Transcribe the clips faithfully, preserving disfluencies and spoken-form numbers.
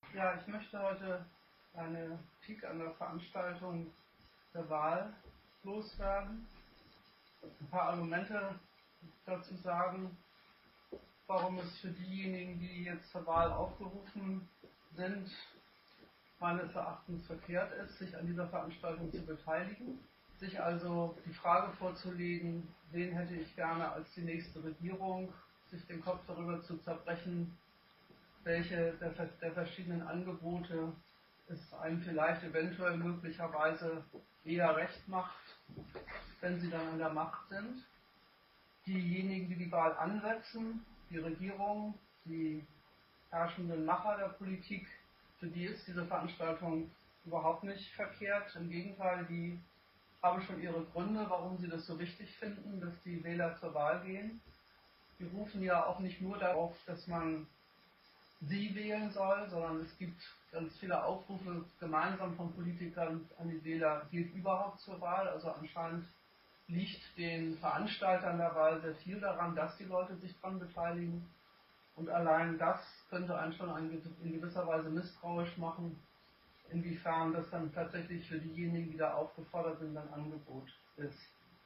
Ja, ich möchte heute eine Kritik an der Veranstaltung der Wahl loswerden. Ein paar Argumente dazu sagen, warum es für diejenigen, die jetzt zur Wahl aufgerufen sind, meines Erachtens verkehrt ist, sich an dieser Veranstaltung zu beteiligen. Sich also die Frage vorzulegen, wen hätte ich gerne als die nächste Regierung, sich den Kopf darüber zu zerbrechen, welche der, der verschiedenen Angebote es einem vielleicht eventuell möglicherweise eher recht macht, wenn sie dann an der Macht sind. Diejenigen, die die Wahl ansetzen, die Regierung, die herrschenden Macher der Politik, für die ist diese Veranstaltung überhaupt nicht verkehrt. Im Gegenteil, die haben schon ihre Gründe, warum sie das so wichtig finden, dass die Wähler zur Wahl gehen. Die rufen ja auch nicht nur darauf, dass man sie wählen soll, sondern es gibt ganz viele Aufrufe gemeinsam von Politikern an die Wähler, geht überhaupt zur Wahl. Also anscheinend liegt den Veranstaltern der Wahl sehr viel daran, dass die Leute sich daran beteiligen. Und allein das könnte einen schon in gewisser Weise misstrauisch machen, inwiefern das dann tatsächlich für diejenigen, die da aufgefordert sind, ein Angebot ist.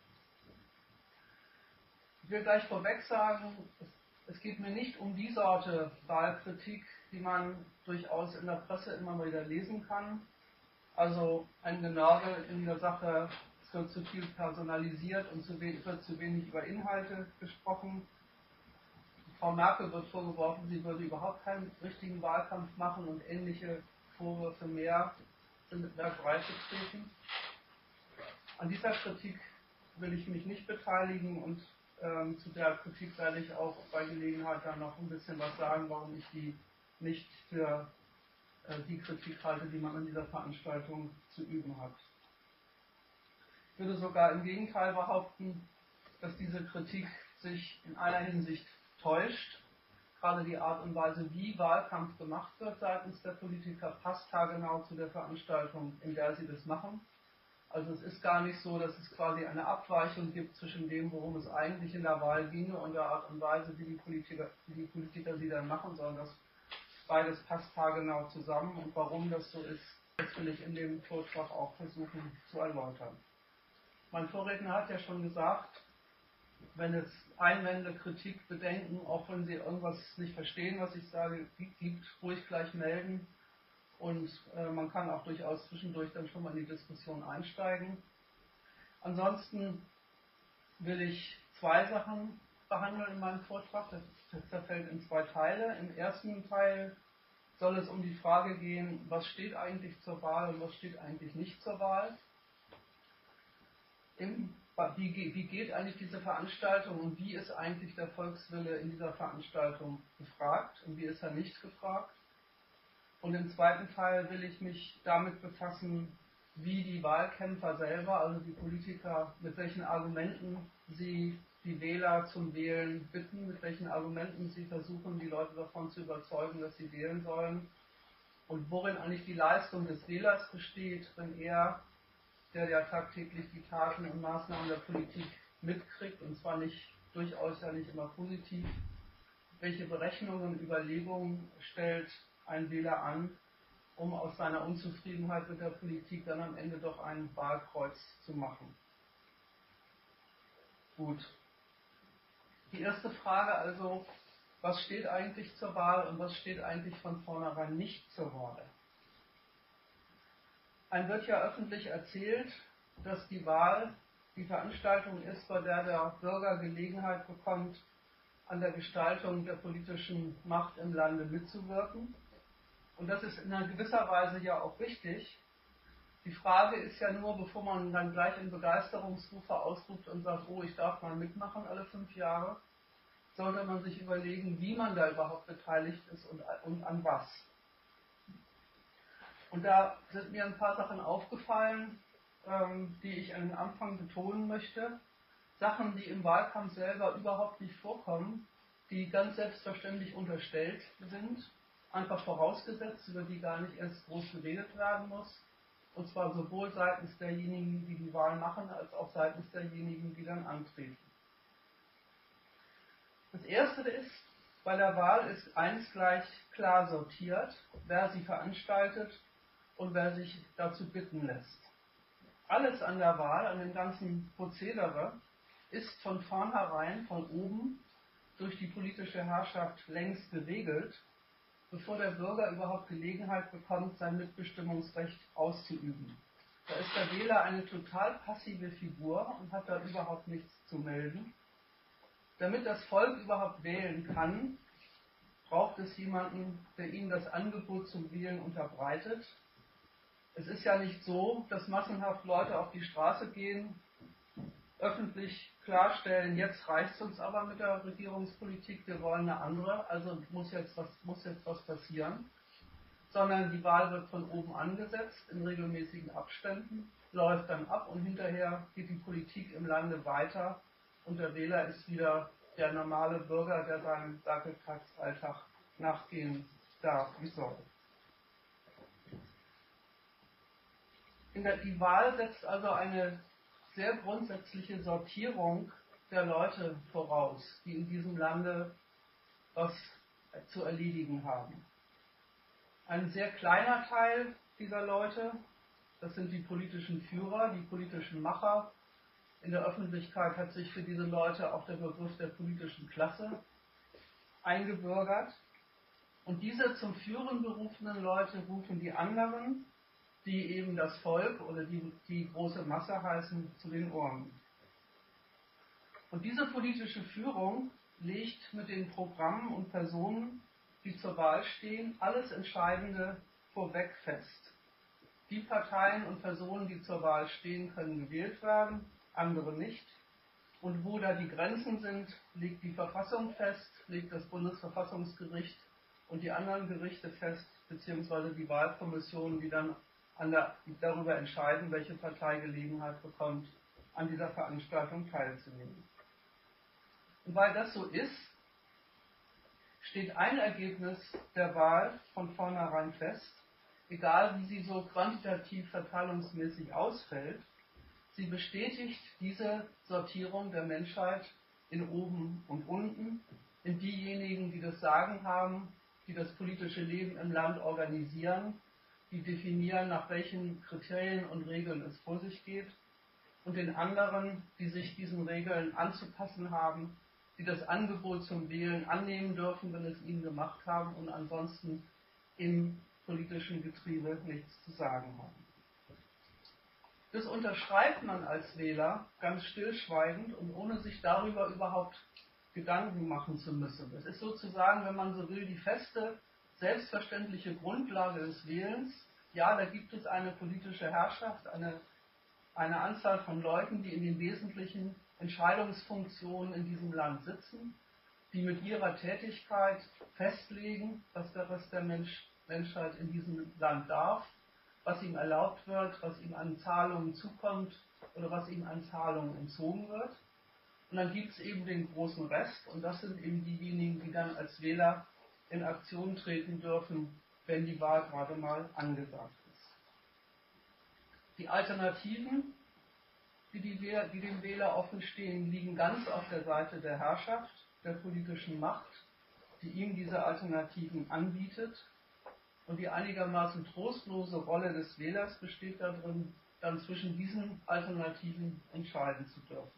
Ich will gleich vorweg sagen, es Es geht mir nicht um die Sorte Wahlkritik, die man durchaus in der Presse immer mal wieder lesen kann. Also ein Genörgel in der Sache, es wird zu viel personalisiert und zu wenig, wird zu wenig über Inhalte gesprochen. Frau Merkel wird vorgeworfen, sie würde überhaupt keinen richtigen Wahlkampf machen und ähnliche Vorwürfe mehr sind mit mehr breit getreten. An dieser Kritik will ich mich nicht beteiligen und ähm, zu der Kritik werde ich auch bei Gelegenheit dann noch ein bisschen was sagen, warum ich die nicht für äh, die Kritik halte, die man an dieser Veranstaltung zu üben hat. Ich würde sogar im Gegenteil behaupten, dass diese Kritik sich in einer Hinsicht täuscht. Gerade die Art und Weise, wie Wahlkampf gemacht wird seitens der Politiker, passt haargenau zu der Veranstaltung, in der sie das machen. Also es ist gar nicht so, dass es quasi eine Abweichung gibt zwischen dem, worum es eigentlich in der Wahl ginge und der Art und Weise, wie die Politiker, wie die Politiker sie dann machen, sondern das beides passt haargenau zusammen. Und warum das so ist, das will ich in dem Vortrag auch versuchen zu erläutern. Mein Vorredner hat ja schon gesagt, wenn es Einwände, Kritik, Bedenken, auch wenn Sie irgendwas nicht verstehen, was ich sage, gibt, ruhig gleich melden. Und äh, man kann auch durchaus zwischendurch dann schon mal in die Diskussion einsteigen. Ansonsten will ich zwei Sachen behandeln in meinem Vortrag. Das, das zerfällt in zwei Teile. Im ersten Teil soll es um die Frage gehen, was steht eigentlich zur Wahl und was steht eigentlich nicht zur Wahl. Im, wie, wie geht eigentlich diese Veranstaltung und wie ist eigentlich der Volkswille in dieser Veranstaltung gefragt und wie ist er nicht gefragt. Und im zweiten Teil will ich mich damit befassen, wie die Wahlkämpfer selber, also die Politiker, mit welchen Argumenten sie die Wähler zum Wählen bitten, mit welchen Argumenten sie versuchen, die Leute davon zu überzeugen, dass sie wählen sollen und worin eigentlich die Leistung des Wählers besteht, wenn er, der ja tagtäglich die Taten und Maßnahmen der Politik mitkriegt, und zwar nicht durchaus ja nicht immer positiv, welche Berechnungen, Überlegungen stellt ein Wähler an, um aus seiner Unzufriedenheit mit der Politik dann am Ende doch ein Wahlkreuz zu machen. Gut. Die erste Frage also, was steht eigentlich zur Wahl und was steht eigentlich von vornherein nicht zur Wahl? Einem wird ja öffentlich erzählt, dass die Wahl die Veranstaltung ist, bei der der Bürger Gelegenheit bekommt, an der Gestaltung der politischen Macht im Lande mitzuwirken. Und das ist in einer gewisser Weise ja auch richtig. Die Frage ist ja nur, bevor man dann gleich in Begeisterungsrufe ausruft und sagt, oh, ich darf mal mitmachen alle fünf Jahre, sollte man sich überlegen, wie man da überhaupt beteiligt ist und, und an was. Und da sind mir ein paar Sachen aufgefallen, ähm, die ich an den Anfang betonen möchte. Sachen, die im Wahlkampf selber überhaupt nicht vorkommen, die ganz selbstverständlich unterstellt sind, einfach vorausgesetzt, über die gar nicht erst groß geredet werden muss. Und zwar sowohl seitens derjenigen, die die Wahl machen, als auch seitens derjenigen, die dann antreten. Das Erste ist, Bei der Wahl ist eins gleich klar sortiert, wer sie veranstaltet und wer sich dazu bitten lässt. Alles an der Wahl, an dem ganzen Prozedere, ist von vornherein, von oben, durch die politische Herrschaft längst geregelt, bevor der Bürger überhaupt Gelegenheit bekommt, sein Mitbestimmungsrecht auszuüben. Da ist der Wähler eine total passive Figur und hat da überhaupt nichts zu melden. Damit das Volk überhaupt wählen kann, braucht es jemanden, der ihnen das Angebot zum Wählen unterbreitet. Es ist ja nicht so, dass massenhaft Leute auf die Straße gehen, öffentlich klarstellen, jetzt reicht es uns aber mit der Regierungspolitik, wir wollen eine andere, also muss jetzt was, muss jetzt was passieren. Sondern die Wahl wird von oben angesetzt, in regelmäßigen Abständen, läuft dann ab und hinterher geht die Politik im Lande weiter und der Wähler ist wieder der normale Bürger, der seinem Dackeltagsalltag nachgehen darf, wie soll. In der, die Wahl setzt also eine sehr grundsätzliche Sortierung der Leute voraus, die in diesem Lande was zu erledigen haben. Ein sehr kleiner Teil dieser Leute, das sind die politischen Führer, die politischen Macher. In der Öffentlichkeit hat sich für diese Leute auch der Begriff der politischen Klasse eingebürgert. Und diese zum Führen berufenen Leute rufen die anderen, die eben das Volk oder die, die große Masse heißen, zu den Ohren. Und diese politische Führung legt mit den Programmen und Personen, die zur Wahl stehen, alles Entscheidende vorweg fest. Die Parteien und Personen, die zur Wahl stehen, können gewählt werden, andere nicht. Und wo da die Grenzen sind, legt die Verfassung fest, legt das Bundesverfassungsgericht und die anderen Gerichte fest, beziehungsweise die Wahlkommissionen, die dann an der, die darüber entscheiden, welche Partei Gelegenheit bekommt, an dieser Veranstaltung teilzunehmen. Und weil das so ist, steht ein Ergebnis der Wahl von vornherein fest, egal wie sie so quantitativ verteilungsmäßig ausfällt, sie bestätigt diese Sortierung der Menschheit in oben und unten, in diejenigen, die das Sagen haben, die das politische Leben im Land organisieren, die definieren, nach welchen Kriterien und Regeln es vor sich geht, und den anderen, die sich diesen Regeln anzupassen haben, die das Angebot zum Wählen annehmen dürfen, wenn es ihnen gemacht haben und ansonsten im politischen Getriebe nichts zu sagen haben. Das unterschreibt man als Wähler ganz stillschweigend und ohne sich darüber überhaupt Gedanken machen zu müssen. Es ist sozusagen, wenn man so will, die feste, selbstverständliche Grundlage des Wählens. Ja, da gibt es eine politische Herrschaft, eine, eine Anzahl von Leuten, die in den wesentlichen Entscheidungsfunktionen in diesem Land sitzen, die mit ihrer Tätigkeit festlegen, was der Rest der Mensch, Menschheit in diesem Land darf, was ihm erlaubt wird, was ihm an Zahlungen zukommt oder was ihm an Zahlungen entzogen wird. Und dann gibt es eben den großen Rest und das sind eben diejenigen, die dann als Wähler in Aktion treten dürfen, wenn die Wahl gerade mal angesagt ist. Die Alternativen, die, die, die dem Wähler offen stehen, liegen ganz auf der Seite der Herrschaft, der politischen Macht, die ihm diese Alternativen anbietet. Und die einigermaßen trostlose Rolle des Wählers besteht darin, dann zwischen diesen Alternativen entscheiden zu dürfen.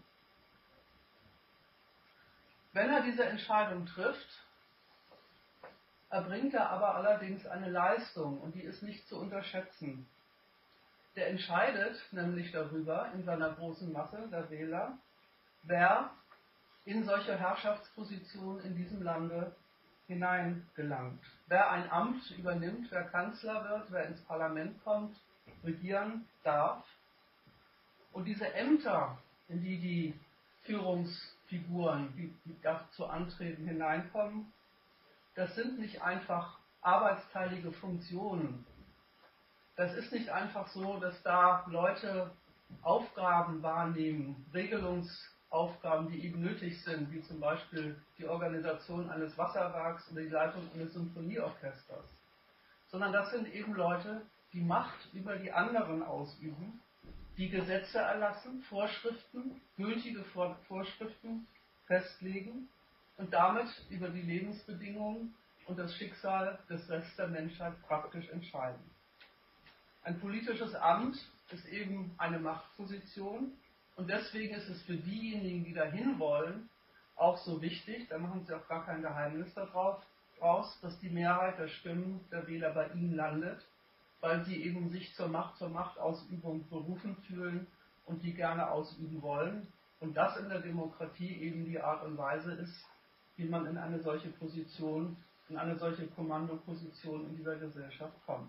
Wenn er diese Entscheidung trifft, erbringt er aber allerdings eine Leistung und die ist nicht zu unterschätzen. Der entscheidet nämlich darüber in seiner großen Masse der Wähler, wer in solche Herrschaftspositionen in diesem Lande hineingelangt. Wer ein Amt übernimmt, wer Kanzler wird, wer ins Parlament kommt, regieren darf. Und diese Ämter, in die die Führungsfiguren, die dazu antreten, hineinkommen, das sind nicht einfach arbeitsteilige Funktionen. Das ist nicht einfach so, dass da Leute Aufgaben wahrnehmen, Regelungsaufgaben, die eben nötig sind, wie zum Beispiel die Organisation eines Wasserwerks oder die Leitung eines Symphonieorchesters. Sondern das sind eben Leute, die Macht über die anderen ausüben, die Gesetze erlassen, Vorschriften, gültige Vorschriften festlegen und damit über die Lebensbedingungen und das Schicksal des Restes der Menschheit praktisch entscheiden. Ein politisches Amt ist eben eine Machtposition und deswegen ist es für diejenigen, die dahin wollen, auch so wichtig, da machen sie auch gar kein Geheimnis darauf, raus, dass die Mehrheit der Stimmen der Wähler bei ihnen landet, weil sie eben sich zur Macht, zur Machtausübung berufen fühlen und die gerne ausüben wollen. Und das in der Demokratie eben die Art und Weise ist, wie man in eine solche Position, in eine solche Kommandoposition in dieser Gesellschaft kommt.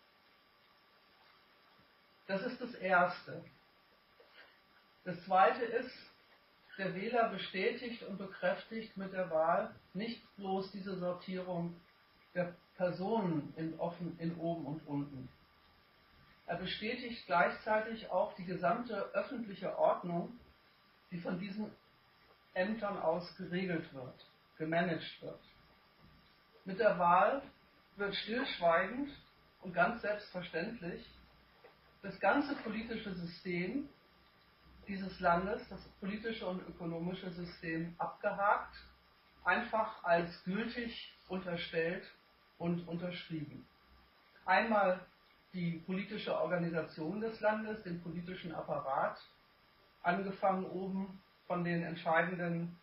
Das ist das Erste. Das Zweite ist, der Wähler bestätigt und bekräftigt mit der Wahl nicht bloß diese Sortierung der Personen in, offen, in oben und unten. Er bestätigt gleichzeitig auch die gesamte öffentliche Ordnung, die von diesen Ämtern aus geregelt wird, gemanagt wird. Mit der Wahl wird stillschweigend und ganz selbstverständlich das ganze politische System dieses Landes, das politische und ökonomische System, abgehakt, einfach als gültig unterstellt und unterschrieben. Einmal die politische Organisation des Landes, den politischen Apparat, angefangen oben von den entscheidenden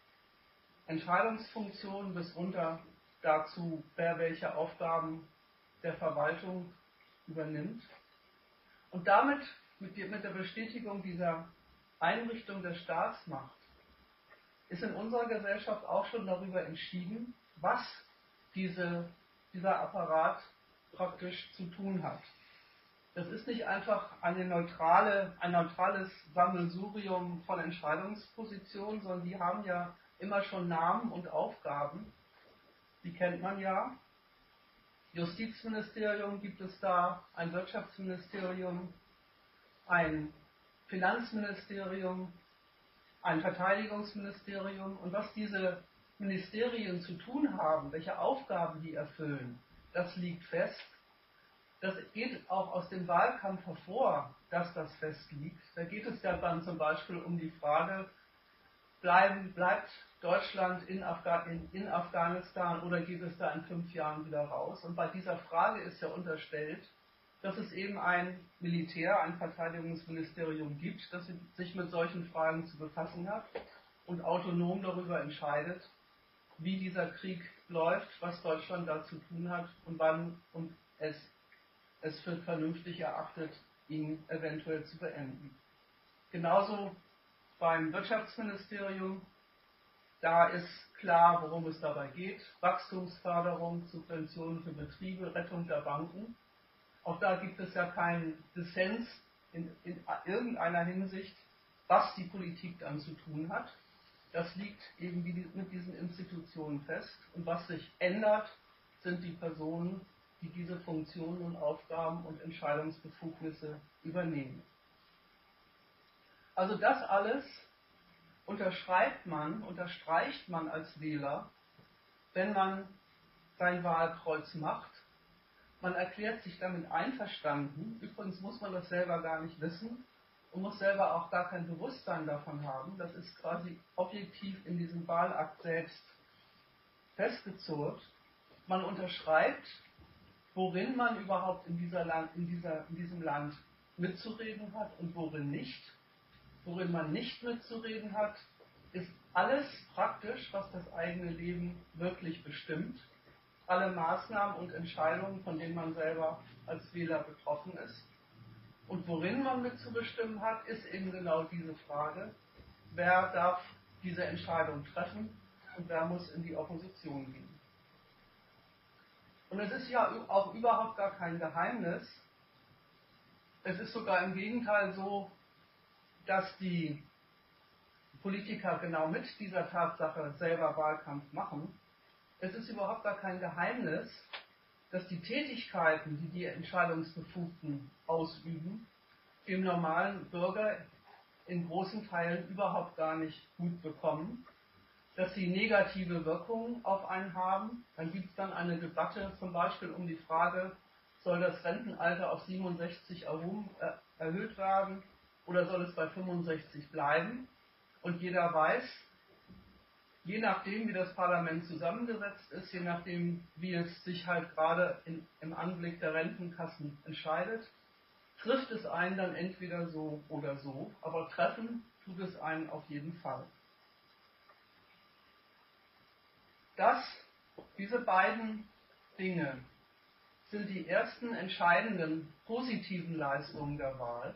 Entscheidungsfunktionen bis runter dazu, wer welche Aufgaben der Verwaltung übernimmt. Und damit, mit der Bestätigung dieser Einrichtung der Staatsmacht, ist in unserer Gesellschaft auch schon darüber entschieden, was diese, dieser Apparat praktisch zu tun hat. Das ist nicht einfach eine neutrale, ein neutrales Sammelsurium von Entscheidungspositionen, sondern die haben ja immer schon Namen und Aufgaben. Die kennt man ja. Justizministerium gibt es da, ein Wirtschaftsministerium, ein Finanzministerium, ein Verteidigungsministerium. Und was diese Ministerien zu tun haben, welche Aufgaben die erfüllen, das liegt fest. Das geht auch aus dem Wahlkampf hervor, dass das festliegt. Da geht es ja dann zum Beispiel um die Frage, bleiben, bleibt Deutschland in, Afga- in, in Afghanistan oder geht es da in fünf Jahren wieder raus? Und bei dieser Frage ist ja unterstellt, dass es eben ein Militär, ein Verteidigungsministerium gibt, das sich mit solchen Fragen zu befassen hat und autonom darüber entscheidet, wie dieser Krieg läuft, was Deutschland da zu tun hat und wann und es, es für vernünftig erachtet, ihn eventuell zu beenden. Genauso beim Wirtschaftsministerium, da ist klar, worum es dabei geht. Wachstumsförderung, Subventionen für Betriebe, Rettung der Banken. Auch da gibt es ja keinen Dissens in, in irgendeiner Hinsicht, was die Politik dann zu tun hat. Das liegt eben mit diesen Institutionen fest. Und was sich ändert, sind die Personen, die diese Funktionen und Aufgaben und Entscheidungsbefugnisse übernehmen. Also das alles unterschreibt man, unterstreicht man als Wähler, wenn man sein Wahlkreuz macht. Man erklärt sich damit einverstanden. Übrigens muss man das selber gar nicht wissen und muss selber auch gar kein Bewusstsein davon haben. Das ist quasi objektiv in diesem Wahlakt selbst festgezurrt. Man unterschreibt, worin man überhaupt in, dieser Land, in, dieser, in diesem Land mitzureden hat und worin nicht. Worin man nicht mitzureden hat, ist alles praktisch, was das eigene Leben wirklich bestimmt. Alle Maßnahmen und Entscheidungen, von denen man selber als Wähler betroffen ist. Und worin man mitzubestimmen hat, ist eben genau diese Frage, wer darf diese Entscheidung treffen und wer muss in die Opposition gehen. Und es ist ja auch überhaupt gar kein Geheimnis, es ist sogar im Gegenteil so, dass die Politiker genau mit dieser Tatsache selber Wahlkampf machen. Es ist überhaupt gar kein Geheimnis, dass die Tätigkeiten, die die Entscheidungsbefugten ausüben, dem normalen Bürger in großen Teilen überhaupt gar nicht gut bekommen, dass sie negative Wirkungen auf einen haben. Dann gibt es dann eine Debatte zum Beispiel um die Frage, soll das Rentenalter auf siebenundsechzig erhöht werden oder soll es bei fünfundsechzig bleiben? Und jeder weiß, je nachdem, wie das Parlament zusammengesetzt ist, je nachdem, wie es sich halt gerade in, im Anblick der Rentenkassen entscheidet, trifft es einen dann entweder so oder so, aber treffen tut es einen auf jeden Fall. Das, diese beiden Dinge sind die ersten entscheidenden positiven Leistungen der Wahl.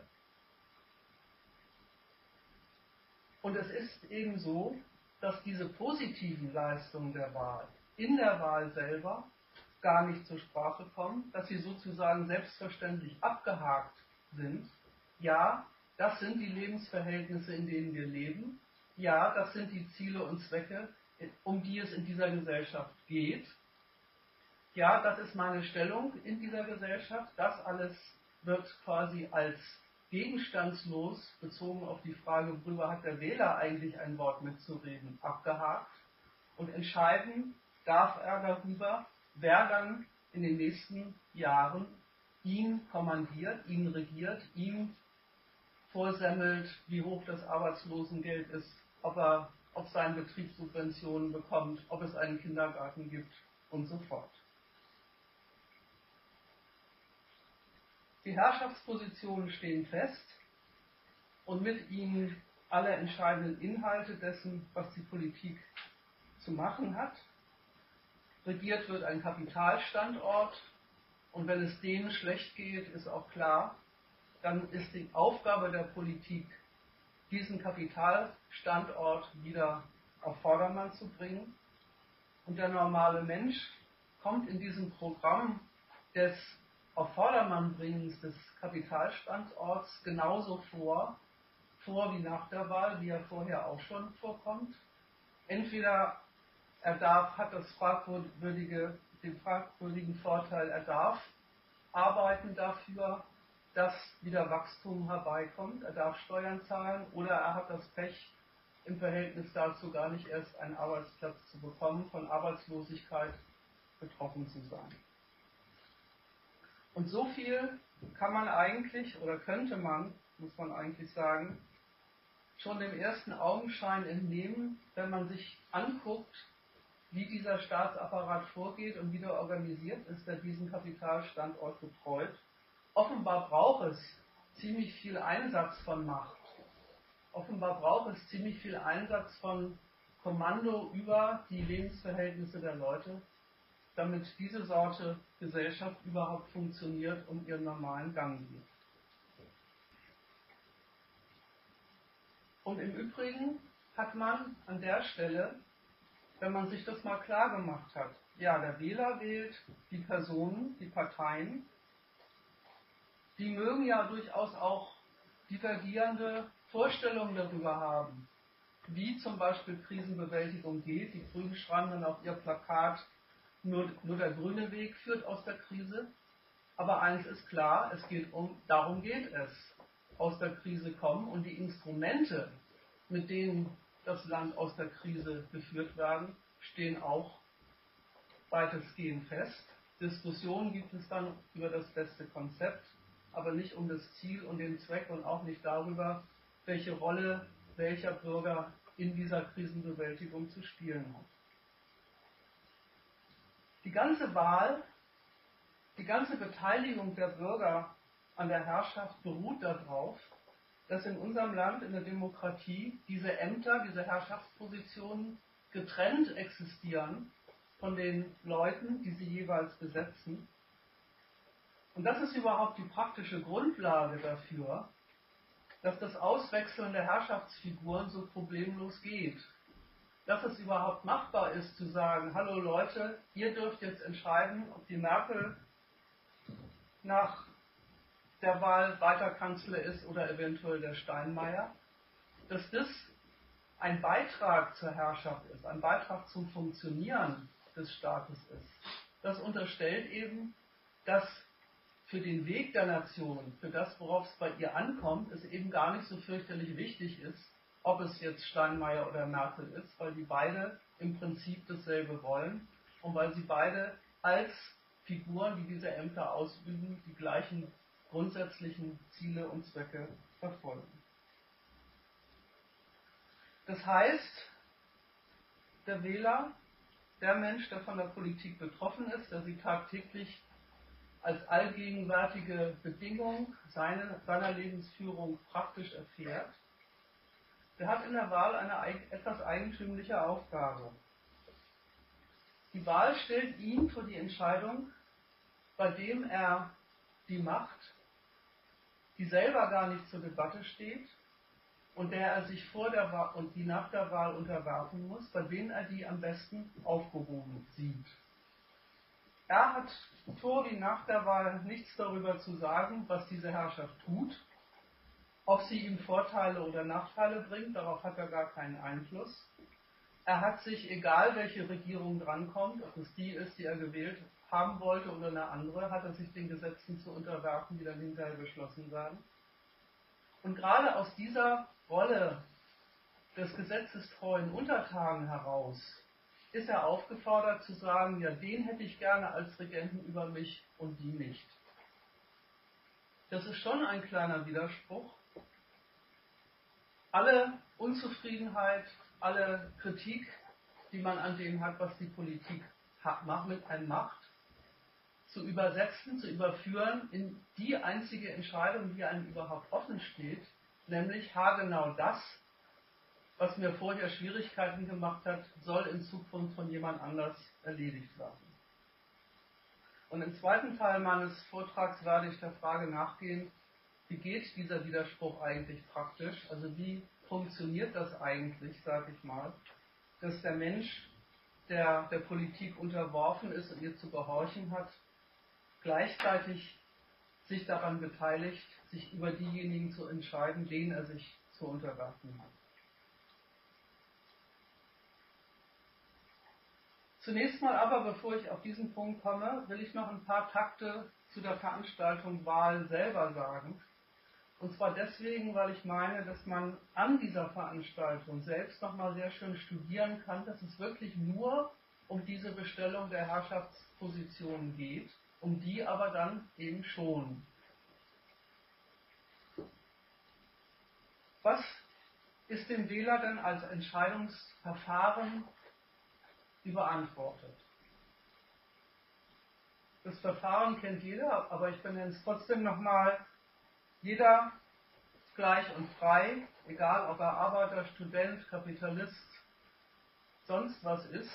Und es ist eben so, dass diese positiven Leistungen der Wahl in der Wahl selber gar nicht zur Sprache kommen, dass sie sozusagen selbstverständlich abgehakt sind. Ja, das sind die Lebensverhältnisse, in denen wir leben. Ja, das sind die Ziele und Zwecke, um die es in dieser Gesellschaft geht. Ja, das ist meine Stellung in dieser Gesellschaft. Das alles wird quasi als gegenstandslos, bezogen auf die Frage, worüber hat der Wähler eigentlich ein Wort mitzureden, abgehakt. Und entscheiden darf er darüber, wer dann in den nächsten Jahren ihn kommandiert, ihn regiert, ihm vorsemmelt, wie hoch das Arbeitslosengeld ist, ob er ob sein Betrieb Subventionen bekommt, ob es einen Kindergarten gibt und so fort. Die Herrschaftspositionen stehen fest und mit ihnen alle entscheidenden Inhalte dessen, was die Politik zu machen hat. Regiert wird ein Kapitalstandort und wenn es denen schlecht geht, ist auch klar, dann ist die Aufgabe der Politik, diesen Kapitalstandort wieder auf Vordermann zu bringen. Und der normale Mensch kommt in diesem Programm des auf Vordermann bringens des Kapitalstandorts genauso vor, vor wie nach der Wahl, wie er vorher auch schon vorkommt. Entweder er darf, hat das fragwürdige, den fragwürdigen Vorteil, er darf arbeiten dafür, dass wieder Wachstum herbeikommt, er darf Steuern zahlen oder er hat das Pech, im Verhältnis dazu gar nicht erst einen Arbeitsplatz zu bekommen, von Arbeitslosigkeit betroffen zu sein. Und so viel kann man eigentlich, oder könnte man, muss man eigentlich sagen, schon dem ersten Augenschein entnehmen, wenn man sich anguckt, wie dieser Staatsapparat vorgeht und wie der organisiert ist, der diesen Kapitalstandort betreut. Offenbar braucht es ziemlich viel Einsatz von Macht. Offenbar braucht es ziemlich viel Einsatz von Kommando über die Lebensverhältnisse der Leute, damit diese Sorte Gesellschaft überhaupt funktioniert und ihren normalen Gang geht. Und im Übrigen hat man an der Stelle, wenn man sich das mal klar gemacht hat, ja, der Wähler wählt die Personen, die Parteien, die mögen ja durchaus auch divergierende Vorstellungen darüber haben, wie zum Beispiel Krisenbewältigung geht. Die Grünen schreiben dann auf ihr Plakat, nur, nur der grüne Weg führt aus der Krise. Aber eins ist klar, es geht um, darum geht es, aus der Krise kommen und die Instrumente, mit denen das Land aus der Krise geführt werden, stehen auch weitestgehend fest. Diskussionen gibt es dann über das beste Konzept, aber nicht um das Ziel und den Zweck und auch nicht darüber, welche Rolle welcher Bürger in dieser Krisenbewältigung zu spielen hat. Die ganze Wahl, die ganze Beteiligung der Bürger an der Herrschaft beruht darauf, dass in unserem Land, in der Demokratie, diese Ämter, diese Herrschaftspositionen getrennt existieren von den Leuten, die sie jeweils besetzen. Und das ist überhaupt die praktische Grundlage dafür, dass das Auswechseln der Herrschaftsfiguren so problemlos geht. Dass es überhaupt machbar ist, zu sagen, hallo Leute, ihr dürft jetzt entscheiden, ob die Merkel nach der Wahl weiter Kanzler ist oder eventuell der Steinmeier, dass das ein Beitrag zur Herrschaft ist, ein Beitrag zum Funktionieren des Staates ist. Das unterstellt eben, dass für den Weg der Nation, für das, worauf es bei ihr ankommt, es eben gar nicht so fürchterlich wichtig ist, ob es jetzt Steinmeier oder Merkel ist, weil die beide im Prinzip dasselbe wollen und weil sie beide als Figuren, die diese Ämter ausüben, die gleichen grundsätzlichen Ziele und Zwecke verfolgen. Das heißt, der Wähler, der Mensch, der von der Politik betroffen ist, der sie tagtäglich als allgegenwärtige Bedingung seine, seiner Lebensführung praktisch erfährt, der hat in der Wahl eine etwas eigentümliche Aufgabe. Die Wahl stellt ihn vor die Entscheidung, bei dem er die Macht, die selber gar nicht zur Debatte steht und der er sich vor der Wahl und die nach der Wahl unterwerfen muss, bei denen er die am besten aufgehoben sieht. Er hat vor wie nach der Wahl nichts darüber zu sagen, was diese Herrschaft tut, ob sie ihm Vorteile oder Nachteile bringt, darauf hat er gar keinen Einfluss. Er hat sich, egal welche Regierung drankommt, ob es die ist, die er gewählt haben wollte oder eine andere, hat er sich den Gesetzen zu unterwerfen, die dann hinterher beschlossen werden. Und gerade aus dieser Rolle des gesetzestreuen Untertanen heraus ist er aufgefordert zu sagen, ja, den hätte ich gerne als Regenten über mich und die nicht. Das ist schon ein kleiner Widerspruch. Alle Unzufriedenheit, alle Kritik, die man an dem hat, was die Politik macht, mit einem macht, zu übersetzen, zu überführen in die einzige Entscheidung, die einem überhaupt offen steht, nämlich haargenau das, was mir vorher Schwierigkeiten gemacht hat, soll in Zukunft von jemand anders erledigt werden. Und im zweiten Teil meines Vortrags werde ich der Frage nachgehen, wie geht dieser Widerspruch eigentlich praktisch? Also wie funktioniert das eigentlich, sage ich mal, dass der Mensch, der der Politik unterworfen ist und ihr zu gehorchen hat, gleichzeitig sich daran beteiligt, sich über diejenigen zu entscheiden, denen er sich zu unterwerfen hat. Zunächst mal aber, bevor ich auf diesen Punkt komme, will ich noch ein paar Takte zu der Veranstaltung Wahl selber sagen. Und zwar deswegen, weil ich meine, dass man an dieser Veranstaltung selbst nochmal sehr schön studieren kann, dass es wirklich nur um diese Bestellung der Herrschaftspositionen geht, um die aber dann eben schon. Was ist dem Wähler denn als Entscheidungsverfahren überantwortet? Das Verfahren kennt jeder, aber ich benenne es trotzdem nochmal. Jeder gleich und frei, egal ob er Arbeiter, Student, Kapitalist, sonst was ist,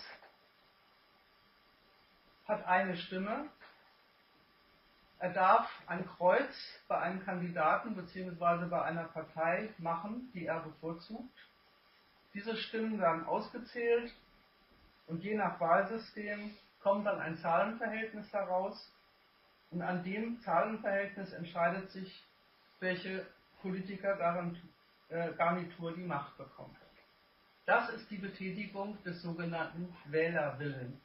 hat eine Stimme. Er darf ein Kreuz bei einem Kandidaten bzw. bei einer Partei machen, die er bevorzugt. Diese Stimmen werden ausgezählt und je nach Wahlsystem kommt dann ein Zahlenverhältnis heraus. Und an dem Zahlenverhältnis entscheidet sich, welche Politikergarnitur die Macht bekommt. Das ist die Betätigung des sogenannten Wählerwillens.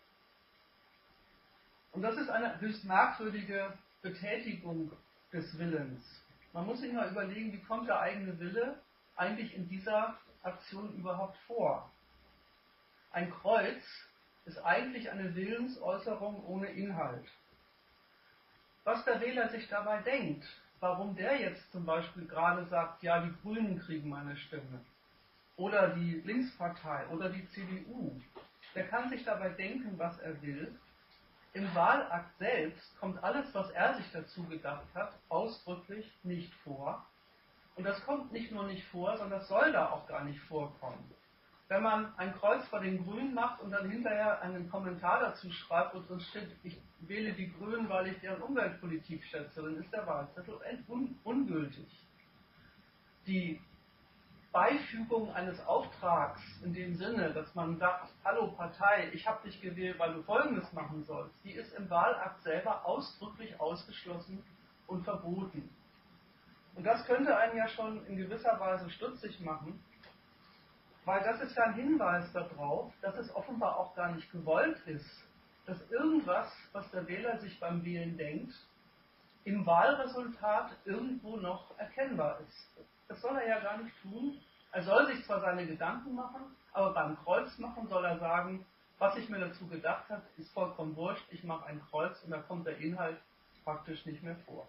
Und das ist eine höchst merkwürdige Betätigung des Willens. Man muss sich mal überlegen, wie kommt der eigene Wille eigentlich in dieser Aktion überhaupt vor? Ein Kreuz ist eigentlich eine Willensäußerung ohne Inhalt. Was der Wähler sich dabei denkt, warum der jetzt zum Beispiel gerade sagt, ja, die Grünen kriegen meine Stimme oder die Linkspartei oder die C D U, der kann sich dabei denken, was er will. Im Wahlakt selbst kommt alles, was er sich dazu gedacht hat, ausdrücklich nicht vor. Und das kommt nicht nur nicht vor, sondern das soll da auch gar nicht vorkommen. Wenn man ein Kreuz vor den Grünen macht und dann hinterher einen Kommentar dazu schreibt und uns steht, ich wähle die Grünen, weil ich deren Umweltpolitik schätze, dann ist der Wahlzettel un- ungültig. Die Beifügung eines Auftrags in dem Sinne, dass man sagt, hallo Partei, ich habe dich gewählt, weil du Folgendes machen sollst, die ist im Wahlakt selber ausdrücklich ausgeschlossen und verboten. Und das könnte einen ja schon in gewisser Weise stutzig machen, weil das ist ja ein Hinweis darauf, dass es offenbar auch gar nicht gewollt ist, dass irgendwas, was der Wähler sich beim Wählen denkt, im Wahlresultat irgendwo noch erkennbar ist. Das soll er ja gar nicht tun. Er soll sich zwar seine Gedanken machen, aber beim Kreuz machen soll er sagen, was ich mir dazu gedacht habe, ist vollkommen wurscht, ich mache ein Kreuz und da kommt der Inhalt praktisch nicht mehr vor.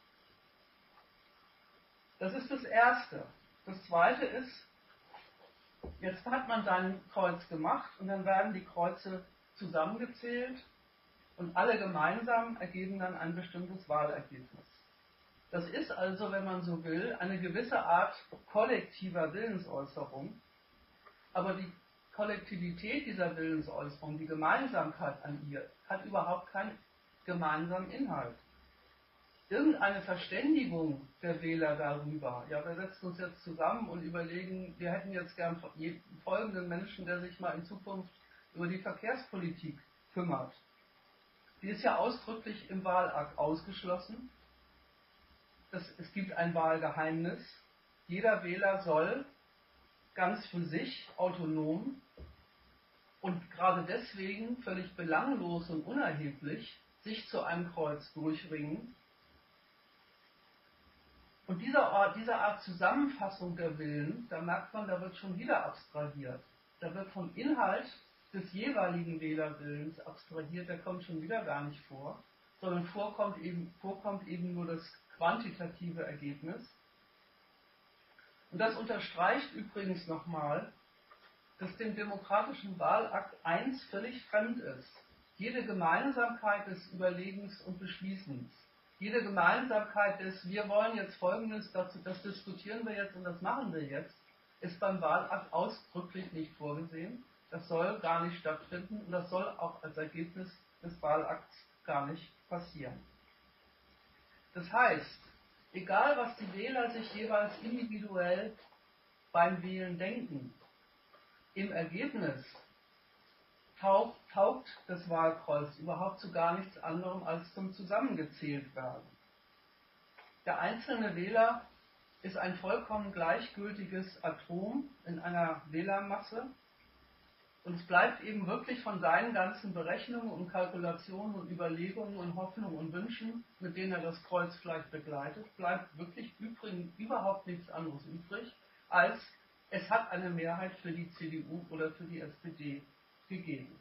Das ist das Erste. Das Zweite ist, Jetzt hat man sein Kreuz gemacht und dann werden die Kreuze zusammengezählt und alle gemeinsam ergeben dann ein bestimmtes Wahlergebnis. Das ist also, wenn man so will, eine gewisse Art kollektiver Willensäußerung, aber die Kollektivität dieser Willensäußerung, die Gemeinsamkeit an ihr, hat überhaupt keinen gemeinsamen Inhalt. Irgendeine Verständigung der Wähler darüber, ja, wir setzen uns jetzt zusammen und überlegen, wir hätten jetzt gern jeden folgenden Menschen, der sich mal in Zukunft über die Verkehrspolitik kümmert. Die ist ja ausdrücklich im Wahlakt ausgeschlossen. Das, es gibt ein Wahlgeheimnis. Jeder Wähler soll ganz für sich autonom und gerade deswegen völlig belanglos und unerheblich sich zu einem Kreuz durchringen. Und diese Art, diese Art Zusammenfassung der Willen, da merkt man, da wird schon wieder abstrahiert. Da wird vom Inhalt des jeweiligen Wählerwillens abstrahiert, der kommt schon wieder gar nicht vor, sondern vorkommt eben, vorkommt eben nur das quantitative Ergebnis. Und das unterstreicht übrigens nochmal, dass dem demokratischen Wahlakt eins völlig fremd ist. Jede Gemeinsamkeit des Überlegens und Beschließens. Jede Gemeinsamkeit des, wir wollen jetzt Folgendes, das, das diskutieren wir jetzt und das machen wir jetzt, ist beim Wahlakt ausdrücklich nicht vorgesehen. Das soll gar nicht stattfinden und das soll auch als Ergebnis des Wahlakts gar nicht passieren. Das heißt, egal was die Wähler sich jeweils individuell beim Wählen denken, im Ergebnis taugt, taugt das Wahlkreuz überhaupt zu gar nichts anderem als zum Zusammengezähltwerden. Der einzelne Wähler ist ein vollkommen gleichgültiges Atom in einer Wählermasse und es bleibt eben wirklich von seinen ganzen Berechnungen und Kalkulationen und Überlegungen und Hoffnungen und Wünschen, mit denen er das Kreuz vielleicht begleitet, bleibt wirklich übrigens überhaupt nichts anderes übrig, als es hat eine Mehrheit für die C D U oder für die S P D gegeben.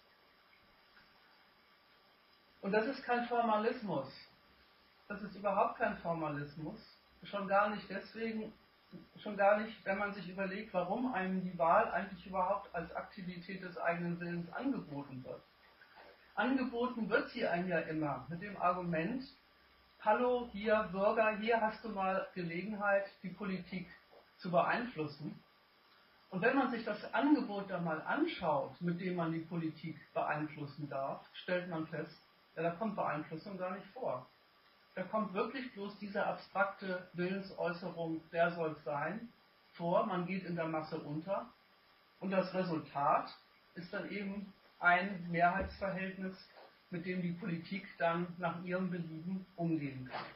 Und das ist kein Formalismus. Das ist überhaupt kein Formalismus. Schon gar nicht deswegen, schon gar nicht, wenn man sich überlegt, warum einem die Wahl eigentlich überhaupt als Aktivität des eigenen Willens angeboten wird. Angeboten wird sie einem ja immer mit dem Argument, hallo, hier Bürger, hier hast du mal Gelegenheit, die Politik zu beeinflussen. Und wenn man sich das Angebot da mal anschaut, mit dem man die Politik beeinflussen darf, stellt man fest, ja, da kommt Beeinflussung gar nicht vor. Da kommt wirklich bloß diese abstrakte Willensäußerung, der soll es sein, vor, man geht in der Masse unter und das Resultat ist dann eben ein Mehrheitsverhältnis, mit dem die Politik dann nach ihrem Belieben umgehen kann.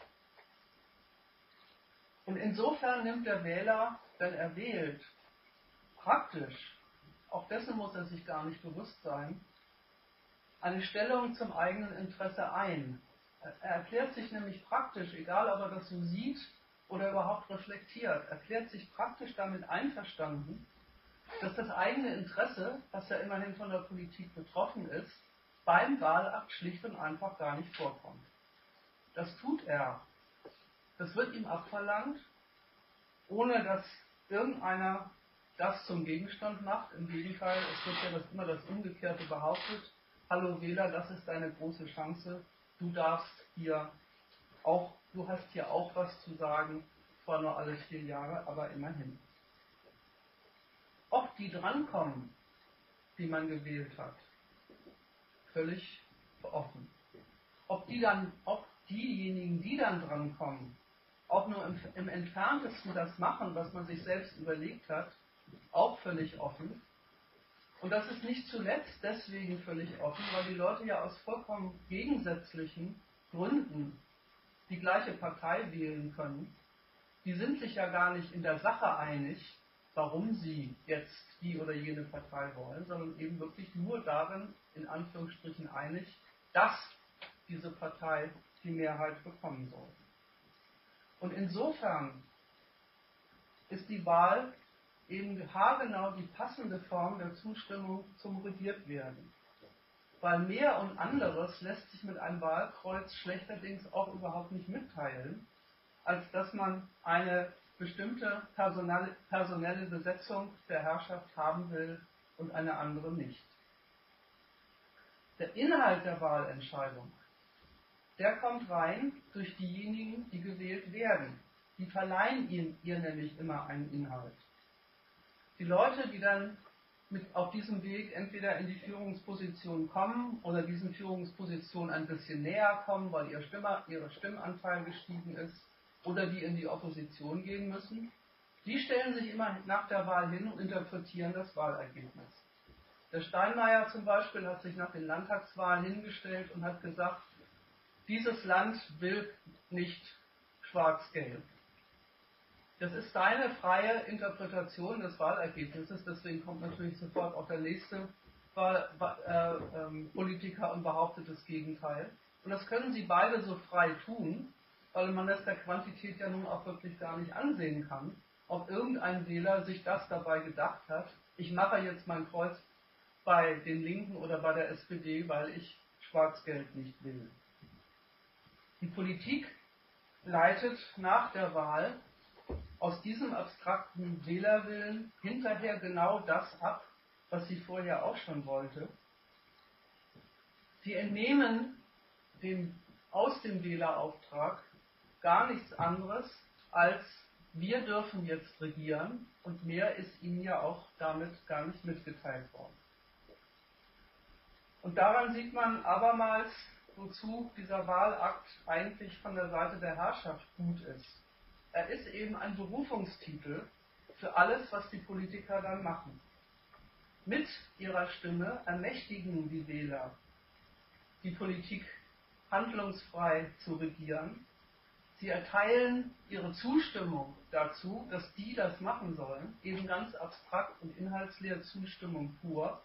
Und insofern nimmt der Wähler, wenn er wählt, praktisch, auch dessen muss er sich gar nicht bewusst sein, eine Stellung zum eigenen Interesse ein. Er erklärt sich nämlich praktisch, egal ob er das so sieht oder überhaupt reflektiert, erklärt sich praktisch damit einverstanden, dass das eigene Interesse, das ja immerhin von der Politik betroffen ist, beim Wahlakt schlicht und einfach gar nicht vorkommt. Das tut er. Das wird ihm abverlangt, ohne dass irgendeiner das zum Gegenstand macht. Im Gegenteil, es wird ja das, immer das Umgekehrte behauptet. Hallo Wähler, das ist deine große Chance. Du darfst hier auch, du hast hier auch was zu sagen, zwar nur alle vier Jahre, aber immerhin. Ob die drankommen, die man gewählt hat, völlig offen. Ob die dann, ob diejenigen, die dann drankommen, auch nur im, im Entferntesten das machen, was man sich selbst überlegt hat, auch völlig offen. Und das ist nicht zuletzt deswegen völlig offen, weil die Leute ja aus vollkommen gegensätzlichen Gründen die gleiche Partei wählen können. Die sind sich ja gar nicht in der Sache einig, warum sie jetzt die oder jene Partei wollen, sondern eben wirklich nur darin, in Anführungsstrichen einig, dass diese Partei die Mehrheit bekommen soll. Und insofern ist die Wahl eben haargenau die passende Form der Zustimmung zum Regiertwerden. Weil mehr und anderes lässt sich mit einem Wahlkreuz schlechterdings auch überhaupt nicht mitteilen, als dass man eine bestimmte personal, personelle Besetzung der Herrschaft haben will und eine andere nicht. Der Inhalt der Wahlentscheidung, der kommt rein durch diejenigen, die gewählt werden. Die verleihen ihm, ihr nämlich immer einen Inhalt. Die Leute, die dann mit auf diesem Weg entweder in die Führungsposition kommen oder diesen Führungspositionen ein bisschen näher kommen, weil ihr Stimmer, ihre Stimmanteil gestiegen ist, oder die in die Opposition gehen müssen, die stellen sich immer nach der Wahl hin und interpretieren das Wahlergebnis. Der Steinmeier zum Beispiel hat sich nach den Landtagswahlen hingestellt und hat gesagt, dieses Land will nicht schwarz-gelb. Das ist seine freie Interpretation des Wahlergebnisses, deswegen kommt natürlich sofort auch der nächste Wahl, äh, äh, Politiker und behauptet das Gegenteil. Und das können sie beide so frei tun, weil man das der Quantität ja nun auch wirklich gar nicht ansehen kann, ob irgendein Wähler sich das dabei gedacht hat, ich mache jetzt mein Kreuz bei den Linken oder bei der S P D, weil ich Schwarz-Gelb nicht will. Die Politik leitet nach der Wahl aus diesem abstrakten Wählerwillen hinterher genau das ab, was sie vorher auch schon wollte. Sie entnehmen dem, aus dem Wählerauftrag gar nichts anderes, als wir dürfen jetzt regieren und mehr ist ihnen ja auch damit gar nicht mitgeteilt worden. Und daran sieht man abermals, wozu dieser Wahlakt eigentlich von der Seite der Herrschaft gut ist. Er ist eben ein Berufungstitel für alles, was die Politiker dann machen. Mit ihrer Stimme ermächtigen die Wähler, die Politik handlungsfrei zu regieren. Sie erteilen ihre Zustimmung dazu, dass die das machen sollen, eben ganz abstrakt und inhaltsleer Zustimmung pur.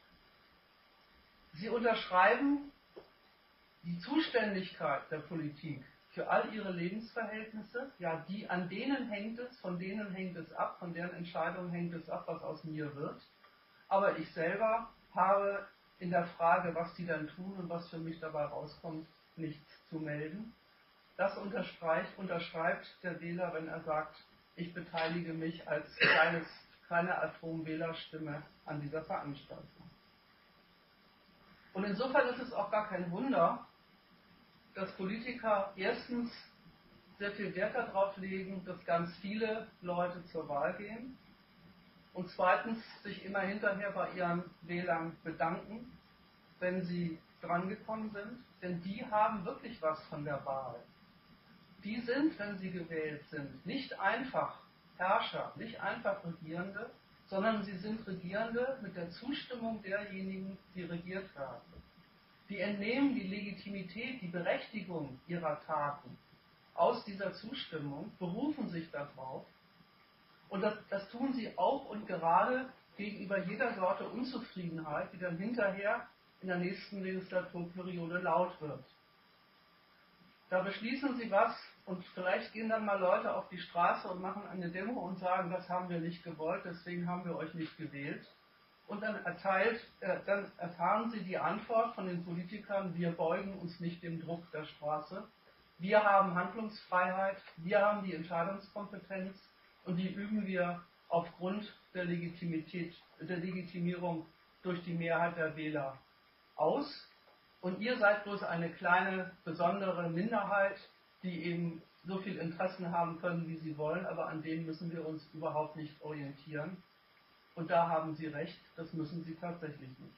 Sie unterschreiben die Zuständigkeit der Politik für all ihre Lebensverhältnisse, ja, die, an denen hängt es, von denen hängt es ab, von deren Entscheidungen hängt es ab, was aus mir wird. Aber ich selber habe in der Frage, was die dann tun und was für mich dabei rauskommt, nichts zu melden. Das unterstreicht, unterschreibt der Wähler, wenn er sagt, ich beteilige mich als kleines, kleine Atomwählerstimme an dieser Veranstaltung. Und insofern ist es auch gar kein Wunder, dass Politiker erstens sehr viel Wert darauf legen, dass ganz viele Leute zur Wahl gehen und zweitens sich immer hinterher bei ihren Wählern bedanken, wenn sie drangekommen sind, denn die haben wirklich was von der Wahl. Die sind, wenn sie gewählt sind, nicht einfach Herrscher, nicht einfach Regierende, sondern sie sind Regierende mit der Zustimmung derjenigen, die regiert werden. Die entnehmen die Legitimität, die Berechtigung ihrer Taten aus dieser Zustimmung, berufen sich darauf und das, das tun sie auch und gerade gegenüber jeder Sorte Unzufriedenheit, die dann hinterher in der nächsten Legislaturperiode laut wird. Da beschließen sie was und vielleicht gehen dann mal Leute auf die Straße und machen eine Demo und sagen, das haben wir nicht gewollt, deswegen haben wir euch nicht gewählt. Und dann, erteilt, äh, dann erfahren sie die Antwort von den Politikern, wir beugen uns nicht dem Druck der Straße. Wir haben Handlungsfreiheit, wir haben die Entscheidungskompetenz und die üben wir aufgrund der Legitimität, der Legitimierung durch die Mehrheit der Wähler aus. Und ihr seid bloß eine kleine, besondere Minderheit, die eben so viel Interessen haben können, wie sie wollen, aber an denen müssen wir uns überhaupt nicht orientieren. Und da haben Sie recht, das müssen Sie tatsächlich nicht.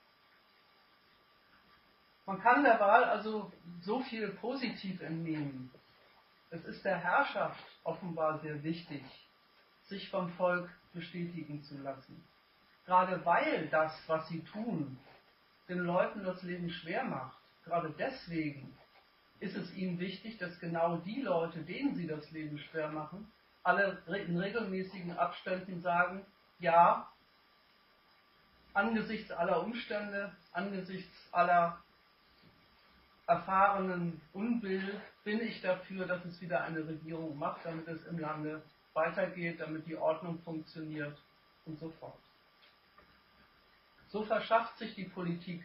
Man kann der Wahl also so viel positiv entnehmen. Es ist der Herrschaft offenbar sehr wichtig, sich vom Volk bestätigen zu lassen. Gerade weil das, was sie tun, den Leuten das Leben schwer macht, gerade deswegen ist es ihnen wichtig, dass genau die Leute, denen sie das Leben schwer machen, alle in regelmäßigen Abständen sagen, ja, angesichts aller Umstände, angesichts aller erfahrenen Unbill bin ich dafür, dass es wieder eine Regierung macht, damit es im Lande weitergeht, damit die Ordnung funktioniert und so fort. So verschafft sich die Politik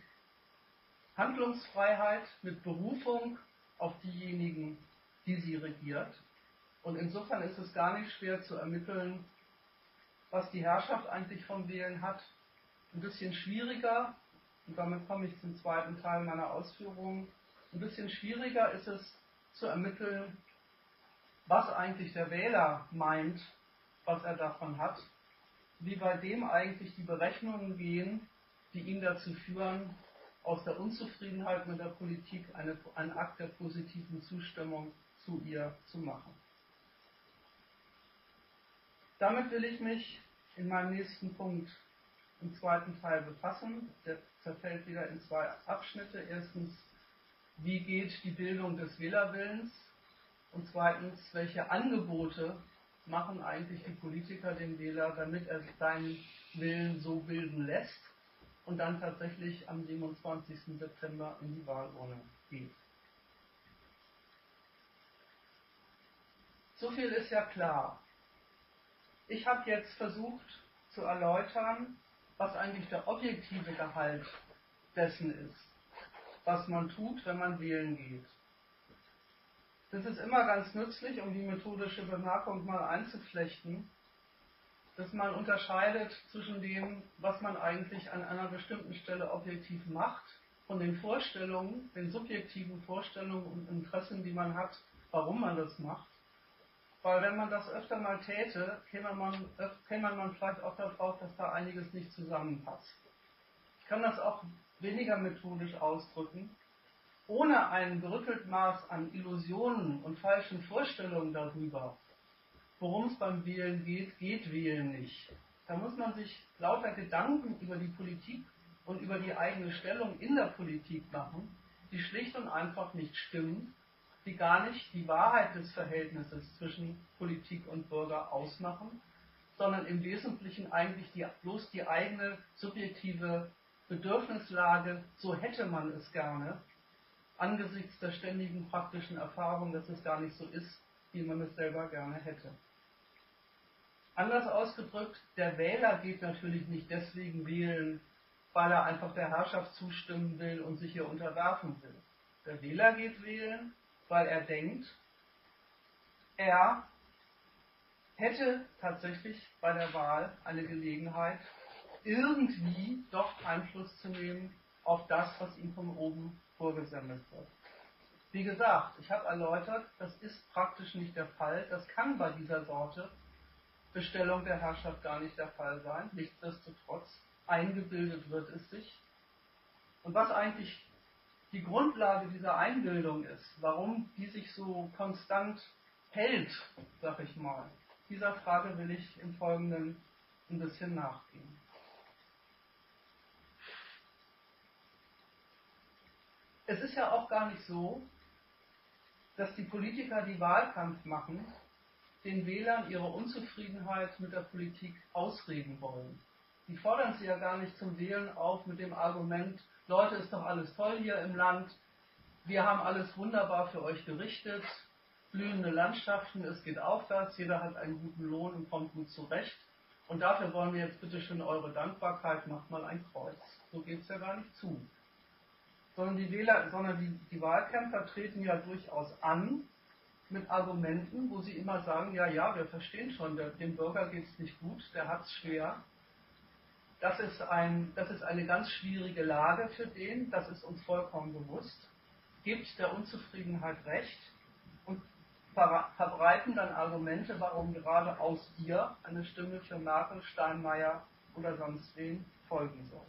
Handlungsfreiheit mit Berufung auf diejenigen, die sie regiert. Und insofern ist es gar nicht schwer zu ermitteln, was die Herrschaft eigentlich vom Wählen hat. Ein bisschen schwieriger, und damit komme ich zum zweiten Teil meiner Ausführungen, ein bisschen schwieriger ist es zu ermitteln, was eigentlich der Wähler meint, was er davon hat, wie bei dem eigentlich die Berechnungen gehen, die ihn dazu führen, aus der Unzufriedenheit mit der Politik eine, einen Akt der positiven Zustimmung zu ihr zu machen. Damit will ich mich in meinem nächsten Punkt im zweiten Teil befassen. Der zerfällt wieder in zwei Abschnitte. Erstens, wie geht die Bildung des Wählerwillens? Und zweitens, welche Angebote machen eigentlich die Politiker dem Wähler, damit er seinen Willen so bilden lässt und dann tatsächlich am siebenundzwanzigsten September in die Wahlurne geht. So viel ist ja klar. Ich habe jetzt versucht zu erläutern, was eigentlich der objektive Gehalt dessen ist, was man tut, wenn man wählen geht. Das ist immer ganz nützlich, um die methodische Bemerkung mal einzuflechten, dass man unterscheidet zwischen dem, was man eigentlich an einer bestimmten Stelle objektiv macht, von den Vorstellungen, den subjektiven Vorstellungen und Interessen, die man hat, warum man das macht. Weil wenn man das öfter mal täte, käme man, käme man vielleicht auch darauf, dass da einiges nicht zusammenpasst. Ich kann das auch weniger methodisch ausdrücken. Ohne ein gerüttelt Maß an Illusionen und falschen Vorstellungen darüber, worum es beim Wählen geht, geht Wählen nicht. Da muss man sich lauter Gedanken über die Politik und über die eigene Stellung in der Politik machen, die schlicht und einfach nicht stimmen, die gar nicht die Wahrheit des Verhältnisses zwischen Politik und Bürger ausmachen, sondern im Wesentlichen eigentlich die, bloß die eigene subjektive Bedürfnislage, so hätte man es gerne, angesichts der ständigen praktischen Erfahrung, dass es gar nicht so ist, wie man es selber gerne hätte. Anders ausgedrückt, der Wähler geht natürlich nicht deswegen wählen, weil er einfach der Herrschaft zustimmen will und sich ihr unterwerfen will. Der Wähler geht wählen, weil er denkt, er hätte tatsächlich bei der Wahl eine Gelegenheit, irgendwie doch Einfluss zu nehmen auf das, was ihm von oben vorgesendet wird. Wie gesagt, ich habe erläutert, das ist praktisch nicht der Fall. Das kann bei dieser Sorte Bestellung der Herrschaft gar nicht der Fall sein. Nichtsdestotrotz, eingebildet wird es sich. Und was eigentlich die Grundlage dieser Einbildung ist, warum die sich so konstant hält, sag ich mal, dieser Frage will ich im Folgenden ein bisschen nachgehen. Es ist ja auch gar nicht so, dass die Politiker, die Wahlkampf machen, den Wählern ihre Unzufriedenheit mit der Politik ausreden wollen. Die fordern sie ja gar nicht zum Wählen auf mit dem Argument, Leute, ist doch alles toll hier im Land, wir haben alles wunderbar für euch gerichtet, blühende Landschaften, es geht aufwärts, jeder hat einen guten Lohn und kommt gut zurecht. Und dafür wollen wir jetzt bitte schön eure Dankbarkeit, macht mal ein Kreuz. So geht es ja gar nicht zu. Sondern die Wähler, sondern die, die Wahlkämpfer treten ja durchaus an mit Argumenten, wo sie immer sagen, ja, ja, wir verstehen schon, der, dem Bürger geht es nicht gut, der hat es schwer. Das ist, ein, das ist eine ganz schwierige Lage für den, das ist uns vollkommen bewusst. Gibt der Unzufriedenheit recht und ver, verbreiten dann Argumente, warum gerade aus ihr eine Stimme für Merkel, Steinmeier oder sonst wen folgen soll.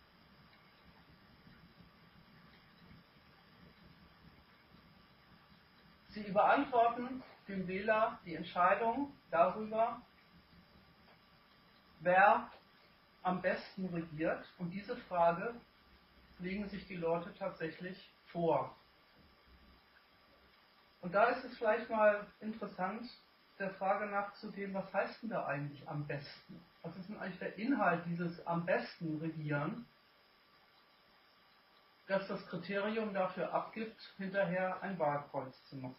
Sie überantworten dem Wähler die Entscheidung darüber, wer am besten regiert. Und diese Frage legen sich die Leute tatsächlich vor. Und da ist es vielleicht mal interessant, der Frage nachzugehen, was heißt denn da eigentlich am besten? Was ist denn eigentlich der Inhalt dieses am besten Regieren, das das Kriterium dafür abgibt, hinterher ein Wahlkreuz zu machen?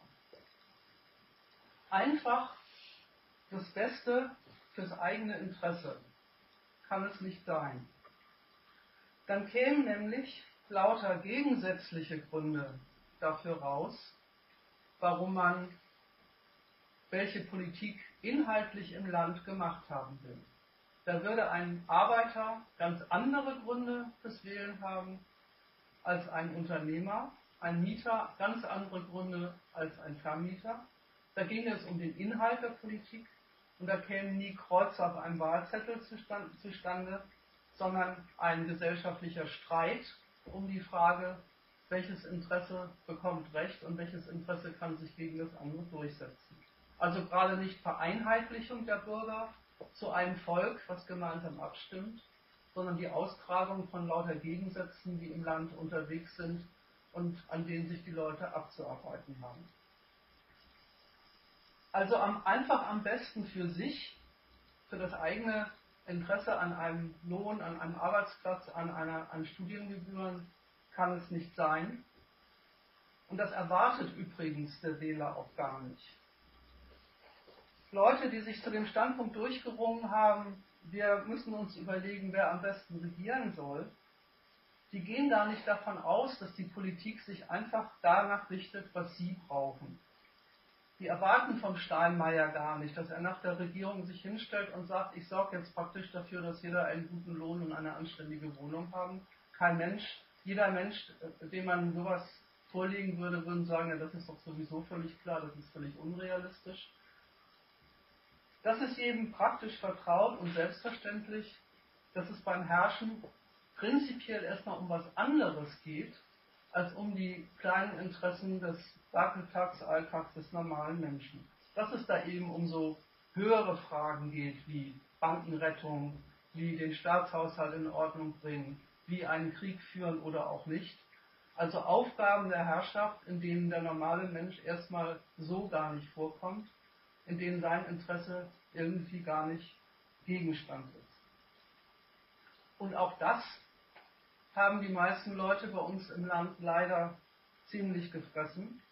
Einfach das Beste fürs eigene Interesse kann es nicht sein. Dann kämen nämlich lauter gegensätzliche Gründe dafür raus, warum man welche Politik inhaltlich im Land gemacht haben will. Da würde ein Arbeiter ganz andere Gründe des Wählen haben als ein Unternehmer, ein Mieter ganz andere Gründe als ein Vermieter. Da ginge es um den Inhalt der Politik und da kämen nie Kreuze auf einem Wahlzettel zustande, sondern ein gesellschaftlicher Streit um die Frage, welches Interesse bekommt Recht und welches Interesse kann sich gegen das andere durchsetzen. Also gerade nicht Vereinheitlichung der Bürger zu einem Volk, was gemeinsam abstimmt, sondern die Austragung von lauter Gegensätzen, die im Land unterwegs sind und an denen sich die Leute abzuarbeiten haben. Also am, einfach am besten für sich, für das eigene Interesse an einem Lohn, an einem Arbeitsplatz, an, einer, an Studiengebühren kann es nicht sein. Und das erwartet übrigens der Wähler auch gar nicht. Leute, die sich zu dem Standpunkt durchgerungen haben, wir müssen uns überlegen, wer am besten regieren soll, die gehen gar nicht davon aus, dass die Politik sich einfach danach richtet, was sie brauchen. Die erwarten vom Steinmeier gar nicht, dass er nach der Regierung sich hinstellt und sagt, ich sorge jetzt praktisch dafür, dass jeder einen guten Lohn und eine anständige Wohnung haben. Kein Mensch, jeder Mensch, dem man sowas vorlegen würde, würde sagen, ja, das ist doch sowieso völlig klar, das ist völlig unrealistisch. Das ist jedem praktisch vertraut und selbstverständlich, dass es beim Herrschen prinzipiell erstmal um was anderes geht, als um die kleinen Interessen des Wackeltacks, Alltags des normalen Menschen. Dass es da eben um so höhere Fragen geht, wie Bankenrettung, wie den Staatshaushalt in Ordnung bringen, wie einen Krieg führen oder auch nicht. Also Aufgaben der Herrschaft, in denen der normale Mensch erstmal so gar nicht vorkommt, in denen sein Interesse irgendwie gar nicht Gegenstand ist. Und auch das haben die meisten Leute bei uns im Land leider ziemlich gefressen,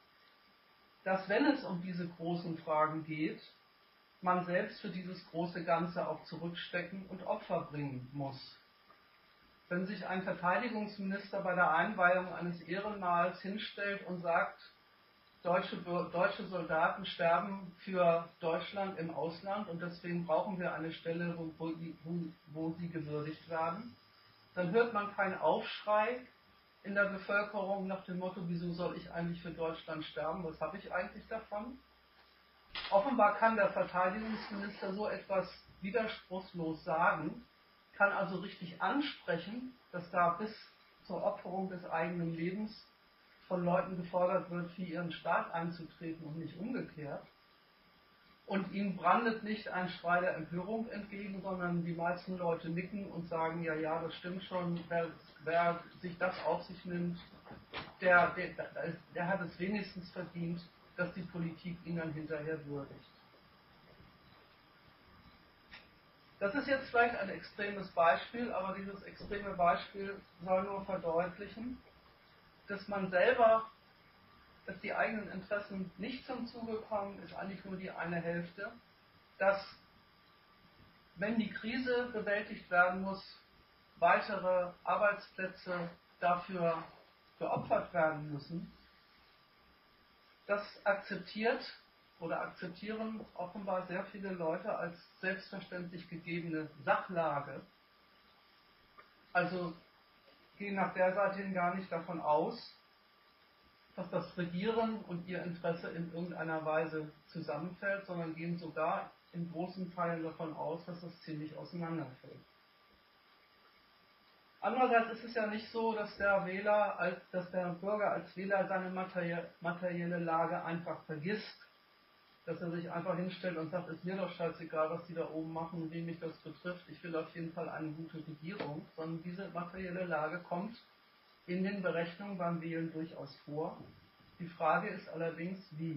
dass wenn es um diese großen Fragen geht, man selbst für dieses große Ganze auch zurückstecken und Opfer bringen muss. Wenn sich ein Verteidigungsminister bei der Einweihung eines Ehrenmals hinstellt und sagt, Deutsche, deutsche Soldaten sterben für Deutschland im Ausland und deswegen brauchen wir eine Stelle, wo, wo, wo sie gewürdigt werden, dann hört man keinen Aufschrei in der Bevölkerung nach dem Motto, wieso soll ich eigentlich für Deutschland sterben, was habe ich eigentlich davon? Offenbar kann der Verteidigungsminister so etwas widerspruchslos sagen, kann also richtig ansprechen, dass da bis zur Opferung des eigenen Lebens von Leuten gefordert wird, für ihren Staat einzutreten und nicht umgekehrt. Und ihnen brandet nicht ein Schrei der Empörung entgegen, sondern die meisten Leute nicken und sagen, ja, ja, das stimmt schon, wer, wer sich das auf sich nimmt, der, der, der hat es wenigstens verdient, dass die Politik ihn dann hinterher würdigt. Das ist jetzt vielleicht ein extremes Beispiel, aber dieses extreme Beispiel soll nur verdeutlichen, dass man selber, dass die eigenen Interessen nicht zum Zuge kommen, ist eigentlich nur die eine Hälfte, dass, wenn die Krise bewältigt werden muss, weitere Arbeitsplätze dafür geopfert werden müssen. Das akzeptiert oder akzeptieren offenbar sehr viele Leute als selbstverständlich gegebene Sachlage. Also gehen nach der Seite hin gar nicht davon aus, dass das Regieren und ihr Interesse in irgendeiner Weise zusammenfällt, sondern gehen sogar in großen Teilen davon aus, dass das ziemlich auseinanderfällt. Andererseits ist es ja nicht so, dass der Wähler, als, dass der Bürger als Wähler seine materielle Lage einfach vergisst, dass er sich einfach hinstellt und sagt, ist mir doch scheißegal, was die da oben machen, wie mich das betrifft, ich will auf jeden Fall eine gute Regierung, sondern diese materielle Lage kommt in den Berechnungen beim Wählen durchaus vor. Die Frage ist allerdings, wie.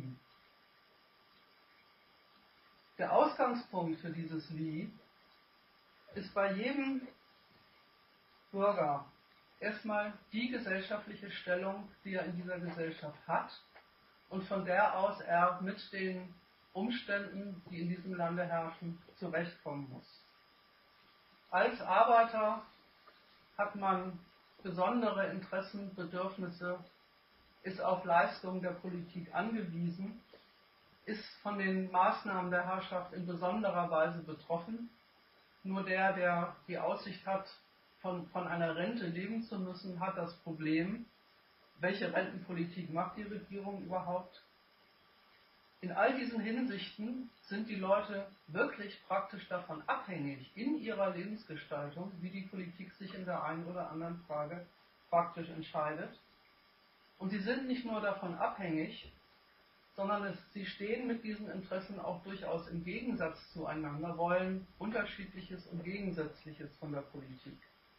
Der Ausgangspunkt für dieses Wie ist bei jedem Bürger erstmal die gesellschaftliche Stellung, die er in dieser Gesellschaft hat und von der aus er mit den Umständen, die in diesem Lande herrschen, zurechtkommen muss. Als Arbeiter hat man besondere Interessen, Bedürfnisse, ist auf Leistungen der Politik angewiesen ist von den Maßnahmen der Herrschaft in besonderer Weise betroffen. Nur der, der die Aussicht hat, von, von einer Rente leben zu müssen, hat das Problem, welche Rentenpolitik macht die Regierung überhaupt? In all diesen Hinsichten sind die Leute wirklich praktisch davon abhängig, in ihrer Lebensgestaltung, wie die Politik sich in der einen oder anderen Frage praktisch entscheidet. Und sie sind nicht nur davon abhängig, sondern es, sie stehen mit diesen Interessen auch durchaus im Gegensatz zueinander, wollen Unterschiedliches und Gegensätzliches von der Politik.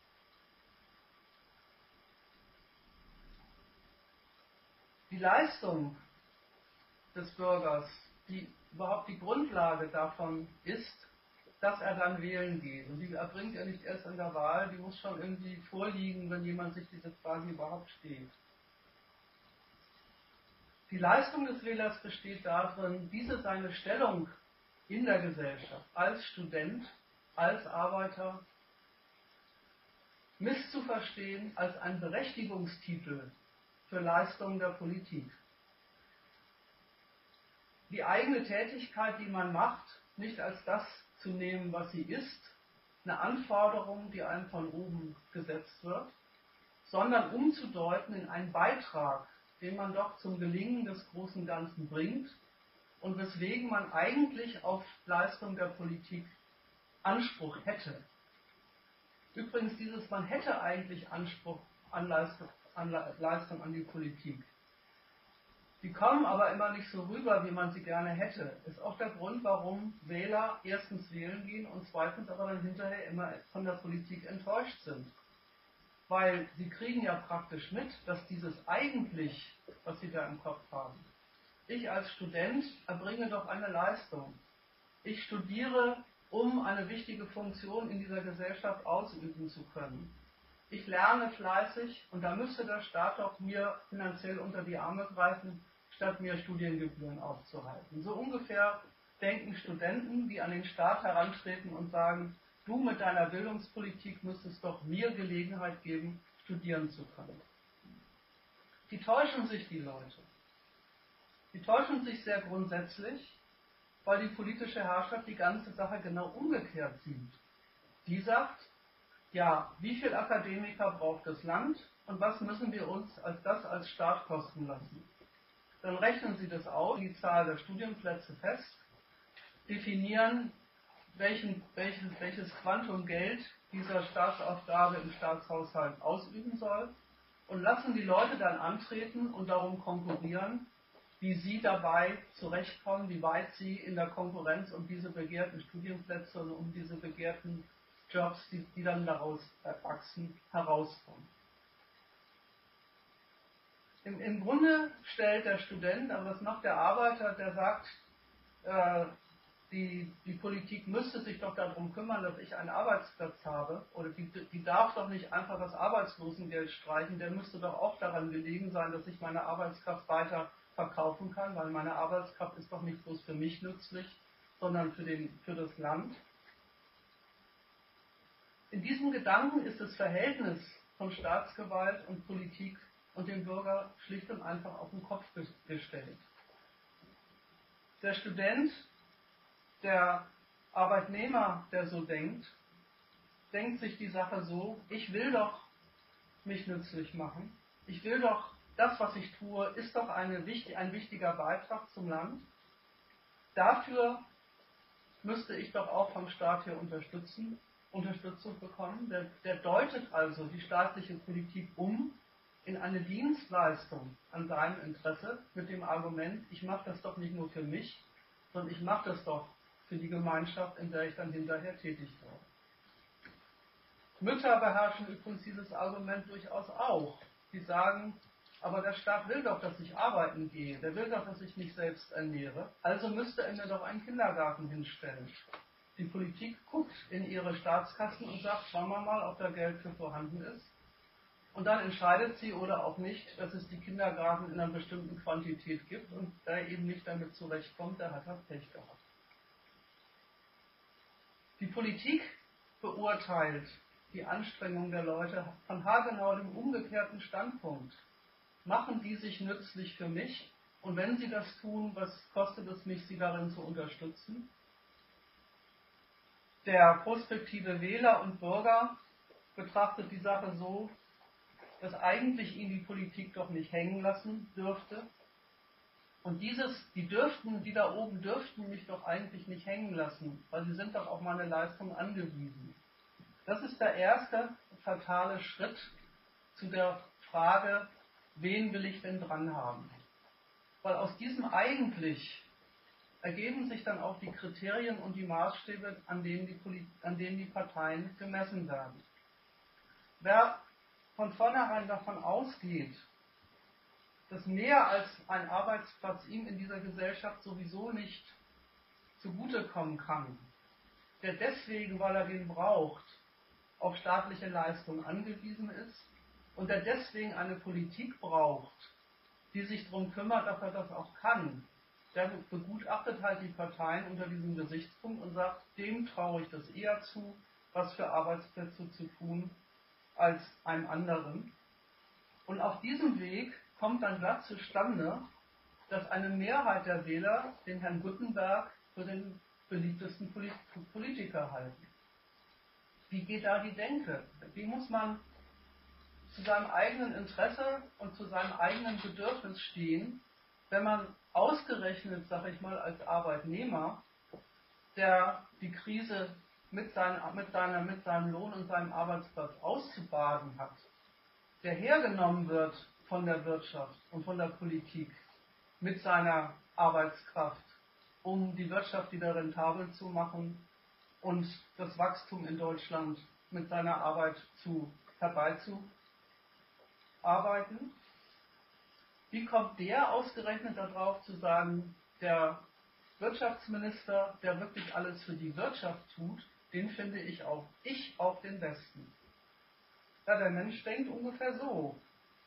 Die Leistung des Bürgers, die überhaupt die Grundlage davon ist, dass er dann wählen geht. Und die erbringt er nicht erst in der Wahl, die muss schon irgendwie vorliegen, wenn jemand sich diese Frage überhaupt stellt. Die Leistung des Wählers besteht darin, diese seine Stellung in der Gesellschaft als Student, als Arbeiter misszuverstehen als ein Berechtigungstitel für Leistungen der Politik. Die eigene Tätigkeit, die man macht, nicht als das zu nehmen, was sie ist, eine Anforderung, die einem von oben gesetzt wird, sondern umzudeuten in einen Beitrag, den man doch zum Gelingen des großen Ganzen bringt und weswegen man eigentlich auf Leistung der Politik Anspruch hätte. Übrigens, dieses man hätte eigentlich Anspruch an Leistung an, Leistung an die Politik. Die kommen aber immer nicht so rüber, wie man sie gerne hätte. Ist auch der Grund, warum Wähler erstens wählen gehen und zweitens aber dann hinterher immer von der Politik enttäuscht sind. Weil sie kriegen ja praktisch mit, dass dieses eigentlich, was sie da im Kopf haben, ich als Student erbringe doch eine Leistung. Ich studiere, um eine wichtige Funktion in dieser Gesellschaft ausüben zu können. Ich lerne fleißig und da müsste der Staat doch mir finanziell unter die Arme greifen, statt mir Studiengebühren aufzuhalten. So ungefähr denken Studenten, die an den Staat herantreten und sagen, du mit deiner Bildungspolitik müsstest doch mir Gelegenheit geben, studieren zu können. Die täuschen sich, die Leute. Die täuschen sich sehr grundsätzlich, weil die politische Herrschaft die ganze Sache genau umgekehrt sieht. Die sagt, ja, wie viel Akademiker braucht das Land und was müssen wir uns als das als Staat kosten lassen? Dann rechnen sie das aus, die Zahl der Studienplätze fest, definieren, welchen, welches, welches Quantum Geld dieser Staatsaufgabe im Staatshaushalt ausüben soll und lassen die Leute dann antreten und darum konkurrieren, wie sie dabei zurechtkommen, wie weit sie in der Konkurrenz um diese begehrten Studienplätze und um diese begehrten Jobs, die, die dann daraus erwachsen, herauskommen. Im, Im Grunde stellt der Student, aber das macht der Arbeiter, der sagt, äh, die, die Politik müsste sich doch darum kümmern, dass ich einen Arbeitsplatz habe, oder die, die darf doch nicht einfach das Arbeitslosengeld streichen, der müsste doch auch daran gelegen sein, dass ich meine Arbeitskraft weiter verkaufen kann, weil meine Arbeitskraft ist doch nicht bloß für mich nützlich, sondern für, den, für das Land. In diesem Gedanken ist das Verhältnis von Staatsgewalt und Politik und dem Bürger schlicht und einfach auf den Kopf gestellt. Der Student, der Arbeitnehmer, der so denkt, denkt sich die Sache so, ich will doch mich nützlich machen, ich will doch, das, was ich tue, ist doch eine, ein wichtiger Beitrag zum Land. Dafür müsste ich doch auch vom Staat her unterstützen. Unterstützung bekommen. Der, der deutet also die staatliche Politik um in eine Dienstleistung an seinem Interesse mit dem Argument, ich mache das doch nicht nur für mich, sondern ich mache das doch für die Gemeinschaft, in der ich dann hinterher tätig werde. Mütter beherrschen übrigens dieses Argument durchaus auch. Die sagen, aber der Staat will doch, dass ich arbeiten gehe, der will doch, dass ich mich selbst ernähre, also müsste er mir doch einen Kindergarten hinstellen. Die Politik guckt in ihre Staatskassen und sagt, schauen wir mal, ob da Geld für vorhanden ist. Und dann entscheidet sie oder auch nicht, dass es die Kindergarten in einer bestimmten Quantität gibt und wer eben nicht damit zurechtkommt, der hat halt Pech gehabt. Die Politik beurteilt die Anstrengung der Leute von haargenau dem umgekehrten Standpunkt. Machen die sich nützlich für mich Und wenn sie das tun, was kostet es mich, sie darin zu unterstützen? Der prospektive Wähler und Bürger betrachtet die Sache so, dass eigentlich ihn die Politik doch nicht hängen lassen dürfte. Und dieses, die dürften, die da oben dürften mich doch eigentlich nicht hängen lassen, weil sie sind doch auf meine Leistung angewiesen. Das ist der erste fatale Schritt zu der Frage, wen will ich denn dran haben? Weil aus diesem eigentlich ergeben sich dann auch die Kriterien und die Maßstäbe, an denen die, an denen die Parteien gemessen werden. Wer von vornherein davon ausgeht, dass mehr als ein Arbeitsplatz ihm in dieser Gesellschaft sowieso nicht zugutekommen kann, der deswegen, weil er den braucht, auf staatliche Leistung angewiesen ist und der deswegen eine Politik braucht, die sich darum kümmert, dass er das auch kann, der begutachtet halt die Parteien unter diesem Gesichtspunkt und sagt, dem traue ich das eher zu, was für Arbeitsplätze zu tun, als einem anderen. Und auf diesem Weg kommt dann glatt zustande, dass eine Mehrheit der Wähler den Herrn Guttenberg für den beliebtesten Politiker halten. Wie geht da die Denke? Wie muss man zu seinem eigenen Interesse und zu seinem eigenen Bedürfnis stehen, wenn man ausgerechnet, sag ich mal, als Arbeitnehmer, der die Krise mit, seinen, mit, seiner, mit seinem Lohn und seinem Arbeitsplatz auszubaden hat, der hergenommen wird von der Wirtschaft und von der Politik mit seiner Arbeitskraft, um die Wirtschaft wieder rentabel zu machen und das Wachstum in Deutschland mit seiner Arbeit zu, herbeizuarbeiten. Wie kommt der ausgerechnet darauf zu sagen, der Wirtschaftsminister, der wirklich alles für die Wirtschaft tut, den finde ich auch, ich auch den Besten? Ja, der Mensch denkt ungefähr so.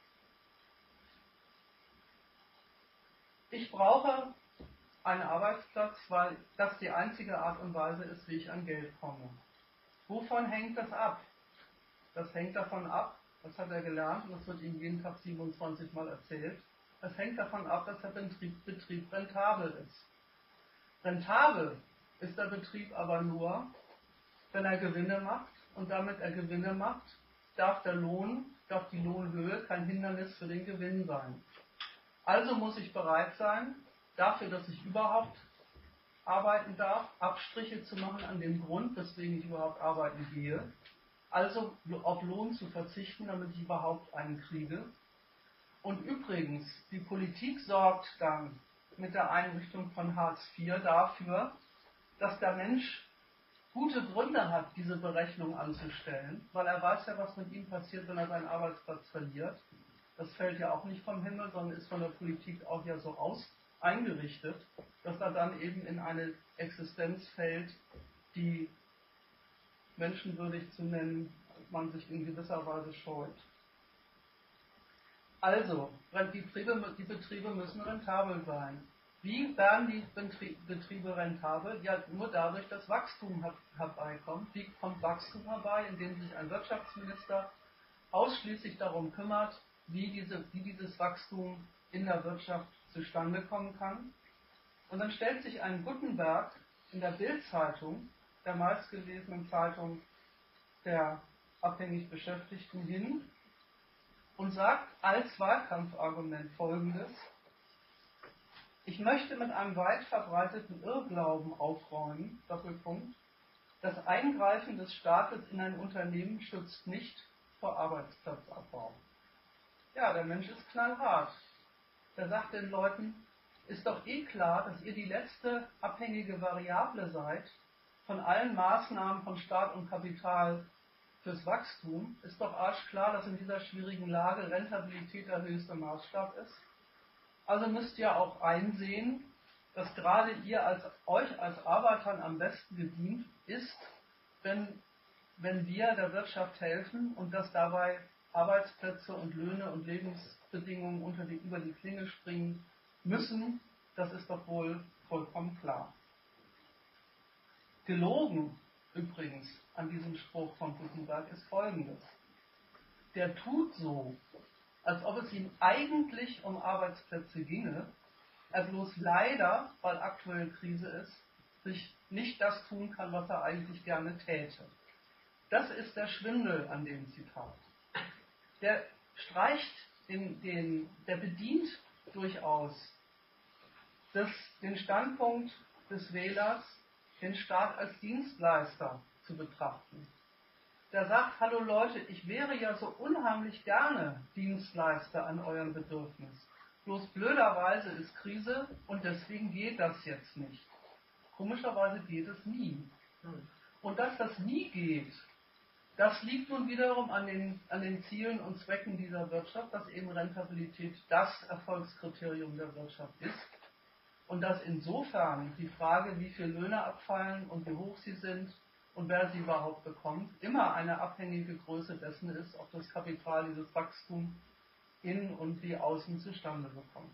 Ich brauche einen Arbeitsplatz, weil das die einzige Art und Weise ist, wie ich an Geld komme. Wovon hängt das ab? Das hängt davon ab, das hat er gelernt und das wird ihm jeden Tag siebenundzwanzig Mal erzählt, das hängt davon ab, dass der Betrieb, Betrieb rentabel ist. Rentabel ist der Betrieb aber nur, wenn er Gewinne macht, und damit er Gewinne macht, darf der Lohn, darf die Lohnhöhe kein Hindernis für den Gewinn sein. Also muss ich bereit sein, dafür, dass ich überhaupt arbeiten darf, Abstriche zu machen an dem Grund, weswegen ich überhaupt arbeiten gehe. Also auf Lohn zu verzichten, damit ich überhaupt einen kriege. Und übrigens, die Politik sorgt dann mit der Einrichtung von Hartz vier dafür, dass der Mensch gute Gründe hat, diese Berechnung anzustellen, weil er weiß ja, was mit ihm passiert, wenn er seinen Arbeitsplatz verliert. Das fällt ja auch nicht vom Himmel, sondern ist von der Politik auch ja so aus eingerichtet, dass er dann eben in eine Existenz fällt, die menschenwürdig zu nennen, man sich in gewisser Weise scheut. Also, die Betriebe, die Betriebe müssen rentabel sein. Wie werden die Betriebe rentabel? Ja, nur dadurch, dass Wachstum herbeikommt. Wie kommt Wachstum herbei? Indem sich ein Wirtschaftsminister ausschließlich darum kümmert, wie, diese, wie dieses Wachstum in der Wirtschaft zustande kommen kann. Und dann stellt sich ein Guttenberg in der Bild-Zeitung, der meistgelesenen Zeitung der abhängig Beschäftigten, hin und sagt als Wahlkampfargument Folgendes: Ich möchte mit einem weit verbreiteten Irrglauben aufräumen, Doppelpunkt, das Eingreifen des Staates in ein Unternehmen schützt nicht vor Arbeitsplatzabbau. Ja, der Mensch ist knallhart. Der sagt den Leuten, ist doch eh klar, dass ihr die letzte abhängige Variable seid von allen Maßnahmen von Staat und Kapital fürs Wachstum. Ist doch arschklar, dass in dieser schwierigen Lage Rentabilität der höchste Maßstab ist. Also müsst ihr auch einsehen, dass gerade ihr als euch als Arbeitern am besten gedient ist, wenn, wenn wir der Wirtschaft helfen und dass dabei Arbeitsplätze und Löhne und Lebensbedingungen unter die, über die Klinge springen müssen, das ist doch wohl vollkommen klar. Gelogen übrigens an diesem Spruch von Guttenberg ist Folgendes: Der tut so, als ob es ihm eigentlich um Arbeitsplätze ginge, er bloß leider, weil aktuell Krise ist, sich nicht das tun kann, was er eigentlich gerne täte. Das ist der Schwindel an dem Zitat. Der streicht den, den, der bedient durchaus das, den Standpunkt des Wählers, den Staat als Dienstleister zu betrachten. Der sagt, hallo Leute, ich wäre ja so unheimlich gerne Dienstleister an eurem Bedürfnis. Bloß blöderweise ist Krise und deswegen geht das jetzt nicht. Komischerweise geht es nie. Und dass das nie geht, das liegt nun wiederum an den, an den Zielen und Zwecken dieser Wirtschaft, dass eben Rentabilität das Erfolgskriterium der Wirtschaft ist. Und dass insofern die Frage, wie viel Löhne abfallen und wie hoch sie sind und wer sie überhaupt bekommt, immer eine abhängige Größe dessen ist, ob das Kapital dieses Wachstum innen und wie außen zustande bekommt.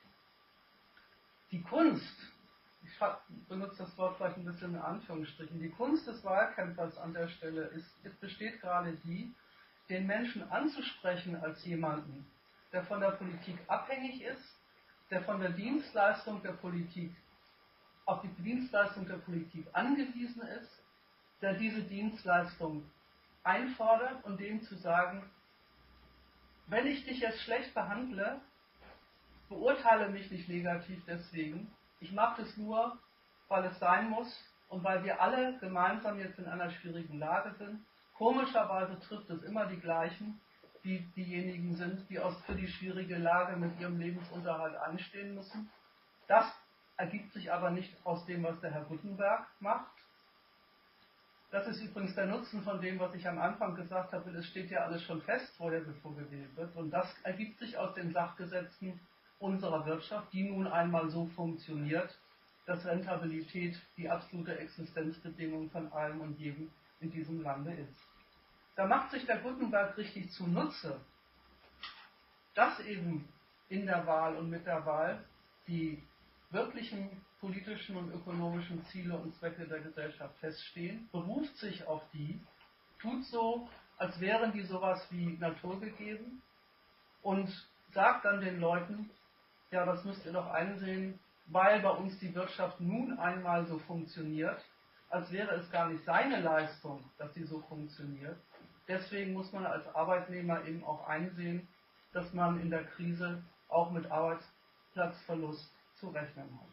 Die Kunst, ich benutze das Wort vielleicht ein bisschen in Anführungsstrichen, die Kunst des Wahlkämpfers an der Stelle ist, ist, besteht gerade die, den Menschen anzusprechen als jemanden, der von der Politik abhängig ist, der von der Dienstleistung der Politik auf die Dienstleistung der Politik angewiesen ist, der diese Dienstleistung einfordert und dem zu sagen, wenn ich dich jetzt schlecht behandle, beurteile mich nicht negativ deswegen, ich mache das nur, weil es sein muss und weil wir alle gemeinsam jetzt in einer schwierigen Lage sind. Komischerweise trifft es immer die gleichen, die diejenigen sind, die aus für die schwierige Lage mit ihrem Lebensunterhalt anstehen müssen. Das ergibt sich aber nicht aus dem, was der Herr Guttenberg macht. Das ist übrigens der Nutzen von dem, was ich am Anfang gesagt habe, es steht ja alles schon fest vorher, bevor gewählt wird. Und das ergibt sich aus den Sachgesetzen unserer Wirtschaft, die nun einmal so funktioniert, dass Rentabilität die absolute Existenzbedingung von allem und jedem in diesem Lande ist. Da macht sich der Guttenberg richtig zunutze, dass eben in der Wahl und mit der Wahl die wirklichen politischen und ökonomischen Ziele und Zwecke der Gesellschaft feststehen, beruft sich auf die, tut so, als wären die sowas wie naturgegeben und sagt dann den Leuten, ja, das müsst ihr doch einsehen, weil bei uns die Wirtschaft nun einmal so funktioniert, als wäre es gar nicht seine Leistung, dass sie so funktioniert. Deswegen muss man als Arbeitnehmer eben auch einsehen, dass man in der Krise auch mit Arbeitsplatzverlust zu rechnen hat.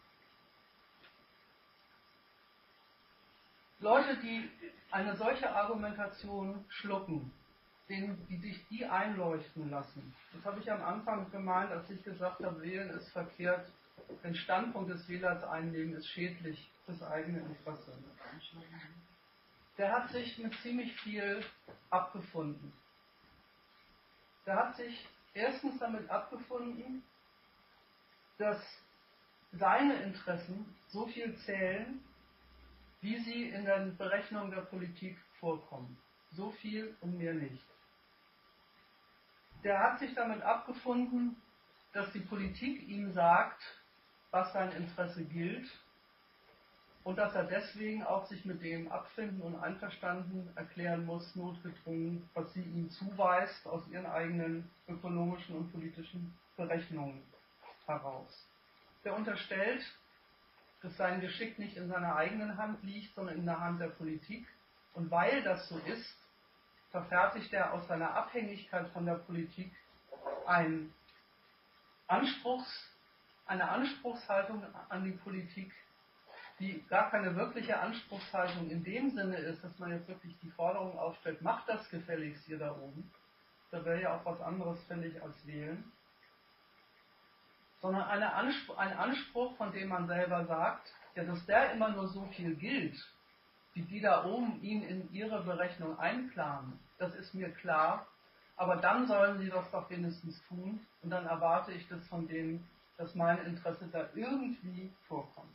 Leute, die eine solche Argumentation schlucken, denen, die sich die einleuchten lassen, das habe ich am Anfang gemeint, als ich gesagt habe, wählen ist verkehrt, den Standpunkt des Wählers einnehmen ist schädlich fürs eigene Interesse. Der hat sich mit ziemlich viel abgefunden. Der hat sich erstens damit abgefunden, dass seine Interessen so viel zählen, wie sie in der Berechnung der Politik vorkommen. So viel und mehr nicht. Der hat sich damit abgefunden, dass die Politik ihm sagt, was sein Interesse gilt und dass er deswegen auch sich mit dem abfinden und einverstanden erklären muss, notgedrungen, was sie ihm zuweist aus ihren eigenen ökonomischen und politischen Berechnungen heraus. Der unterstellt, dass sein Geschick nicht in seiner eigenen Hand liegt, sondern in der Hand der Politik. Und weil das so ist, verfertigt er aus seiner Abhängigkeit von der Politik ein Anspruchs, eine Anspruchshaltung an die Politik, die gar keine wirkliche Anspruchshaltung in dem Sinne ist, dass man jetzt wirklich die Forderung aufstellt, macht das gefälligst hier da oben. Da wäre ja auch was anderes fällig als wählen. Sondern eine Anspruch, ein Anspruch, von dem man selber sagt, ja, dass der immer nur so viel gilt, wie die da oben ihn in ihre Berechnung einplanen, das ist mir klar, aber dann sollen sie das doch wenigstens tun und dann erwarte ich das von denen, dass mein Interesse da irgendwie vorkommt.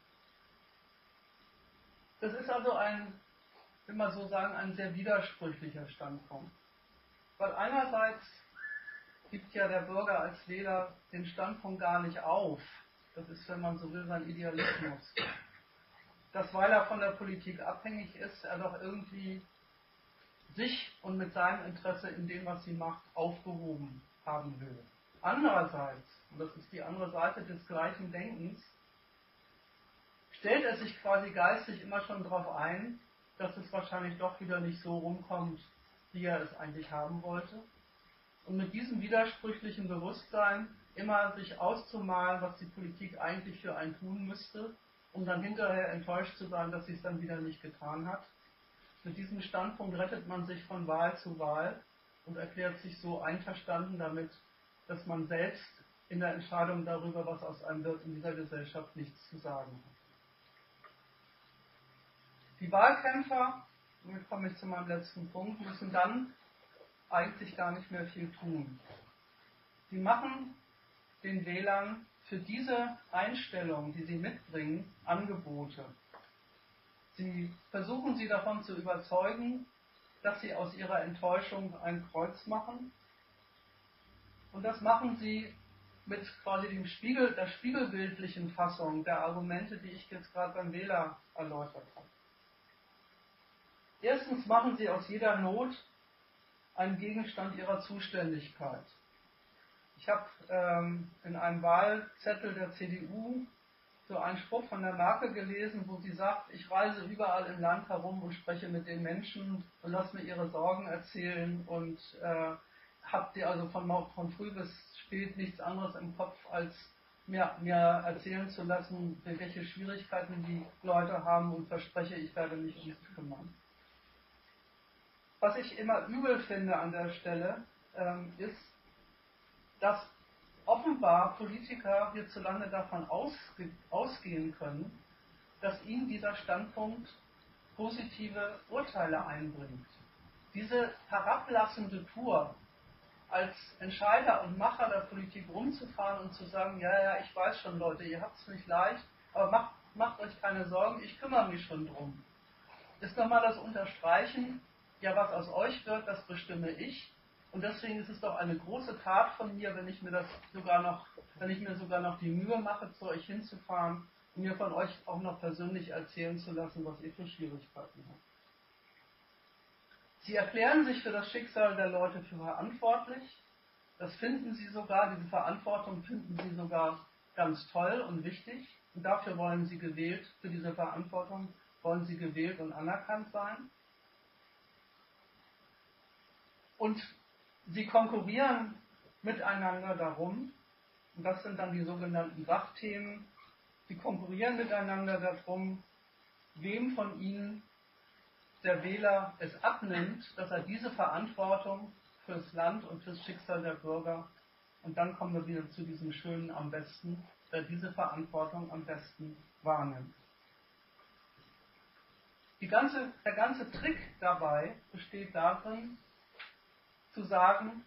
Das ist also ein, will man so sagen, ein sehr widersprüchlicher Standpunkt. Weil einerseits gibt ja der Bürger als Wähler den Standpunkt gar nicht auf. Das ist, wenn man so will, sein Idealismus. Dass, weil er von der Politik abhängig ist, er doch irgendwie sich und mit seinem Interesse in dem, was sie macht, aufgehoben haben will. Andererseits, und das ist die andere Seite des gleichen Denkens, stellt er sich quasi geistig immer schon darauf ein, dass es wahrscheinlich doch wieder nicht so rumkommt, wie er es eigentlich haben wollte. Und mit diesem widersprüchlichen Bewusstsein immer sich auszumalen, was die Politik eigentlich für einen tun müsste, um dann hinterher enttäuscht zu sein, dass sie es dann wieder nicht getan hat. Mit diesem Standpunkt rettet man sich von Wahl zu Wahl und erklärt sich so einverstanden damit, dass man selbst in der Entscheidung darüber, was aus einem wird, in dieser Gesellschaft nichts zu sagen hat. Die Wahlkämpfer, damit komme ich zu meinem letzten Punkt, müssen dann eigentlich gar nicht mehr viel tun. Sie machen den Wählern für diese Einstellung, die sie mitbringen, Angebote. Sie versuchen sie davon zu überzeugen, dass sie aus ihrer Enttäuschung ein Kreuz machen. Und das machen sie mit quasi dem Spiegel, der spiegelbildlichen Fassung der Argumente, die ich jetzt gerade beim Wähler erläutert habe. Erstens machen sie aus jeder Not einen Gegenstand ihrer Zuständigkeit. Ich habe ähm, in einem Wahlzettel der C D U so einen Spruch von der Merkel gelesen, wo sie sagt, ich reise überall im Land herum und spreche mit den Menschen und lasse mir ihre Sorgen erzählen und äh, habe die also von, von früh bis spät nichts anderes im Kopf, als mir, mir erzählen zu lassen, welche Schwierigkeiten die Leute haben und verspreche, ich werde mich um sie kümmern. Was ich immer übel finde an der Stelle, ähm, ist, dass offenbar Politiker hierzulande davon ausge ausgehen können, dass ihnen dieser Standpunkt positive Urteile einbringt. Diese herablassende Tour, als Entscheider und Macher der Politik rumzufahren und zu sagen, ja, ja, ich weiß schon, Leute, ihr habt es nicht leicht, aber macht, macht euch keine Sorgen, ich kümmere mich schon drum. Ist nochmal das Unterstreichen, ja, was aus euch wird, das bestimme ich. Und deswegen ist es doch eine große Tat von mir, wenn ich mir das sogar noch, wenn ich mir sogar noch die Mühe mache, zu euch hinzufahren und mir von euch auch noch persönlich erzählen zu lassen, was ihr für Schwierigkeiten habt. Sie erklären sich für das Schicksal der Leute für verantwortlich. Das finden sie sogar, diese Verantwortung finden sie sogar ganz toll und wichtig. Und dafür wollen sie gewählt, für diese Verantwortung wollen sie gewählt und anerkannt sein. Und sie konkurrieren miteinander darum, und das sind dann die sogenannten Sachthemen, sie konkurrieren miteinander darum, wem von ihnen der Wähler es abnimmt, dass er diese Verantwortung fürs Land und fürs Schicksal der Bürger, und dann kommen wir wieder zu diesem schönen am besten, der diese Verantwortung am besten wahrnimmt. Die ganze, der ganze Trick dabei besteht darin, zu sagen,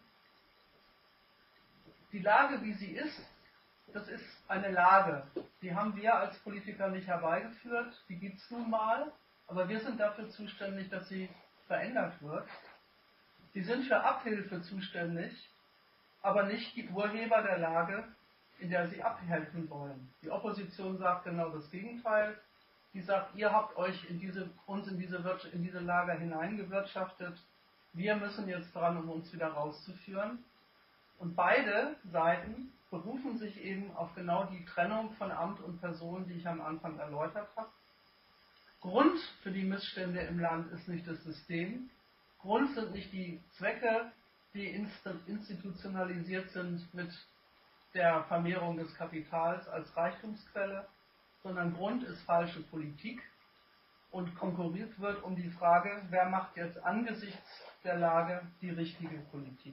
die Lage, wie sie ist, das ist eine Lage. Die haben wir als Politiker nicht herbeigeführt, die gibt es nun mal, aber wir sind dafür zuständig, dass sie verändert wird. Sie sind für Abhilfe zuständig, aber nicht die Urheber der Lage, in der sie abhelfen wollen. Die Opposition sagt genau das Gegenteil. Die sagt, ihr habt euch in diese, uns in diese, in diese Lage hineingewirtschaftet. Wir müssen jetzt dran, um uns wieder rauszuführen. Und beide Seiten berufen sich eben auf genau die Trennung von Amt und Person, die ich am Anfang erläutert habe. Grund für die Missstände im Land ist nicht das System. Grund sind nicht die Zwecke, die institutionalisiert sind mit der Vermehrung des Kapitals als Reichtumsquelle, sondern Grund ist falsche Politik. Und konkurriert wird um die Frage, wer macht jetzt angesichts der Lage die richtige Politik.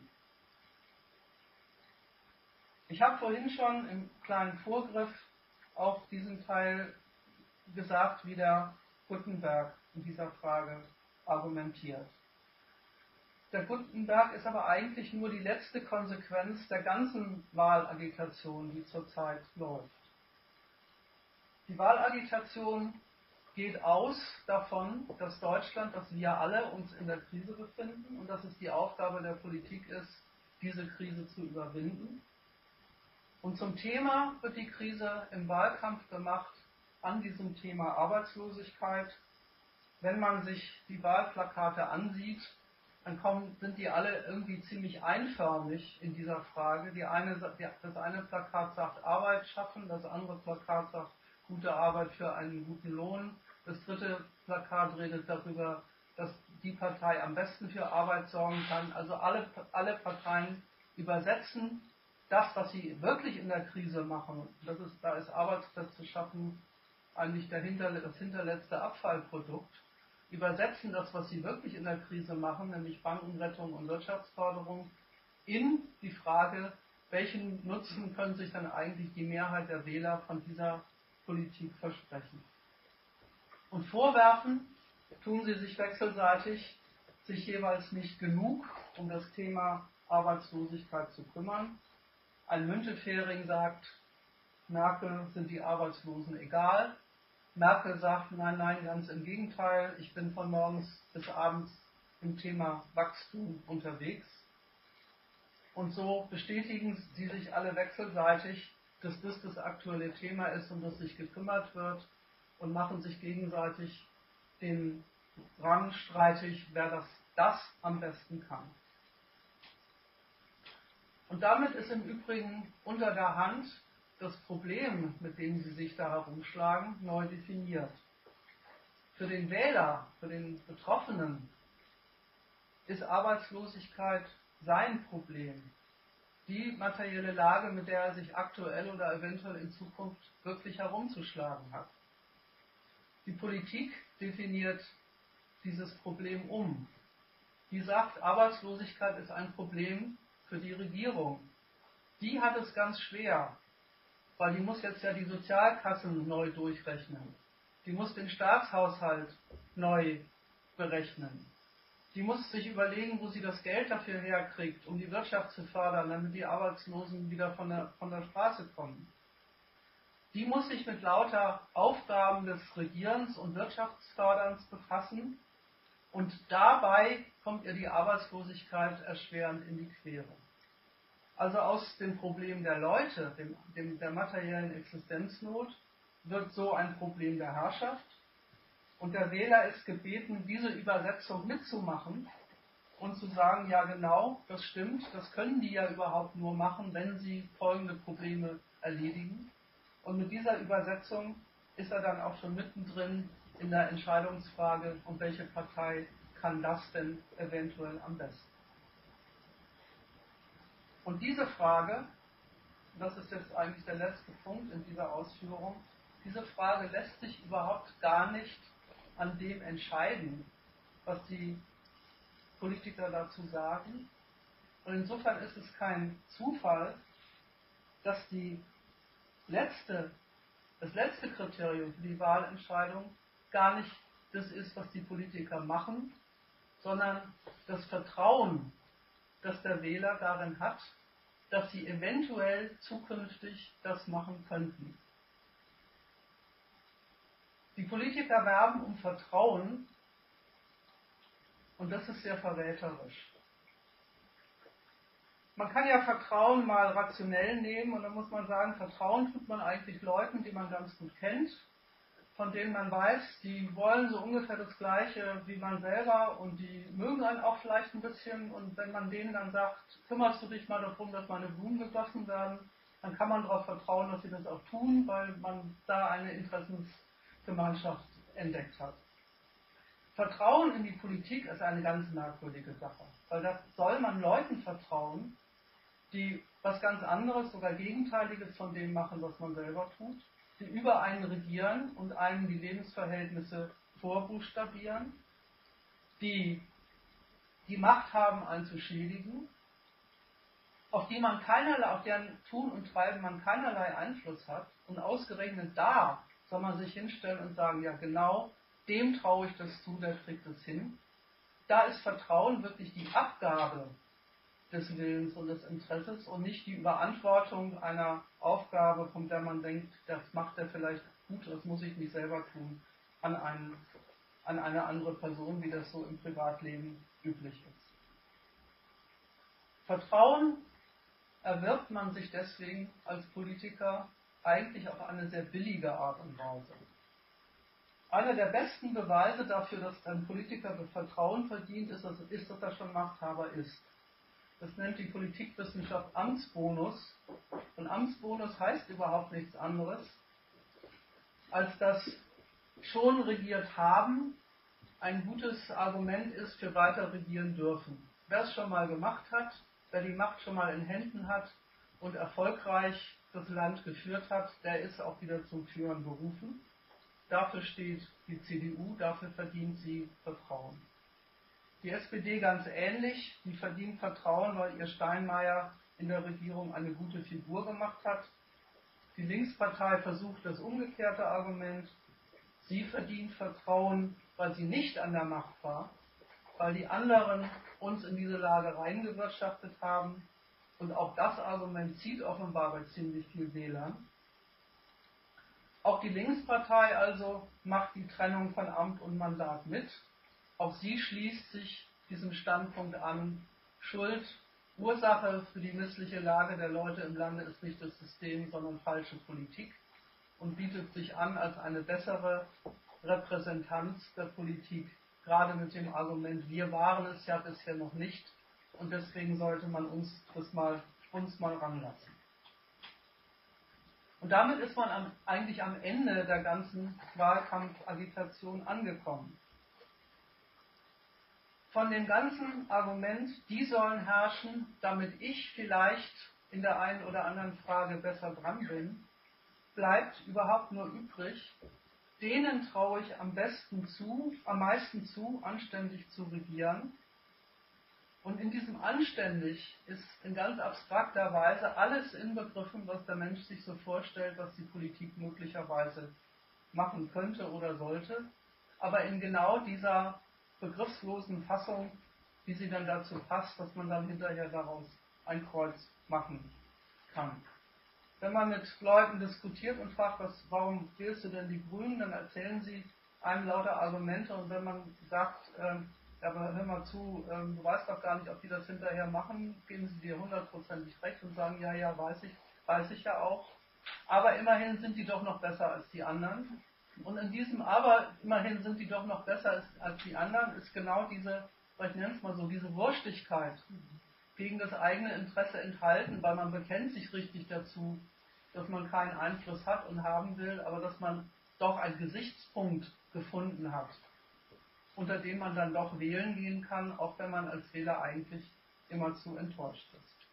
Ich habe vorhin schon im kleinen Vorgriff auf diesen Teil gesagt, wie der Gutenberg in dieser Frage argumentiert. Der Gutenberg ist aber eigentlich nur die letzte Konsequenz der ganzen Wahlagitation, die zurzeit läuft. Die Wahlagitation geht aus davon, dass Deutschland, dass wir alle uns in der Krise befinden und dass es die Aufgabe der Politik ist, diese Krise zu überwinden. Und zum Thema wird die Krise im Wahlkampf gemacht, an diesem Thema Arbeitslosigkeit. Wenn man sich die Wahlplakate ansieht, dann kommen, sind die alle irgendwie ziemlich einförmig in dieser Frage. Die eine, das eine Plakat sagt Arbeit schaffen, das andere Plakat sagt gute Arbeit für einen guten Lohn. Das dritte Plakat redet darüber, dass die Partei am besten für Arbeit sorgen kann. Also alle, alle Parteien übersetzen das, was sie wirklich in der Krise machen. Das ist, da ist Arbeitsplätze schaffen eigentlich der hinter, das hinterletzte Abfallprodukt. Übersetzen das, was sie wirklich in der Krise machen, nämlich Bankenrettung und Wirtschaftsförderung, in die Frage, welchen Nutzen können sich dann eigentlich die Mehrheit der Wähler von dieser Politik versprechen. Und vorwerfen tun sie sich wechselseitig, sich jeweils nicht genug um das Thema Arbeitslosigkeit zu kümmern. Ein Müntefering sagt, Merkel sind die Arbeitslosen egal. Merkel sagt, nein, nein, ganz im Gegenteil, ich bin von morgens bis abends im Thema Wachstum unterwegs. Und so bestätigen sie sich alle wechselseitig, dass das das aktuelle Thema ist, um das sich gekümmert wird, und machen sich gegenseitig den Rang streitig, wer das, das am besten kann. Und damit ist im Übrigen unter der Hand das Problem, mit dem sie sich da herumschlagen, neu definiert. Für den Wähler, für den Betroffenen ist Arbeitslosigkeit sein Problem. Die materielle Lage, mit der er sich aktuell oder eventuell in Zukunft wirklich herumzuschlagen hat. Die Politik definiert dieses Problem um. Die sagt, Arbeitslosigkeit ist ein Problem für die Regierung. Die hat es ganz schwer, weil die muss jetzt ja die Sozialkassen neu durchrechnen. Die muss den Staatshaushalt neu berechnen. Die muss sich überlegen, wo sie das Geld dafür herkriegt, um die Wirtschaft zu fördern, damit die Arbeitslosen wieder von der, von der Straße kommen. Die muss sich mit lauter Aufgaben des Regierens und Wirtschaftsförderns befassen, und dabei kommt ihr die Arbeitslosigkeit erschwerend in die Quere. Also aus dem Problem der Leute, dem, dem, der materiellen Existenznot, wird so ein Problem der Herrschaft. Und der Wähler ist gebeten, diese Übersetzung mitzumachen und zu sagen, ja genau, das stimmt, das können die ja überhaupt nur machen, wenn sie folgende Probleme erledigen. Und mit dieser Übersetzung ist er dann auch schon mittendrin in der Entscheidungsfrage, und welche Partei kann das denn eventuell am besten. Und diese Frage, das ist jetzt eigentlich der letzte Punkt in dieser Ausführung, diese Frage lässt sich überhaupt gar nicht an dem entscheiden, was die Politiker dazu sagen. Und insofern ist es kein Zufall, dass die letzte, das letzte Kriterium für die Wahlentscheidung gar nicht das ist, was die Politiker machen, sondern das Vertrauen, das der Wähler darin hat, dass sie eventuell zukünftig das machen könnten. Die Politiker werben um Vertrauen, und das ist sehr verräterisch. Man kann ja Vertrauen mal rationell nehmen, und dann muss man sagen, Vertrauen tut man eigentlich Leuten, die man ganz gut kennt, von denen man weiß, die wollen so ungefähr das Gleiche wie man selber, und die mögen einen auch vielleicht ein bisschen, und wenn man denen dann sagt, kümmerst du dich mal darum, dass meine Blumen gegossen werden, dann kann man darauf vertrauen, dass sie das auch tun, weil man da eine Interessensgemeinschaft entdeckt hat. Vertrauen in die Politik ist eine ganz merkwürdige Sache, weil da soll man Leuten vertrauen, die was ganz anderes, sogar Gegenteiliges von dem machen, was man selber tut, die über einen regieren und einem die Lebensverhältnisse vorbuchstabieren, die die Macht haben, einen zu schädigen, auf die man keinerlei, auf deren Tun und Treiben man keinerlei Einfluss hat, und ausgerechnet da soll man sich hinstellen und sagen, ja genau, dem traue ich das zu, der kriegt es hin. Da ist Vertrauen wirklich die Abgabe des Willens und des Interesses und nicht die Überantwortung einer Aufgabe, von der man denkt, das macht er vielleicht gut, das muss ich nicht selber tun, an, einen, an eine andere Person, wie das so im Privatleben üblich ist. Vertrauen erwirbt man sich deswegen als Politiker eigentlich auf eine sehr billige Art und Weise. Einer der besten Beweise dafür, dass ein Politiker Vertrauen verdient, ist, dass, ist, dass er schon Machthaber ist. Das nennt die Politikwissenschaft Amtsbonus. Und Amtsbonus heißt überhaupt nichts anderes, als dass schon regiert haben ein gutes Argument ist für weiter regieren dürfen. Wer es schon mal gemacht hat, wer die Macht schon mal in Händen hat und erfolgreich das Land geführt hat, der ist auch wieder zum Führen berufen. Dafür steht die C D U, dafür verdient sie Vertrauen. Die S P D ganz ähnlich, die verdient Vertrauen, weil ihr Steinmeier in der Regierung eine gute Figur gemacht hat. Die Linkspartei versucht das umgekehrte Argument. Sie verdient Vertrauen, weil sie nicht an der Macht war, weil die anderen uns in diese Lage reingewirtschaftet haben. Und auch das Argument zieht offenbar bei ziemlich viel Wählern. Auch die Linkspartei also macht die Trennung von Amt und Mandat mit. Auch sie schließt sich diesem Standpunkt an. Schuld, Ursache für die missliche Lage der Leute im Lande ist nicht das System, sondern falsche Politik und bietet sich an als eine bessere Repräsentanz der Politik, gerade mit dem Argument, wir waren es ja bisher noch nicht und deswegen sollte man uns das mal, uns mal ranlassen. Und damit ist man am, eigentlich am Ende der ganzen Wahlkampfagitation angekommen. Von dem ganzen Argument, die sollen herrschen, damit ich vielleicht in der einen oder anderen Frage besser dran bin, bleibt überhaupt nur übrig, denen traue ich am besten zu, am meisten zu, anständig zu regieren. Und in diesem anständig ist in ganz abstrakter Weise alles inbegriffen, was der Mensch sich so vorstellt, was die Politik möglicherweise machen könnte oder sollte, aber in genau dieser begriffslosen Fassung, wie sie dann dazu passt, dass man dann hinterher daraus ein Kreuz machen kann. Wenn man mit Leuten diskutiert und fragt, was, warum wählst du denn die Grünen, dann erzählen sie einem lauter Argumente und wenn man sagt, ähm, ja, aber hör mal zu, ähm, du weißt doch gar nicht, ob die das hinterher machen, geben sie dir hundertprozentig recht und sagen, ja, ja, weiß ich, weiß ich ja auch. Aber immerhin sind die doch noch besser als die anderen. Und in diesem Aber, immerhin sind die doch noch besser als, als die anderen, ist genau diese, ich nenne es mal so, diese Wurstigkeit gegen das eigene Interesse enthalten, weil man bekennt sich richtig dazu, dass man keinen Einfluss hat und haben will, aber dass man doch einen Gesichtspunkt gefunden hat, unter dem man dann doch wählen gehen kann, auch wenn man als Wähler eigentlich immerzu enttäuscht ist.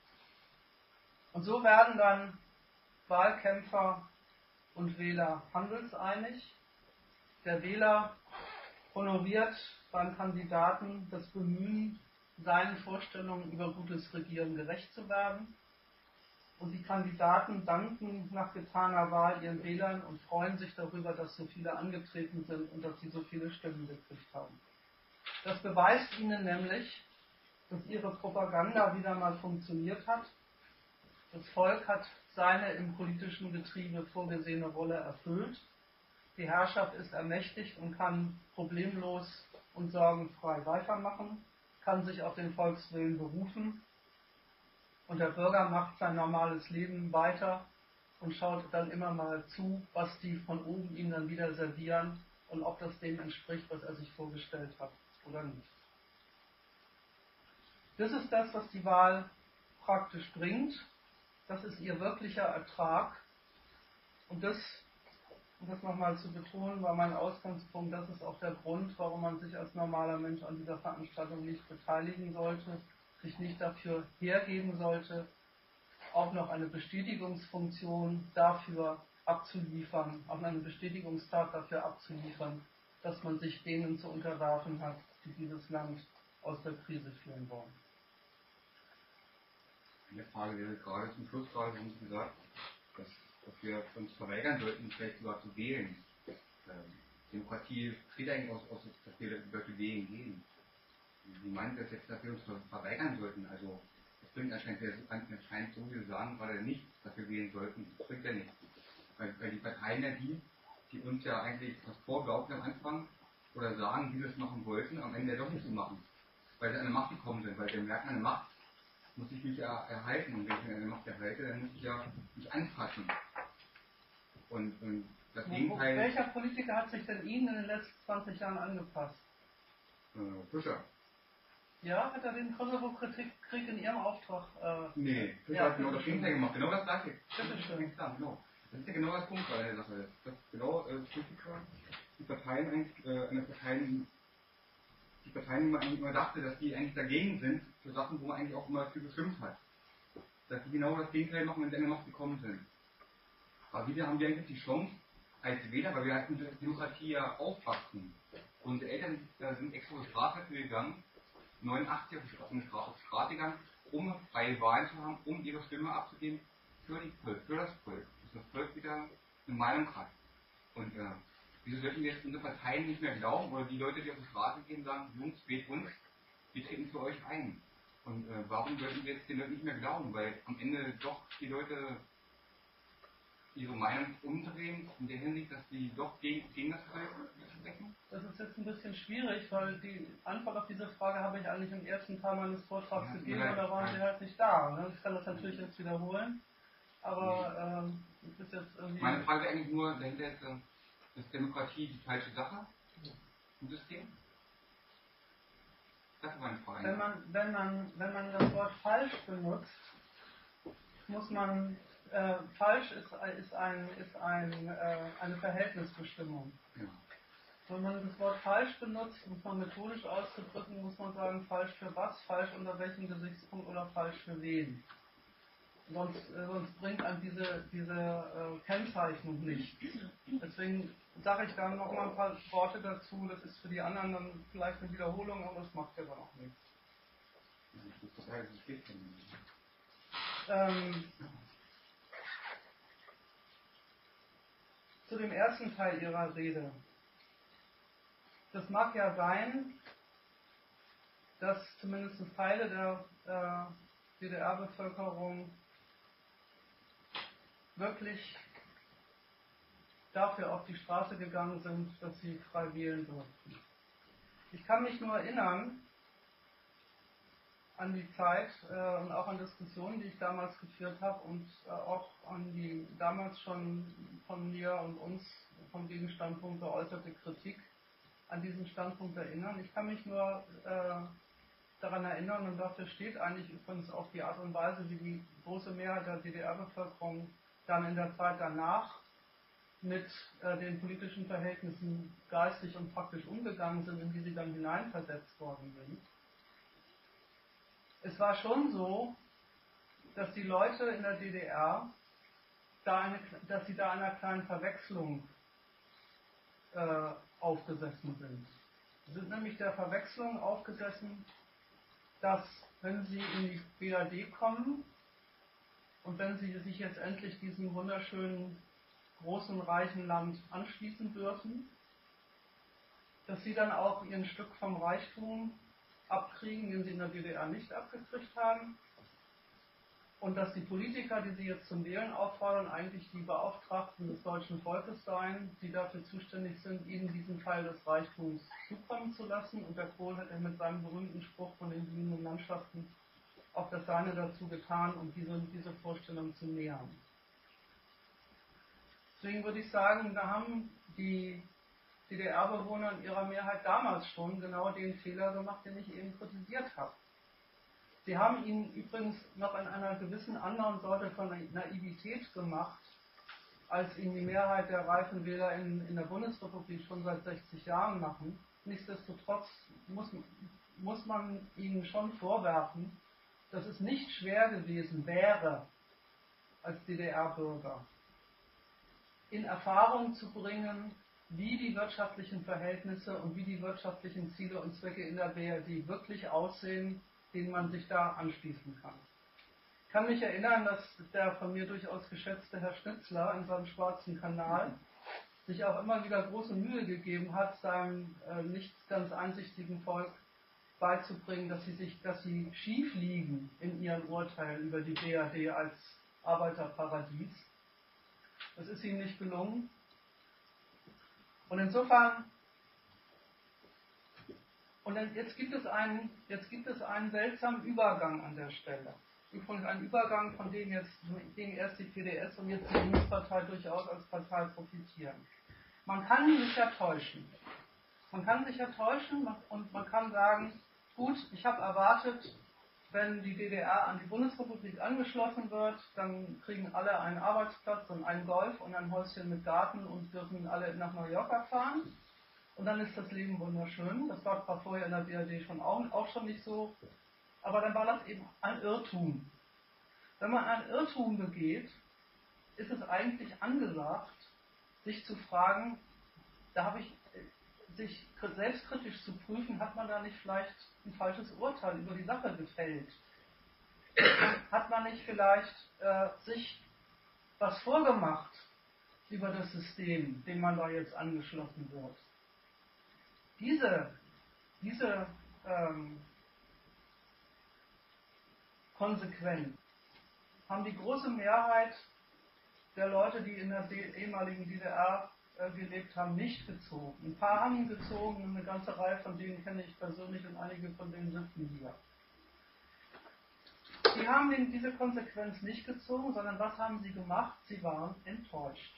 Und so werden dann Wahlkämpfer und Wähler handelseinig. Der Wähler honoriert beim Kandidaten das Bemühen, seinen Vorstellungen über gutes Regieren gerecht zu werden. Und die Kandidaten danken nach getaner Wahl ihren Wählern und freuen sich darüber, dass so viele angetreten sind und dass sie so viele Stimmen gekriegt haben. Das beweist ihnen nämlich, dass ihre Propaganda wieder mal funktioniert hat. Das Volk hat seine im politischen Getriebe vorgesehene Rolle erfüllt. Die Herrschaft ist ermächtigt und kann problemlos und sorgenfrei weitermachen, kann sich auf den Volkswillen berufen. Und der Bürger macht sein normales Leben weiter und schaut dann immer mal zu, was die von oben ihm dann wieder servieren und ob das dem entspricht, was er sich vorgestellt hat oder nicht. Das ist das, was die Wahl praktisch bringt. Das ist ihr wirklicher Ertrag. Und das, um das nochmal zu betonen, war mein Ausgangspunkt, das ist auch der Grund, warum man sich als normaler Mensch an dieser Veranstaltung nicht beteiligen sollte, sich nicht dafür hergeben sollte, auch noch eine Bestätigungsfunktion dafür abzuliefern, auch eine Bestätigungstat dafür abzuliefern, dass man sich denen zu unterwerfen hat, die dieses Land aus der Krise führen wollen. Eine Frage wäre gerade zum Schluss gerade, haben Sie gesagt, dass, dass wir uns verweigern sollten, vielleicht sogar zu wählen. Ähm, Demokratie besteht eigentlich aus, aus dass wir Leute wählen gehen. Wie meint das jetzt, dass wir uns verweigern sollten? Also, das bringt anscheinend, anscheinend so wie wir sagen, gerade nicht, dass wir wählen sollten. Das bringt ja nichts. Weil, weil die Parteien ja die, die uns ja eigentlich was vorgaukten am Anfang oder sagen, wie wir es machen wollten, am Ende ja doch nicht so machen. Weil sie an die Macht gekommen sind. Weil wir merken, an der Macht muss ich mich ja erhalten. Und wenn ich mich an der Macht erhalte, dann muss ich ja mich anpassen. Und, und Das Wo, Gegenteil. welcher Politiker hat sich denn Ihnen in den letzten zwanzig Jahren angepasst? Äh, Fischer. Ja, hat er den Kosovo-Krieg in Ihrem Auftrag? Äh, nee, Fischer ja, hat genau das Gegenteil gemacht. Genau das gleiche. Bitteschön. Klar, genau. Das ist ja genau das Punkt bei der Sache. Das genau äh, Politiker, die Parteien eigentlich, äh, eine Parteien, die Parteien, die man eigentlich immer dachte, dass die eigentlich dagegen sind, für Sachen, wo man eigentlich auch immer für bestimmt hat. Dass die genau das Gegenteil machen, wenn sie noch gekommen sind. Aber wieder haben wir eigentlich die Chance, als Wähler, weil wir als Demokratie ja aufwachsen. Unsere Eltern äh, sind extra auf die Straße gegangen, neunundachtzig auf die Straße, auf die Straße, auf die Straße gegangen, um freie Wahlen zu haben, um ihre Stimme abzugeben für, die, für das Volk. Dass das Volk wieder eine Meinung hat. Und äh, wieso sollten wir jetzt unsere Parteien nicht mehr glauben, oder die Leute, die auf die Straße gehen, sagen, Jungs, wählt uns, wir treten für euch ein. Und äh, warum sollten wir jetzt den Leuten nicht mehr glauben? Weil am Ende doch die Leute ihre Meinung umdrehen, in der Hinsicht, dass sie doch gegen, gegen das Volk sprechen? Das ist jetzt ein bisschen schwierig, weil die Antwort auf diese Frage habe ich eigentlich im ersten Teil meines Vortrags Ja, gegeben, nein, und da waren nein. Sie halt nicht da. Ne? Ich kann das natürlich jetzt wiederholen, aber ähm, es ist jetzt irgendwie... Meine Frage ist eigentlich nur, dahinter ist, äh, ist Demokratie die falsche Sache im System? Das ist meine Frage. Wenn man, wenn man, wenn man das Wort falsch benutzt, muss man... Äh, falsch ist, ist, ein, ist ein, äh, eine Verhältnisbestimmung. Ja. Wenn man das Wort falsch benutzt, muss man methodisch auszudrücken, muss man sagen, falsch für was, falsch unter welchem Gesichtspunkt oder falsch für wen. Sonst, äh, sonst bringt einem diese, diese äh, Kennzeichnung nichts. Deswegen sage ich dann noch mal ein paar Worte dazu. Das ist für die anderen dann vielleicht eine Wiederholung, aber das macht ja dann auch nichts. Ähm, zu dem ersten Teil Ihrer Rede. Das mag ja sein, dass zumindest Teile der äh, D D R-Bevölkerung wirklich dafür auf die Straße gegangen sind, dass sie frei wählen durften. Ich kann mich nur erinnern an die Zeit äh, und auch an Diskussionen, die ich damals geführt habe, und äh, auch an die damals schon von mir und uns vom Gegenstandpunkt geäußerte Kritik an diesen Standpunkt erinnern. Ich kann mich nur äh, daran erinnern, und dafür steht eigentlich übrigens auch die Art und Weise, wie die große Mehrheit der D D R-Bevölkerung dann in der Zeit danach mit äh, den politischen Verhältnissen geistig und praktisch umgegangen sind, in die sie dann hineinversetzt worden sind. Es war schon so, dass die Leute in der D D R, da eine, dass sie da einer kleinen Verwechslung äh, aufgesessen sind. Sie sind nämlich der Verwechslung aufgesessen, dass wenn sie in die B R D kommen und wenn sie sich jetzt endlich diesem wunderschönen, großen, reichen Land anschließen dürfen, dass sie dann auch ihr Stück vom Reichtum abkriegen, den sie in der D D R nicht abgekriegt haben, und dass die Politiker, die sie jetzt zum Wählen auffordern, eigentlich die Beauftragten des deutschen Volkes seien, die dafür zuständig sind, ihnen diesen Teil des Reichtums zukommen zu lassen. Und der Kohl hat mit seinem berühmten Spruch von den blühenden Landschaften auch das Seine dazu getan, um diese, diese Vorstellung zu nähern. Deswegen würde ich sagen, da haben die D D R-Bewohner in ihrer Mehrheit damals schon genau den Fehler gemacht, den ich eben kritisiert habe. Sie haben ihn übrigens noch in einer gewissen anderen Sorte von Naivität gemacht, als ihn die Mehrheit der reifen Wähler in, in der Bundesrepublik schon seit sechzig Jahren machen. Nichtsdestotrotz muss, muss man ihnen schon vorwerfen, dass es nicht schwer gewesen wäre, als D D R-Bürger in Erfahrung zu bringen, wie die wirtschaftlichen Verhältnisse und wie die wirtschaftlichen Ziele und Zwecke in der B R D wirklich aussehen, denen man sich da anschließen kann. Ich kann mich erinnern, dass der von mir durchaus geschätzte Herr Schnitzler in seinem Schwarzen Kanal sich auch immer wieder große Mühe gegeben hat, seinem äh, nicht ganz einsichtigen Volk beizubringen, dass sie sich, dass sie schief liegen in ihren Urteilen über die B R D als Arbeiterparadies. Das ist ihm nicht gelungen. Und insofern, und jetzt gibt es einen, jetzt gibt es einen seltsamen Übergang an der Stelle. übrigens ein Übergang, von dem jetzt gegen erst die P D S und jetzt die Linkspartei durchaus als Partei profitieren. Man kann sich ja täuschen. Man kann sich ja täuschen und man kann sagen, gut, ich habe erwartet, wenn die D D R an die Bundesrepublik angeschlossen wird, dann kriegen alle einen Arbeitsplatz und einen Golf und ein Häuschen mit Garten und dürfen alle nach Mallorca fahren. Und dann ist das Leben wunderschön. Das war zwar vorher in der B R D schon auch, auch schon nicht so, aber dann war das eben ein Irrtum. Wenn man ein Irrtum begeht, ist es eigentlich angesagt, sich zu fragen, da habe ich, sich selbstkritisch zu prüfen, hat man da nicht vielleicht ein falsches Urteil über die Sache gefällt? Hat man nicht vielleicht äh, sich was vorgemacht über das System, dem man da jetzt angeschlossen wird? Diese, diese ähm, Konsequenz haben die große Mehrheit der Leute, die in der ehemaligen D D R äh, gelebt haben, nicht gezogen. Ein paar haben ihn gezogen, eine ganze Reihe von denen kenne ich persönlich und einige von denen sitzen hier. Die haben den, diese Konsequenz nicht gezogen, sondern was haben sie gemacht? Sie waren enttäuscht.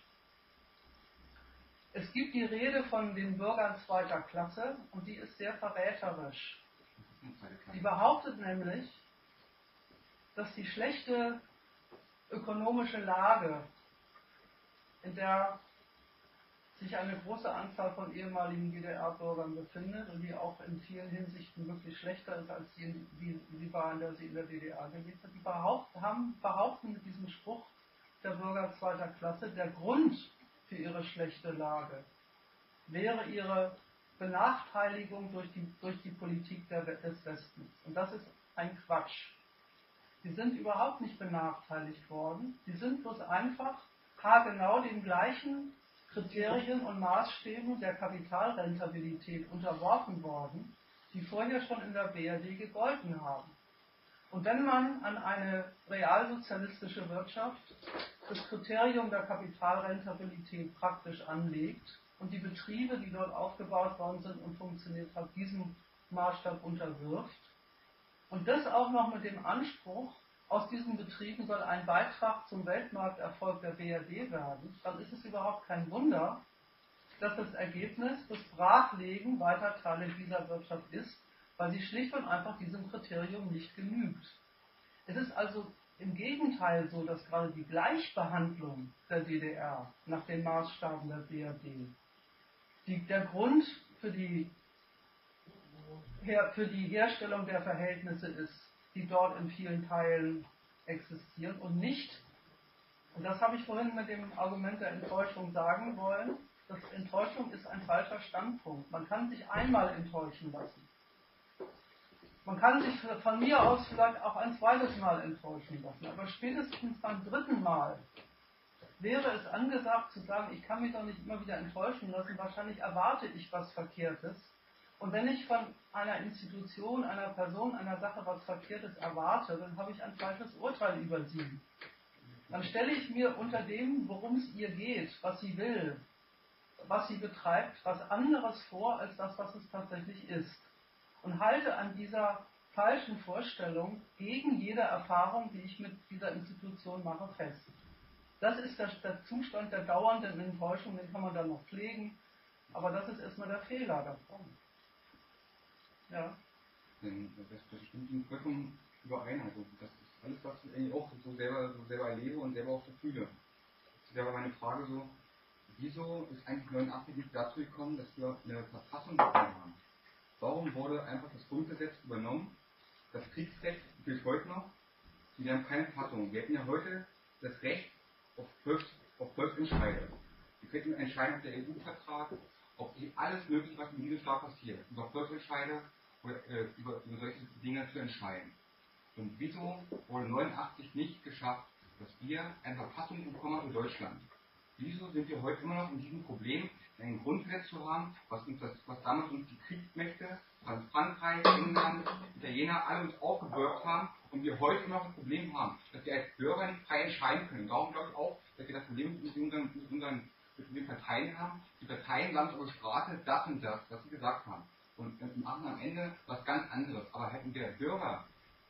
Es gibt die Rede von den Bürgern zweiter Klasse und die ist sehr verräterisch. Die behauptet nämlich, dass die schlechte ökonomische Lage, in der sich eine große Anzahl von ehemaligen D D R-Bürgern befindet und die auch in vielen Hinsichten wirklich schlechter ist als die, die, die war, in der sie in der D D R gelebt hat, die behaupten, haben, behaupten mit diesem Spruch der Bürger zweiter Klasse, der Grund für ihre schlechte Lage wäre ihre Benachteiligung durch die, durch die Politik der, des Westens. Und das ist ein Quatsch. Sie sind überhaupt nicht benachteiligt worden. Sie sind bloß einfach haargenau den gleichen Kriterien und Maßstäben der Kapitalrentabilität unterworfen worden, die vorher schon in der B R D gegolten haben. Und wenn man an eine realsozialistische Wirtschaft das Kriterium der Kapitalrentabilität praktisch anlegt und die Betriebe, die dort aufgebaut worden sind und funktioniert haben, diesem Maßstab unterwirft und das auch noch mit dem Anspruch, aus diesen Betrieben soll ein Beitrag zum Weltmarkterfolg der B R D werden, dann ist es überhaupt kein Wunder, dass das Ergebnis das Brachlegen weiter Teile dieser Wirtschaft ist, weil sie schlicht und einfach diesem Kriterium nicht genügt. Es ist also im Gegenteil so, dass gerade die Gleichbehandlung der D D R nach den Maßstaben der B R D die, der Grund für die, für die Herstellung der Verhältnisse ist, die dort in vielen Teilen existieren und nicht, und das habe ich vorhin mit dem Argument der Enttäuschung sagen wollen, dass Enttäuschung ist ein falscher Standpunkt. Man kann sich einmal enttäuschen lassen. Man kann sich von mir aus vielleicht auch ein zweites Mal enttäuschen lassen, aber spätestens beim dritten Mal wäre es angesagt zu sagen, ich kann mich doch nicht immer wieder enttäuschen lassen, wahrscheinlich erwarte ich was Verkehrtes. Und wenn ich von einer Institution, einer Person, einer Sache was Verkehrtes erwarte, dann habe ich ein falsches Urteil über sie. Dann stelle ich mir unter dem, worum es ihr geht, was sie will, was sie betreibt, was anderes vor, als das, was es tatsächlich ist. Und halte an dieser falschen Vorstellung gegen jede Erfahrung, die ich mit dieser Institution mache, fest. Das ist der, der Zustand der dauernden Enttäuschung, den kann man dann noch pflegen, aber das ist erstmal der Fehler davon. Ja. Das stimmt in vollkommen überein. Also das ist alles, was ich eigentlich auch so selber, so selber erlebe und selber auch so fühle. Das wäre meine Frage so, wieso ist eigentlich neunundachtzig nicht dazu gekommen, dass wir eine Verfassung bekommen haben? Warum wurde einfach das Grundgesetz übernommen? Das Kriegsrecht gilt heute noch. Wir haben keine Verfassung. Wir hätten ja heute das Recht auf, Volks, auf Volksentscheide. Wir könnten entscheiden, ob der E U-Vertrag, ob alles mögliche, was in diesem Staat passiert, über Volksentscheide oder äh, über, über solche Dinge zu entscheiden. Und wieso wurde neunundachtzig nicht geschafft, dass wir eine Verfassung bekommen haben in Deutschland? Wieso sind wir heute immer noch in diesem Problem, ein Grundgesetz zu haben, was, uns das, was damals uns die Kriegsmächte, also Frankreich, England, Italiener, alle uns aufgebürgt haben und wir heute immer noch ein Problem haben, dass wir als Bürger nicht frei entscheiden können. Darum glaube ich auch, dass wir das Problem mit unseren, mit unseren mit den Parteien haben. Die Parteien sagen auf der Straße das und das, was sie gesagt haben. Und machen am Ende was ganz anderes. Aber hätten der Bürger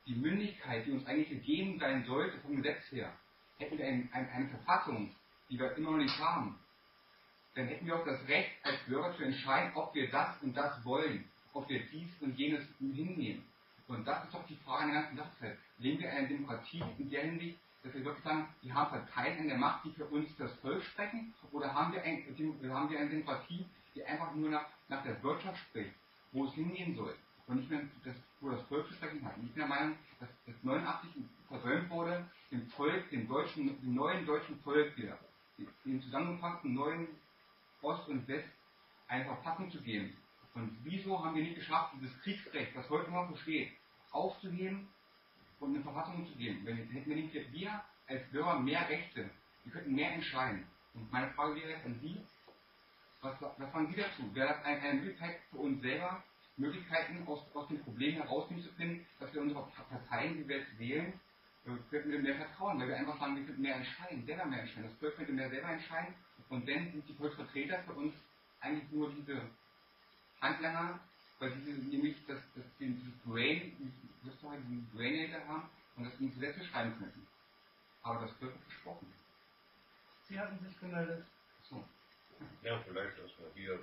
die Mündigkeit, die uns eigentlich gegeben sein sollte vom Gesetz her, hätten wir eine, eine, eine Verfassung, die wir immer noch nicht haben, dann hätten wir auch das Recht, als Bürger zu entscheiden, ob wir das und das wollen, ob wir dies und jenes hinnehmen. Und das ist doch die Frage der ganzen Sache. Leben wir in einer Demokratie in der Hinsicht, dass wir wirklich sagen, wir haben Parteien in der Macht, die für uns das Volk sprechen, oder haben wir, ein, haben wir eine Demokratie, die einfach nur nach, nach der Wirtschaft spricht, wo es hingehen soll, und nicht mehr das, wo das Volk zu sprechen hat. Und ich bin der Meinung, dass das neunundachtzig versäumt wurde, dem Volk, dem deutschen, dem neuen deutschen Volk wieder, dem zusammengefassten neuen Ost und West, eine Verfassung zu geben. Und wieso haben wir nicht geschafft, dieses Kriegsrecht, das heute noch besteht, aufzuheben und eine Verfassung zu geben? Wenn hätten wir nicht wir als Bürger mehr Rechte, wir könnten mehr entscheiden. Und meine Frage wäre jetzt an Sie, was, was sagen Sie dazu? Wäre das eine, eine Möglichkeit für uns selber, Möglichkeiten aus, aus den Problemen herausnehmen zu finden, dass wir unsere Parteien, die wir jetzt wählen, könnten wir mehr vertrauen, weil wir einfach sagen, wir könnten mehr entscheiden, selber mehr entscheiden. Das Volk könnte mehr selber entscheiden, und dann sind die Volksvertreter für uns eigentlich nur diese Handlanger, weil sie nämlich das, das, dieses Brain, diesen Brainator haben und das in Gesetze schreiben könnten. Aber das wird gesprochen. Sie hatten sich gemeldet. So. Ja, vielleicht erstmal hier.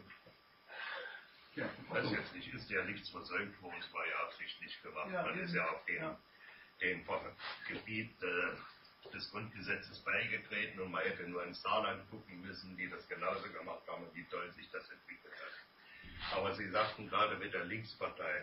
Ja, Was jetzt nicht ist, ja nichts versäumt worden, es war ja absichtlich gemacht. Ja, man eben. ist ja auf dem, Ja. dem Gebiet äh, des Grundgesetzes beigetreten, und man hätte nur ins Saarland gucken müssen, die das genauso gemacht haben und wie toll sich das entwickelt hat. Aber Sie sagten gerade mit der Linkspartei,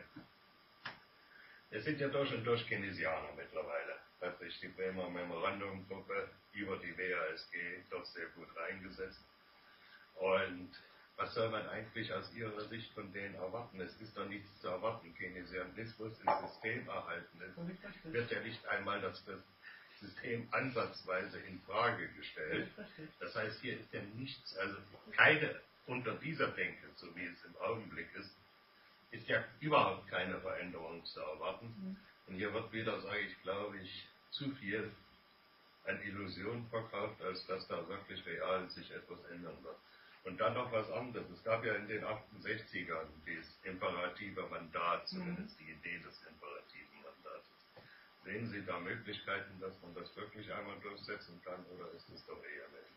es sind ja durch und durch Keynesianer mittlerweile. Hat sich die Bremer Memorandum-Gruppe über die W A S G doch sehr gut reingesetzt. Und was soll man eigentlich aus Ihrer Sicht von denen erwarten? Es ist doch nichts zu erwarten. Keynesianismus ist systemerhaltend. Es wird ja nicht einmal das System ansatzweise in Frage gestellt. Das heißt, hier ist ja nichts, also keine unter dieser Denke, so wie es im Augenblick ist, ist ja überhaupt keine Veränderung zu erwarten. Und hier wird wieder, sage ich, glaube ich, zu viel an Illusionen verkauft, als dass da wirklich real sich etwas ändern wird. Und dann noch was anderes. Es gab ja in den achtundsechzigern dieses imperative Mandat, zumindest die Idee des imperativen Mandates. Sehen Sie da Möglichkeiten, dass man das wirklich einmal durchsetzen kann, oder ist es doch eher eine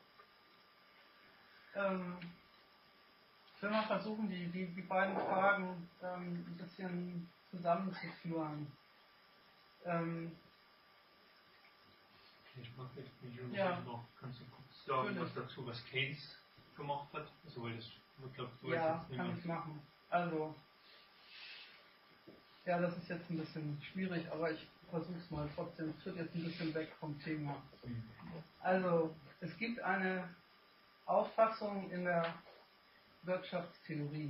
Illusion? Ähm, ich will mal versuchen, die, die, die beiden Fragen ähm, ein bisschen zusammenzuführen. Ähm, Ich mag jetzt nicht Ja. noch, kannst du kurz sagen, Natürlich. was dazu, was Keynes gemacht hat? Also, weil das, ich glaube, du ja, jetzt nicht kann mehr. ich machen. Also, ja, das ist jetzt ein bisschen schwierig, aber ich versuche es mal trotzdem. Es führt jetzt ein bisschen weg vom Thema. Also, es gibt eine Auffassung in der Wirtschaftstheorie,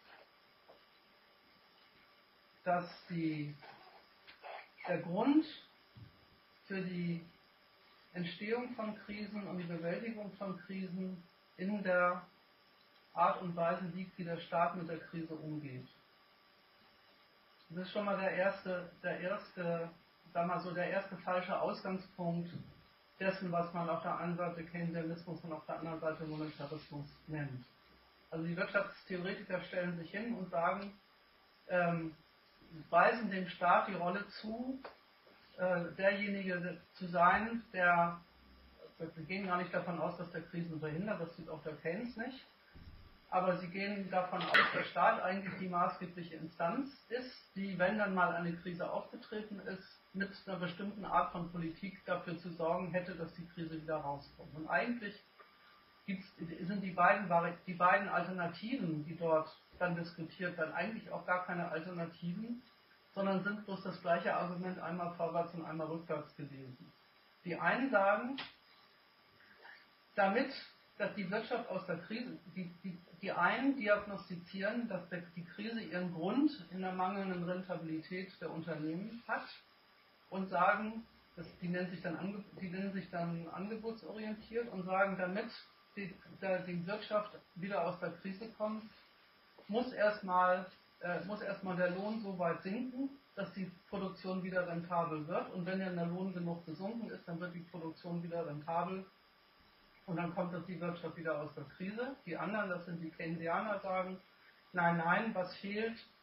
dass die, der Grund für die Entstehung von Krisen und die Bewältigung von Krisen in der Art und Weise liegt, wie der Staat mit der Krise umgeht. Das ist schon mal der erste, der erste, sag mal so, der erste falsche Ausgangspunkt dessen, was man auf der einen Seite Keynesianismus und auf der anderen Seite Monetarismus nennt. Also die Wirtschaftstheoretiker stellen sich hin und sagen, ähm, weisen dem Staat die Rolle zu, äh, derjenige zu sein, der, wir gehen gar nicht davon aus, dass der Krisen verhindert, das tut auch der Keynes nicht, aber sie gehen davon aus, dass der Staat eigentlich die maßgebliche Instanz ist, die, wenn dann mal eine Krise aufgetreten ist, mit einer bestimmten Art von Politik dafür zu sorgen hätte, dass die Krise wieder rauskommt. Und eigentlich gibt's, sind die beiden, die beiden Alternativen, die dort dann diskutiert werden, eigentlich auch gar keine Alternativen, sondern sind bloß das gleiche Argument einmal vorwärts und einmal rückwärts gewesen. Die einen sagen, damit, dass die Wirtschaft aus der Krise, die, die, die einen diagnostizieren, dass der, die Krise ihren Grund in der mangelnden Rentabilität der Unternehmen hat und sagen, das, die, nennen sich dann, die nennen sich dann angebotsorientiert und sagen, damit die, der, die Wirtschaft wieder aus der Krise kommt, muss erstmal äh, muss erstmal der Lohn so weit sinken, dass die Produktion wieder rentabel wird. Und wenn dann der Lohn genug gesunken ist, dann wird die Produktion wieder rentabel. Und dann kommt das die Wirtschaft wieder aus der Krise. Die anderen, das sind die Keynesianer, sagen, nein, nein, was fehlt,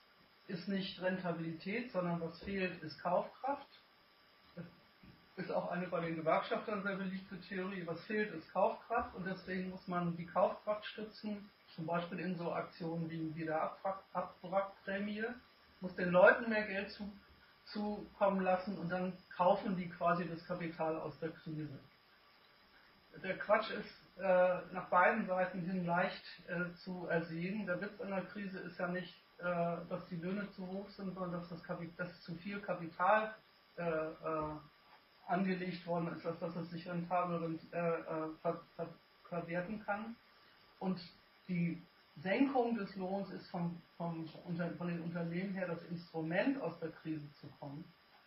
ist nicht Rentabilität, sondern was fehlt, ist Kaufkraft. Das ist auch eine bei den Gewerkschaftern sehr beliebte Theorie. Was fehlt, ist Kaufkraft und deswegen muss man die Kaufkraft stützen, zum Beispiel in so Aktionen wie, wie der Abwrackprämie, muss den Leuten mehr Geld zu, zukommen lassen und dann kaufen die quasi das Kapital aus der Krise. Der Quatsch ist äh, nach beiden Seiten hin leicht äh, zu ersehen. Der Witz an der Krise ist ja nicht, äh, dass die Löhne zu hoch sind, sondern dass, das Kapit- dass zu viel Kapital äh, äh, angelegt worden ist, als dass es sich rentabel äh, äh, ver- ver- verwerten kann. Und die Senkung des Lohns ist vom, vom, von den Unternehmen her das Instrument, aus der Krise zu kommen.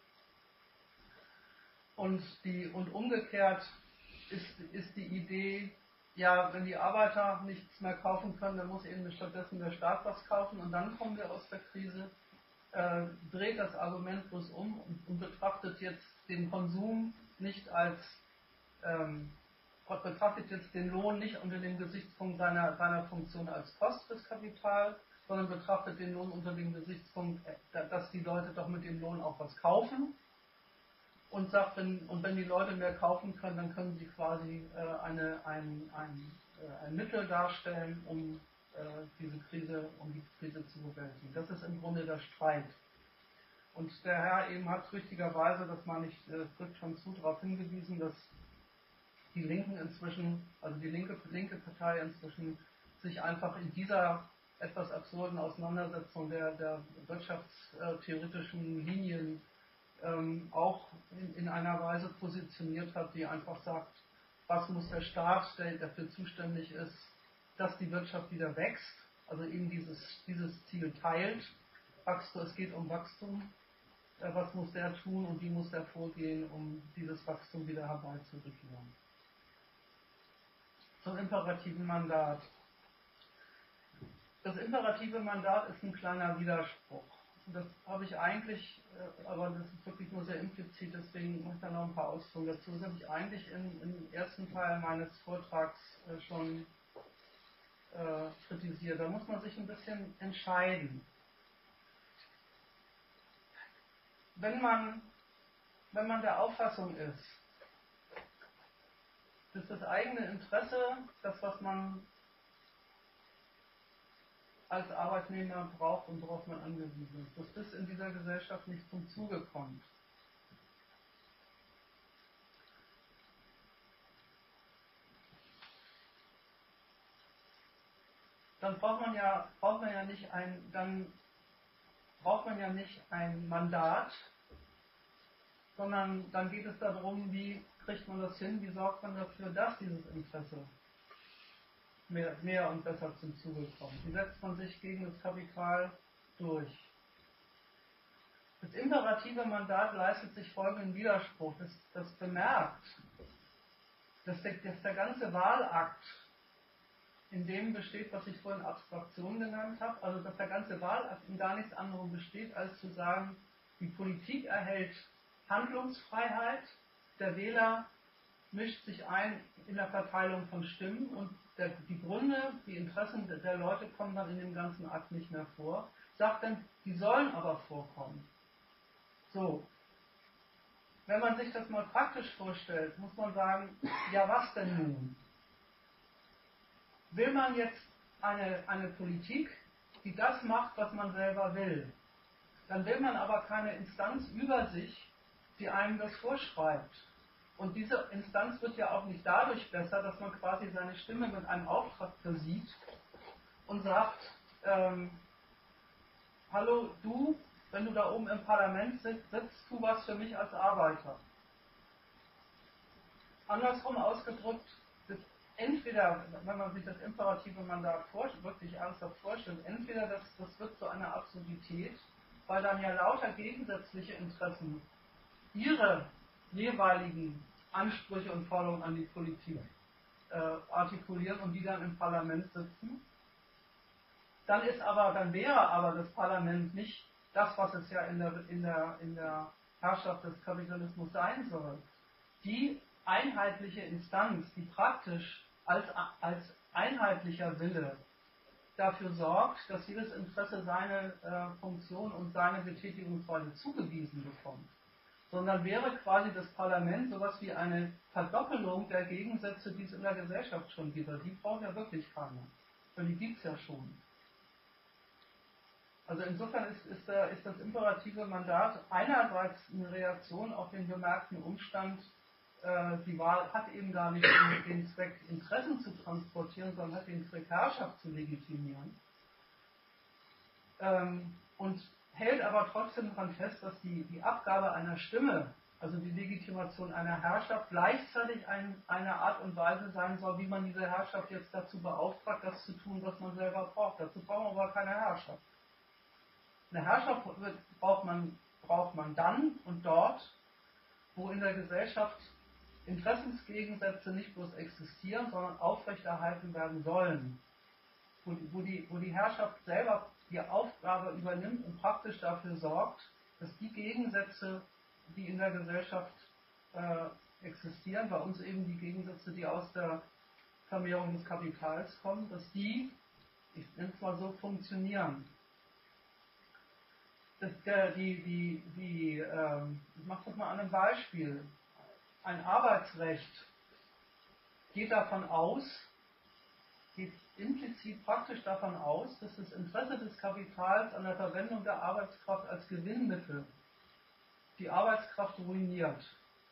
Und, die, und umgekehrt ist, ist die Idee, ja, wenn die Arbeiter nichts mehr kaufen können, dann muss eben stattdessen der Staat was kaufen und dann kommen wir aus der Krise, äh, dreht das Argument bloß um und, und betrachtet jetzt den Konsum nicht als, ähm, betrachtet jetzt den Lohn nicht unter dem Gesichtspunkt seiner, seiner Funktion als Kost fürs Kapital, sondern betrachtet den Lohn unter dem Gesichtspunkt, dass die Leute doch mit dem Lohn auch was kaufen. Und sagt, wenn, und wenn die Leute mehr kaufen können, dann können sie quasi äh, eine, ein, ein, äh, ein Mittel darstellen, um äh, diese Krise, um die Krise zu bewältigen. Das ist im Grunde der Streit. Und der Herr eben hat richtigerweise, das meine ich, äh, trifft schon zu, darauf hingewiesen, dass die Linken inzwischen, also die linke, linke Partei inzwischen sich einfach in dieser etwas absurden Auseinandersetzung der, der wirtschaftstheoretischen Linien Ähm, auch in, in einer Weise positioniert hat, die einfach sagt, was muss der Staat, der dafür zuständig ist, dass die Wirtschaft wieder wächst, also eben dieses, dieses Ziel teilt, Wachstum, es geht um Wachstum, äh, was muss der tun und wie muss der vorgehen, um dieses Wachstum wieder herbeizuführen. Zum imperativen Mandat. Das imperative Mandat ist ein kleiner Widerspruch. Das habe ich eigentlich, aber das ist wirklich nur sehr implizit, deswegen muss ich da noch ein paar Ausführungen dazu. Das habe ich eigentlich in, im ersten Teil meines Vortrags schon äh, kritisiert. Da muss man sich ein bisschen entscheiden. Wenn man, wenn man der Auffassung ist, dass das eigene Interesse, das, was man als Arbeitnehmer braucht und worauf man angewiesen ist, dass das in dieser Gesellschaft nicht zum Zuge kommt. Dann braucht man ja, braucht man ja nicht ein, dann braucht man ja nicht ein Mandat, sondern dann geht es darum, wie kriegt man das hin, wie sorgt man dafür, dass dieses Interesse Mehr, mehr und besser zum Zuge kommt. Wie setzt man sich gegen das Kapital durch? Das imperative Mandat leistet sich folgenden Widerspruch. Das, das bemerkt, dass der, dass der ganze Wahlakt in dem besteht, was ich vorhin Abstraktion genannt habe, also dass der ganze Wahlakt in gar nichts anderem besteht, als zu sagen, die Politik erhält Handlungsfreiheit, der Wähler mischt sich ein in der Verteilung von Stimmen und der, die Gründe, die Interessen der, der Leute kommen dann in dem ganzen Akt nicht mehr vor. Sagt dann, die sollen aber vorkommen. So. Wenn man sich das mal praktisch vorstellt, muss man sagen, ja was denn nun? Will man jetzt eine, eine Politik, die das macht, was man selber will, dann will man aber keine Instanz über sich, die einem das vorschreibt. Und diese Instanz wird ja auch nicht dadurch besser, dass man quasi seine Stimme mit einem Auftrag versieht und sagt, ähm, hallo du, wenn du da oben im Parlament sitzt, sitzt tu was für mich als Arbeiter. Andersrum ausgedrückt, das entweder, wenn man sich das imperative Mandat wirklich ernsthaft vorstellt, entweder das, das wird zu einer Absurdität, weil dann ja lauter gegensätzliche Interessen ihre jeweiligen Ansprüche und Forderungen an die Politik äh, artikulieren und die dann im Parlament sitzen. Dann ist aber, dann wäre aber das Parlament nicht das, was es ja in der, in der, in der Herrschaft des Kapitalismus sein soll. Die einheitliche Instanz, die praktisch als, als einheitlicher Wille dafür sorgt, dass jedes Interesse seine äh, Funktion und seine Betätigungsweise zugewiesen bekommt, sondern wäre quasi das Parlament sowas wie eine Verdoppelung der Gegensätze, die es in der Gesellschaft schon gibt. Die braucht ja wirklich keiner, weil die gibt es ja schon. Also insofern ist, ist, der, ist das imperative Mandat einerseits eine Reaktion auf den bemerkten Umstand, äh, die Wahl hat eben gar nicht den, den Zweck, Interessen zu transportieren, sondern hat den Zweck, Herrschaft zu legitimieren. Ähm, und hält aber trotzdem daran fest, dass die, die Abgabe einer Stimme, also die Legitimation einer Herrschaft, gleichzeitig ein, eine Art und Weise sein soll, wie man diese Herrschaft jetzt dazu beauftragt, das zu tun, was man selber braucht. Dazu brauchen wir aber keine Herrschaft. Eine Herrschaft braucht man, braucht man dann und dort, wo in der Gesellschaft Interessensgegensätze nicht bloß existieren, sondern aufrechterhalten werden sollen. Wo, wo, die, wo die Herrschaft selber die Aufgabe übernimmt und praktisch dafür sorgt, dass die Gegensätze, die in der Gesellschaft äh, existieren, bei uns eben die Gegensätze, die aus der Vermehrung des Kapitals kommen, dass die, ich nenne es mal so, funktionieren. Das, der, die, die, die, ähm, ich mache das mal an einem Beispiel. Ein Arbeitsrecht geht davon aus, geht implizit praktisch davon aus, dass das Interesse des Kapitals an der Verwendung der Arbeitskraft als Gewinnmittel die Arbeitskraft ruiniert.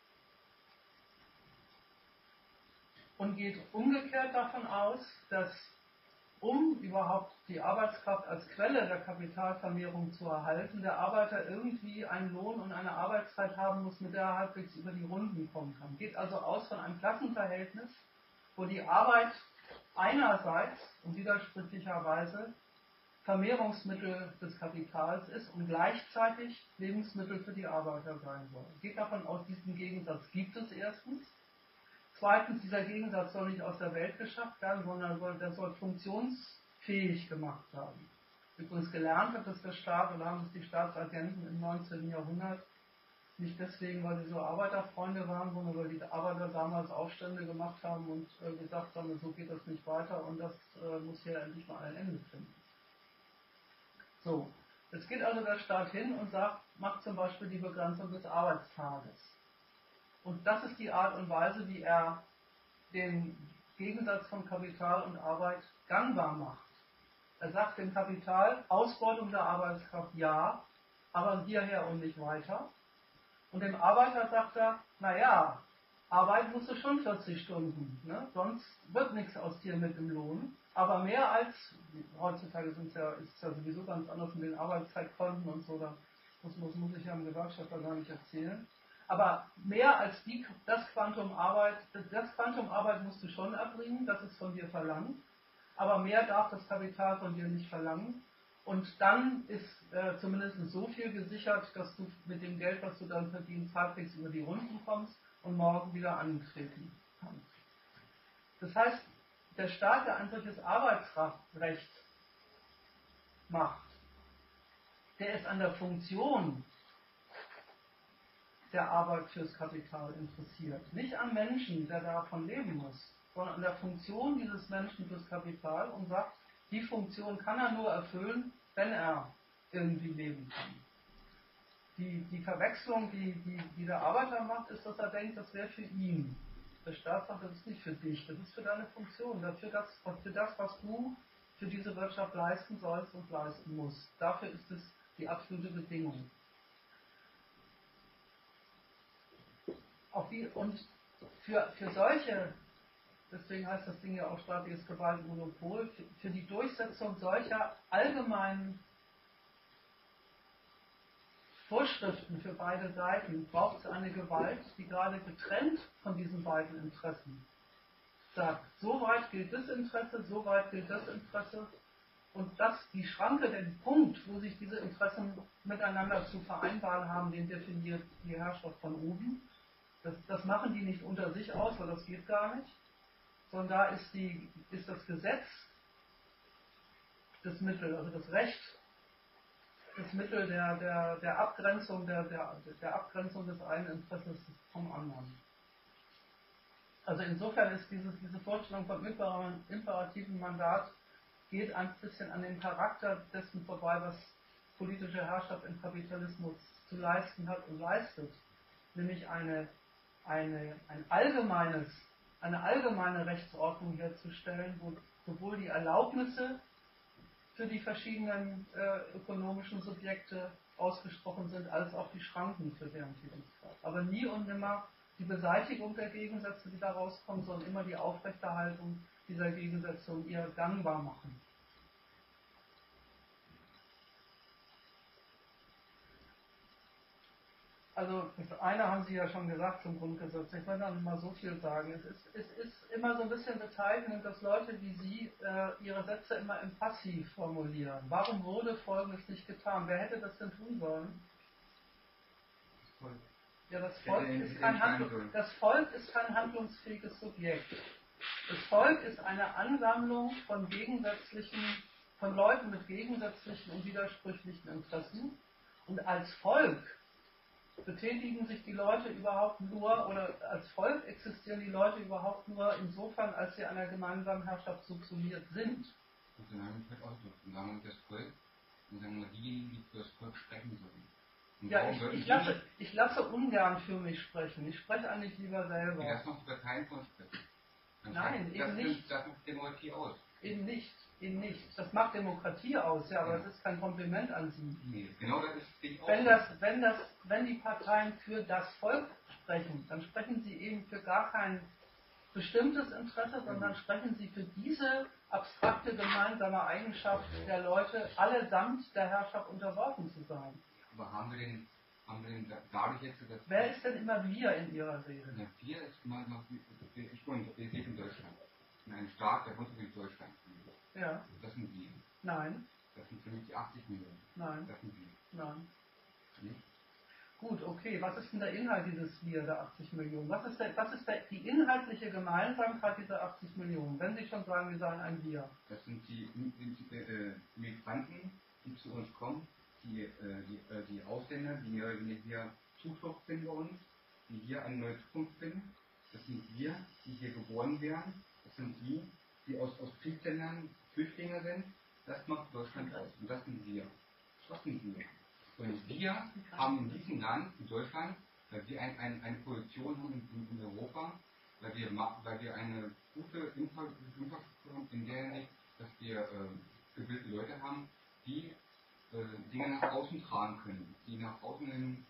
Und geht umgekehrt davon aus, dass um überhaupt die Arbeitskraft als Quelle der Kapitalvermehrung zu erhalten, der Arbeiter irgendwie einen Lohn und eine Arbeitszeit haben muss, mit der er halbwegs über die Runden kommen kann. Geht also aus von einem Klassenverhältnis, wo die Arbeit einerseits und widersprüchlicherweise Vermehrungsmittel des Kapitals ist und gleichzeitig Lebensmittel für die Arbeiter sein soll. Geht davon aus, diesen Gegensatz gibt es erstens. Zweitens, dieser Gegensatz soll nicht aus der Welt geschafft werden, sondern soll, der soll funktionsfähig gemacht werden. Übrigens gelernt hat es der Staat oder haben es die Staatsagenten im neunzehnten Jahrhundert nicht deswegen, weil sie so Arbeiterfreunde waren, sondern weil die Arbeiter damals Aufstände gemacht haben und äh, gesagt haben, so geht das nicht weiter und das äh, muss hier endlich mal ein Ende finden. So, jetzt geht also der Staat hin und sagt, macht zum Beispiel die Begrenzung des Arbeitstages. Und das ist die Art und Weise, wie er den Gegensatz von Kapital und Arbeit gangbar macht. Er sagt dem Kapital, Ausbeutung der Arbeitskraft ja, aber hierher und nicht weiter. Und dem Arbeiter sagt er, naja, Arbeit musst du schon vierzig Stunden, ne? Sonst wird nichts aus dir mit dem Lohn. Aber mehr als, heutzutage sind ja, ist es ja sowieso ganz anders mit den Arbeitszeitkonten und so, da muss, muss, muss ich ja dem Gewerkschafter gar nicht erzählen. Aber mehr als die, das Quantum Arbeit, das Quantum Arbeit musst du schon erbringen, das ist von dir verlangt. Aber mehr darf das Kapital von dir nicht verlangen. Und dann ist äh, zumindest so viel gesichert, dass du mit dem Geld, was du dann verdienst, halbwegs über die Runden kommst und morgen wieder antreten kannst. Das heißt, der Staat, der ein solches Arbeitsrecht macht, der ist an der Funktion der Arbeit fürs Kapital interessiert. Nicht am Menschen, der davon leben muss, sondern an der Funktion dieses Menschen fürs Kapital und sagt, die Funktion kann er nur erfüllen, wenn er irgendwie leben kann. Die, die Verwechslung, die, die, die der Arbeiter macht, ist, dass er denkt, das wäre für ihn. Der Staat sagt, das ist nicht für dich, das ist für deine Funktion, für das, für das, was du für diese Wirtschaft leisten sollst und leisten musst. Dafür ist es die absolute Bedingung. Auf die, und für, für solche, deswegen heißt das Ding ja auch staatliches Gewaltmonopol, für, für die Durchsetzung solcher allgemeinen Vorschriften für beide Seiten braucht es eine Gewalt, die gerade getrennt von diesen beiden Interessen sagt, so weit gilt das Interesse, so weit gilt das Interesse und das, die Schranke, der Punkt, wo sich diese Interessen miteinander zu vereinbaren haben, den definiert die Herrschaft von oben. Das, das machen die nicht unter sich aus, weil das geht gar nicht, sondern da ist, die, ist das Gesetz das Mittel, also das Recht, das Mittel der, der, der Abgrenzung, der, der, der Abgrenzung des einen Interesses vom anderen. Also insofern ist dieses, diese Vorstellung vom imperativen Mandat geht ein bisschen an dem Charakter dessen vorbei, was politische Herrschaft im Kapitalismus zu leisten hat und leistet. Nämlich eine, eine, ein allgemeines, eine allgemeine Rechtsordnung herzustellen, wo sowohl die Erlaubnisse für die verschiedenen äh, ökonomischen Subjekte ausgesprochen sind, als auch die Schranken für deren Tätigkeit. Aber nie und nimmer die Beseitigung der Gegensätze, die daraus kommen, sondern immer die Aufrechterhaltung dieser Gegensätze und ihr gangbar machen. Also das eine haben Sie ja schon gesagt zum Grundgesetz. Ich will da nicht mal so viel sagen. Es ist, es ist immer so ein bisschen bezeichnend, dass Leute wie Sie äh, ihre Sätze immer im Passiv formulieren. Warum wurde Folgendes nicht getan? Wer hätte das denn tun sollen? Das Volk. Ja, das Volk ist kein Handlung, das Volk ist kein handlungsfähiges Subjekt. Das Volk ist eine Ansammlung von gegensätzlichen, von Leuten mit gegensätzlichen und widersprüchlichen Interessen. Und als Volk betätigen sich die Leute überhaupt nur, oder als Volk existieren die Leute überhaupt nur insofern, als sie einer gemeinsamen Herrschaft subsumiert sind. Und dann haben wir halt ausdrücken. Und sagen wir das Volk, und sagen wir diejenigen, die für das Volk sprechen sollen. Und ja, ich, ich, lasse, ich lasse ungern für mich sprechen. Ich spreche eigentlich lieber selber. Ja, das macht über keinen von sprechen. Nein, eben nicht. Das macht Demokratie aus. Eben nicht. Eben nicht. Das macht Demokratie aus, ja, aber ja. Das ist kein Kompliment an Sie. Nee, genau das ist ich auch. Wenn, das, wenn, das, wenn die Parteien für das Volk sprechen, dann sprechen sie eben für gar kein bestimmtes Interesse, sondern mhm. sprechen sie für diese abstrakte gemeinsame Eigenschaft der Leute, allesamt der Herrschaft unterworfen zu sein. Aber haben wir den, haben wir den dadurch jetzt... Dass Wer ist denn immer wir in Ihrer Rede? Ja, wir ist immer noch... Ich wohne in Deutschland. In einem Staat, der Bundesrepublik Deutschland. Ja. Das sind wir. Nein. Das sind für mich die achtzig Millionen. Nein. Das sind wir. Nein. Nicht? Gut, okay. Was ist denn der Inhalt dieses Wir, der achtzig Millionen? Was ist, der, was ist der, die inhaltliche Gemeinsamkeit dieser achtzig Millionen? Wenn Sie schon sagen, wir seien ein Wir. Das sind die, die äh, Migranten, die zu uns kommen, die, äh, die, äh, die Ausländer, die hier Zuflucht finden bei uns, die hier eine neue Zukunft finden. Das sind wir, die hier geboren werden. Das sind die, die aus, aus Kriegsländern Flüchtlinge sind. Das macht Deutschland aus. Und das sind wir. Das sind wir. Und wir haben in diesem Land, in Deutschland, weil wir ein, ein, eine Position haben in, in Europa, weil wir, weil wir eine gute Infrastruktur haben, in der Hinsicht, dass wir äh, gebildete Leute haben, die äh, Dinge nach außen tragen können, die nach außen hin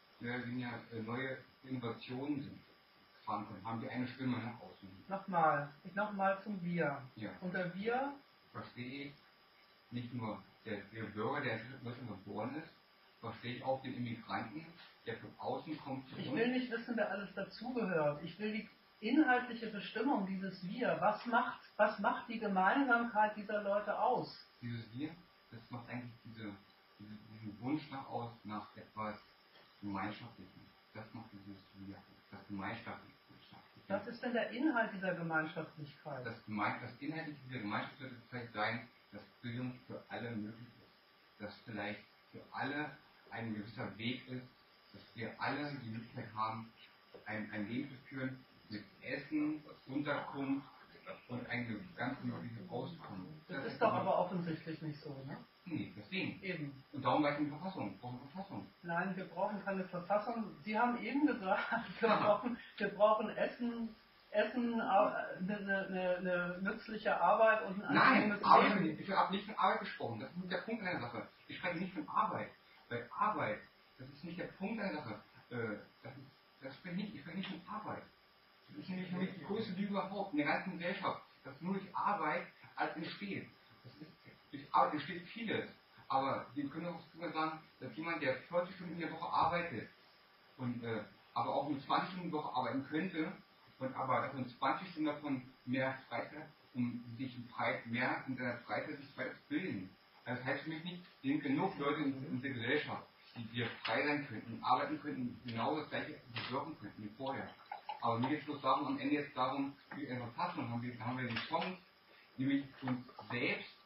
äh, neue Innovationen sind. Können, haben wir eine Stimme nach außen. Nochmal, ich nochmal zum Wir. Ja. Unter Wir verstehe ich nicht nur der, der Bürger, der in Deutschland geboren ist, verstehe ich auch den Immigranten, der von außen kommt. Ich will nicht wissen, wer alles dazugehört. Ich will die inhaltliche Bestimmung dieses Wir. Was macht, was macht die Gemeinsamkeit dieser Leute aus? Dieses Wir, das macht eigentlich diese, diese, diesen Wunsch nach aus, nach etwas Gemeinschaftlichem. Das macht dieses Wir, das Gemeinschaftliche. Was ist denn der Inhalt dieser Gemeinschaftlichkeit? Das, das Inhaltliche dieser Gemeinschaft wird vielleicht sein, dass Bildung für alle möglich ist. Dass vielleicht für alle ein gewisser Weg ist, dass wir alle die Möglichkeit haben, ein, ein Leben zu führen mit Essen, Unterkunft und ein ganz mögliches Auskommen. Das, das ist doch aber offensichtlich nicht so, ne? Nee, deswegen. Eben. Und darum gleich eine Verfassung. Wir brauchen eine Verfassung. Nein, wir brauchen keine Verfassung. Sie haben eben gesagt, wir brauchen, wir brauchen Essen, Essen, eine, eine, eine nützliche Arbeit und ein angenehmes Leben. Ich habe nicht von Arbeit gesprochen. Das ist nicht der Punkt einer Sache. Ich spreche nicht von Arbeit. Weil Arbeit, das ist nicht der Punkt einer Sache. Das, ist, das spreche nicht, ich spreche nicht von Arbeit. Das ist nämlich nur die größte Lüge überhaupt in der ganzen Gesellschaft. Dass nur durch Arbeit alles entsteht. Das ist, durch Arbeit entsteht vieles. Aber wir können auch sogar sagen, dass jemand, der vierzig Stunden in der Woche arbeitet, und, äh, aber auch nur zwanzig Stunden in der Woche arbeiten könnte, und aber davon zwanzig Stunden davon mehr Freizeit, um sich mehr in seiner Freizeit sich weiter zu bilden. Also das heißt für mich nicht, es sind genug Leute in, in der Gesellschaft, die wir frei sein könnten, arbeiten könnten, genau das gleiche bewirken könnten wie vorher. Aber mir geht es bloß darum, am Ende jetzt darum, wie eine Verfassung haben wir, haben wir die Chance, nämlich uns selbst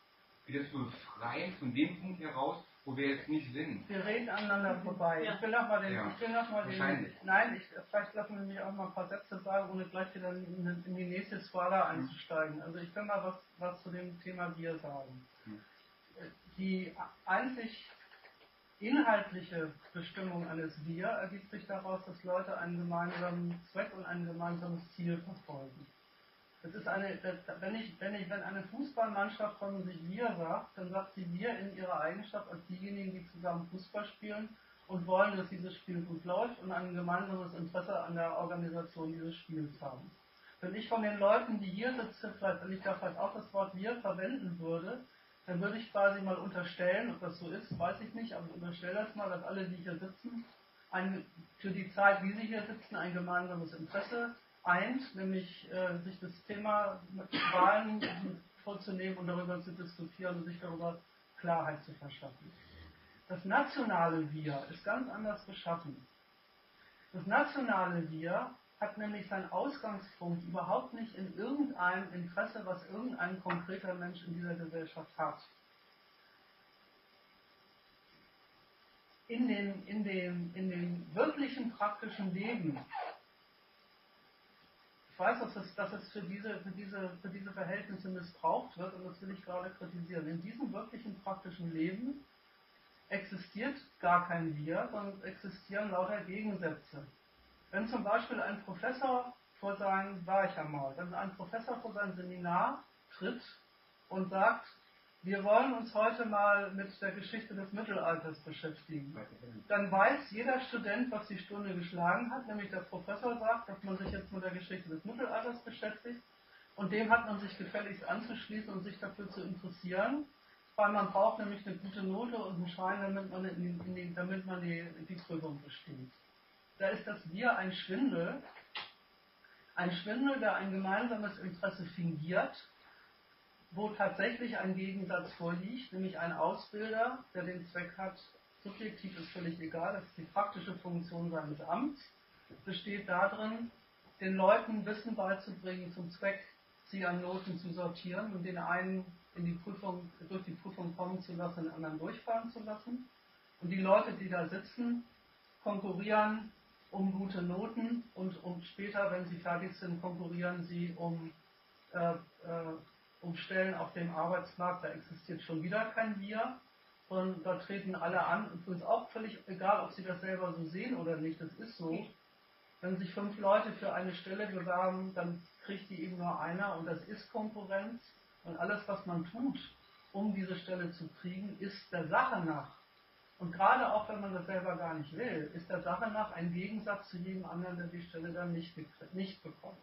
wieder zu befreien von dem Punkt heraus, wo wir jetzt nicht sind. Wir reden aneinander vorbei. Ja. Ich will noch mal den, Ja. ich will noch mal den, Wahrscheinlich. nein, ich, vielleicht lassen wir mich auch mal ein paar Sätze sagen, ohne gleich wieder in, in die nächste Skala einzusteigen. Also ich will mal was, was zu dem Thema Bier sagen. Hm. Die einzig inhaltliche Bestimmung eines Wir ergibt sich daraus, dass Leute einen gemeinsamen Zweck und ein gemeinsames Ziel verfolgen. Das ist eine, wenn, ich, wenn, ich, wenn eine Fußballmannschaft von sich Wir sagt, dann sagt sie Wir in ihrer Eigenschaft als diejenigen, die zusammen Fußball spielen und wollen, dass dieses Spiel gut läuft und ein gemeinsames Interesse an der Organisation dieses Spiels haben. Wenn ich von den Leuten, die hier sitzen, vielleicht, wenn ich da vielleicht auch das Wort Wir verwenden würde, dann würde ich quasi mal unterstellen, ob das so ist, weiß ich nicht, aber ich unterstelle das mal, dass alle, die hier sitzen, ein, für die Zeit, wie sie hier sitzen, ein gemeinsames Interesse eint, nämlich äh, sich das Thema mit Wahlen vorzunehmen und darüber zu diskutieren und sich darüber Klarheit zu verschaffen. Das nationale Wir ist ganz anders beschaffen. Das nationale Wir hat nämlich seinen Ausgangspunkt überhaupt nicht in irgendeinem Interesse, was irgendein konkreter Mensch in dieser Gesellschaft hat. In dem, in dem, in dem wirklichen praktischen Leben, ich weiß, dass es, dass es für, diese, für, diese, für diese Verhältnisse missbraucht wird und das will ich gerade kritisieren. In diesem wirklichen praktischen Leben existiert gar kein Wir, sondern existieren lauter Gegensätze. Wenn zum Beispiel ein Professor vor sein, war ich einmal, wenn ein Professor vor sein Seminar tritt und sagt, wir wollen uns heute mal mit der Geschichte des Mittelalters beschäftigen, dann weiß jeder Student, was die Stunde geschlagen hat, nämlich der Professor sagt, dass man sich jetzt mit der Geschichte des Mittelalters beschäftigt und dem hat man sich gefälligst anzuschließen und sich dafür zu interessieren, weil man braucht nämlich eine gute Note und einen Schein, damit man, in, in die, damit man die, die Prüfung besteht. Da ist das Wir ein Schwindel, ein Schwindel, der ein gemeinsames Interesse fingiert, wo tatsächlich ein Gegensatz vorliegt, nämlich ein Ausbilder, der den Zweck hat, subjektiv ist völlig egal, das ist die praktische Funktion seines Amts, besteht darin, den Leuten Wissen beizubringen zum Zweck, sie an Noten zu sortieren und den einen in die Prüfung, durch die Prüfung kommen zu lassen, den anderen durchfahren zu lassen. Und die Leute, die da sitzen, konkurrieren um gute Noten und, und später, wenn sie fertig sind, konkurrieren sie um, äh, äh, um Stellen auf dem Arbeitsmarkt. Da existiert schon wieder kein Wir, und da treten alle an. Und es ist auch völlig egal, ob sie das selber so sehen oder nicht, das ist so. Wenn sich fünf Leute für eine Stelle bewerben, dann kriegt die eben nur einer und das ist Konkurrenz. Und alles, was man tut, um diese Stelle zu kriegen, ist der Sache nach. Und gerade auch wenn man das selber gar nicht will, ist der Sache nach ein Gegensatz zu jedem anderen, der die Stelle dann nicht, nicht bekommt.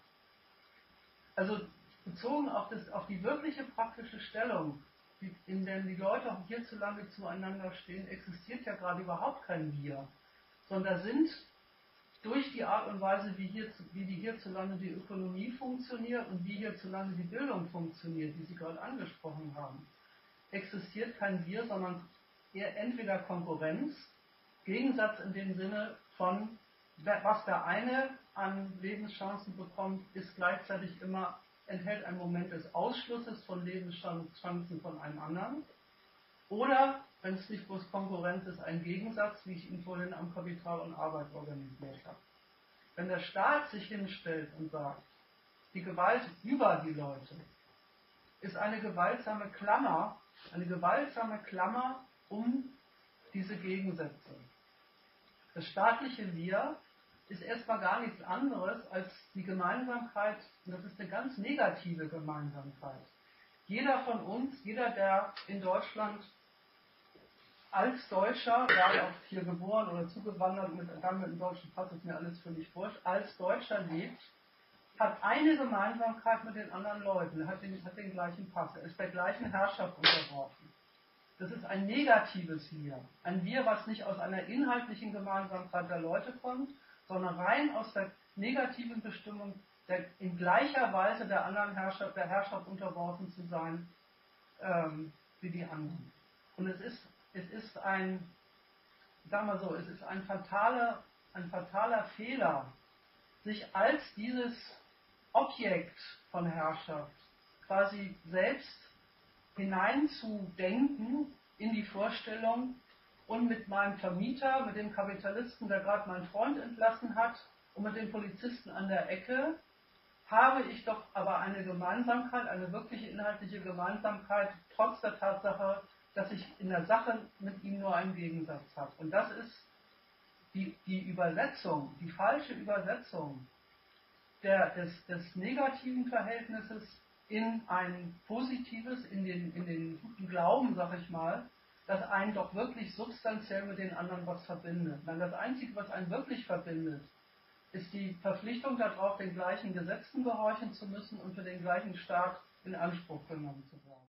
Also bezogen auf, das, auf die wirkliche praktische Stellung, die, in der die Leute auch hierzulande zueinander stehen, existiert ja gerade überhaupt kein Wir, sondern da sind durch die Art und Weise, wie, hier, wie die hierzulande die Ökonomie funktioniert und wie hierzulande die Bildung funktioniert, die Sie gerade angesprochen haben, existiert kein Wir, sondern eher entweder Konkurrenz, Gegensatz in dem Sinne von, was der eine an Lebenschancen bekommt, ist gleichzeitig immer, enthält einen Moment des Ausschlusses von Lebenschancen von einem anderen. Oder, wenn es nicht bloß Konkurrenz ist, ein Gegensatz, wie ich ihn vorhin am Kapital und Arbeit organisiert habe. Wenn der Staat sich hinstellt und sagt, die Gewalt über die Leute ist eine gewaltsame Klammer, eine gewaltsame Klammer um diese Gegensätze. Das staatliche Wir ist erstmal gar nichts anderes als die Gemeinsamkeit, und das ist eine ganz negative Gemeinsamkeit. Jeder von uns, jeder, der in Deutschland als Deutscher, egal ob hier geboren oder zugewandert, mit, dann mit dem deutschen Pass, ist mir alles völlig wurscht, als Deutscher lebt, hat eine Gemeinsamkeit mit den anderen Leuten, er hat den, hat den gleichen Pass, er ist der gleichen Herrschaft unterworfen. Das ist ein negatives Wir. Ein Wir, was nicht aus einer inhaltlichen Gemeinsamkeit der Leute kommt, sondern rein aus der negativen Bestimmung, der, in gleicher Weise der anderen Herrschaft, der Herrschaft unterworfen zu sein, ähm, wie die anderen. Und es ist, es ist ein, sagen wir so, es ist ein fataler, ein fataler Fehler, sich als dieses Objekt von Herrschaft quasi selbst hineinzudenken in die Vorstellung, und mit meinem Vermieter, mit dem Kapitalisten, der gerade meinen Freund entlassen hat, und mit dem Polizisten an der Ecke, habe ich doch aber eine Gemeinsamkeit, eine wirkliche inhaltliche Gemeinsamkeit, trotz der Tatsache, dass ich in der Sache mit ihm nur einen Gegensatz habe. Und das ist die, die Übersetzung, die falsche Übersetzung der, des, des negativen Verhältnisses in ein positives, in den, in den guten Glauben, sag ich mal, dass einen doch wirklich substanziell mit den anderen was verbindet. Denn das Einzige, was einen wirklich verbindet, ist die Verpflichtung darauf, den gleichen Gesetzen gehorchen zu müssen und für den gleichen Staat in Anspruch genommen zu werden.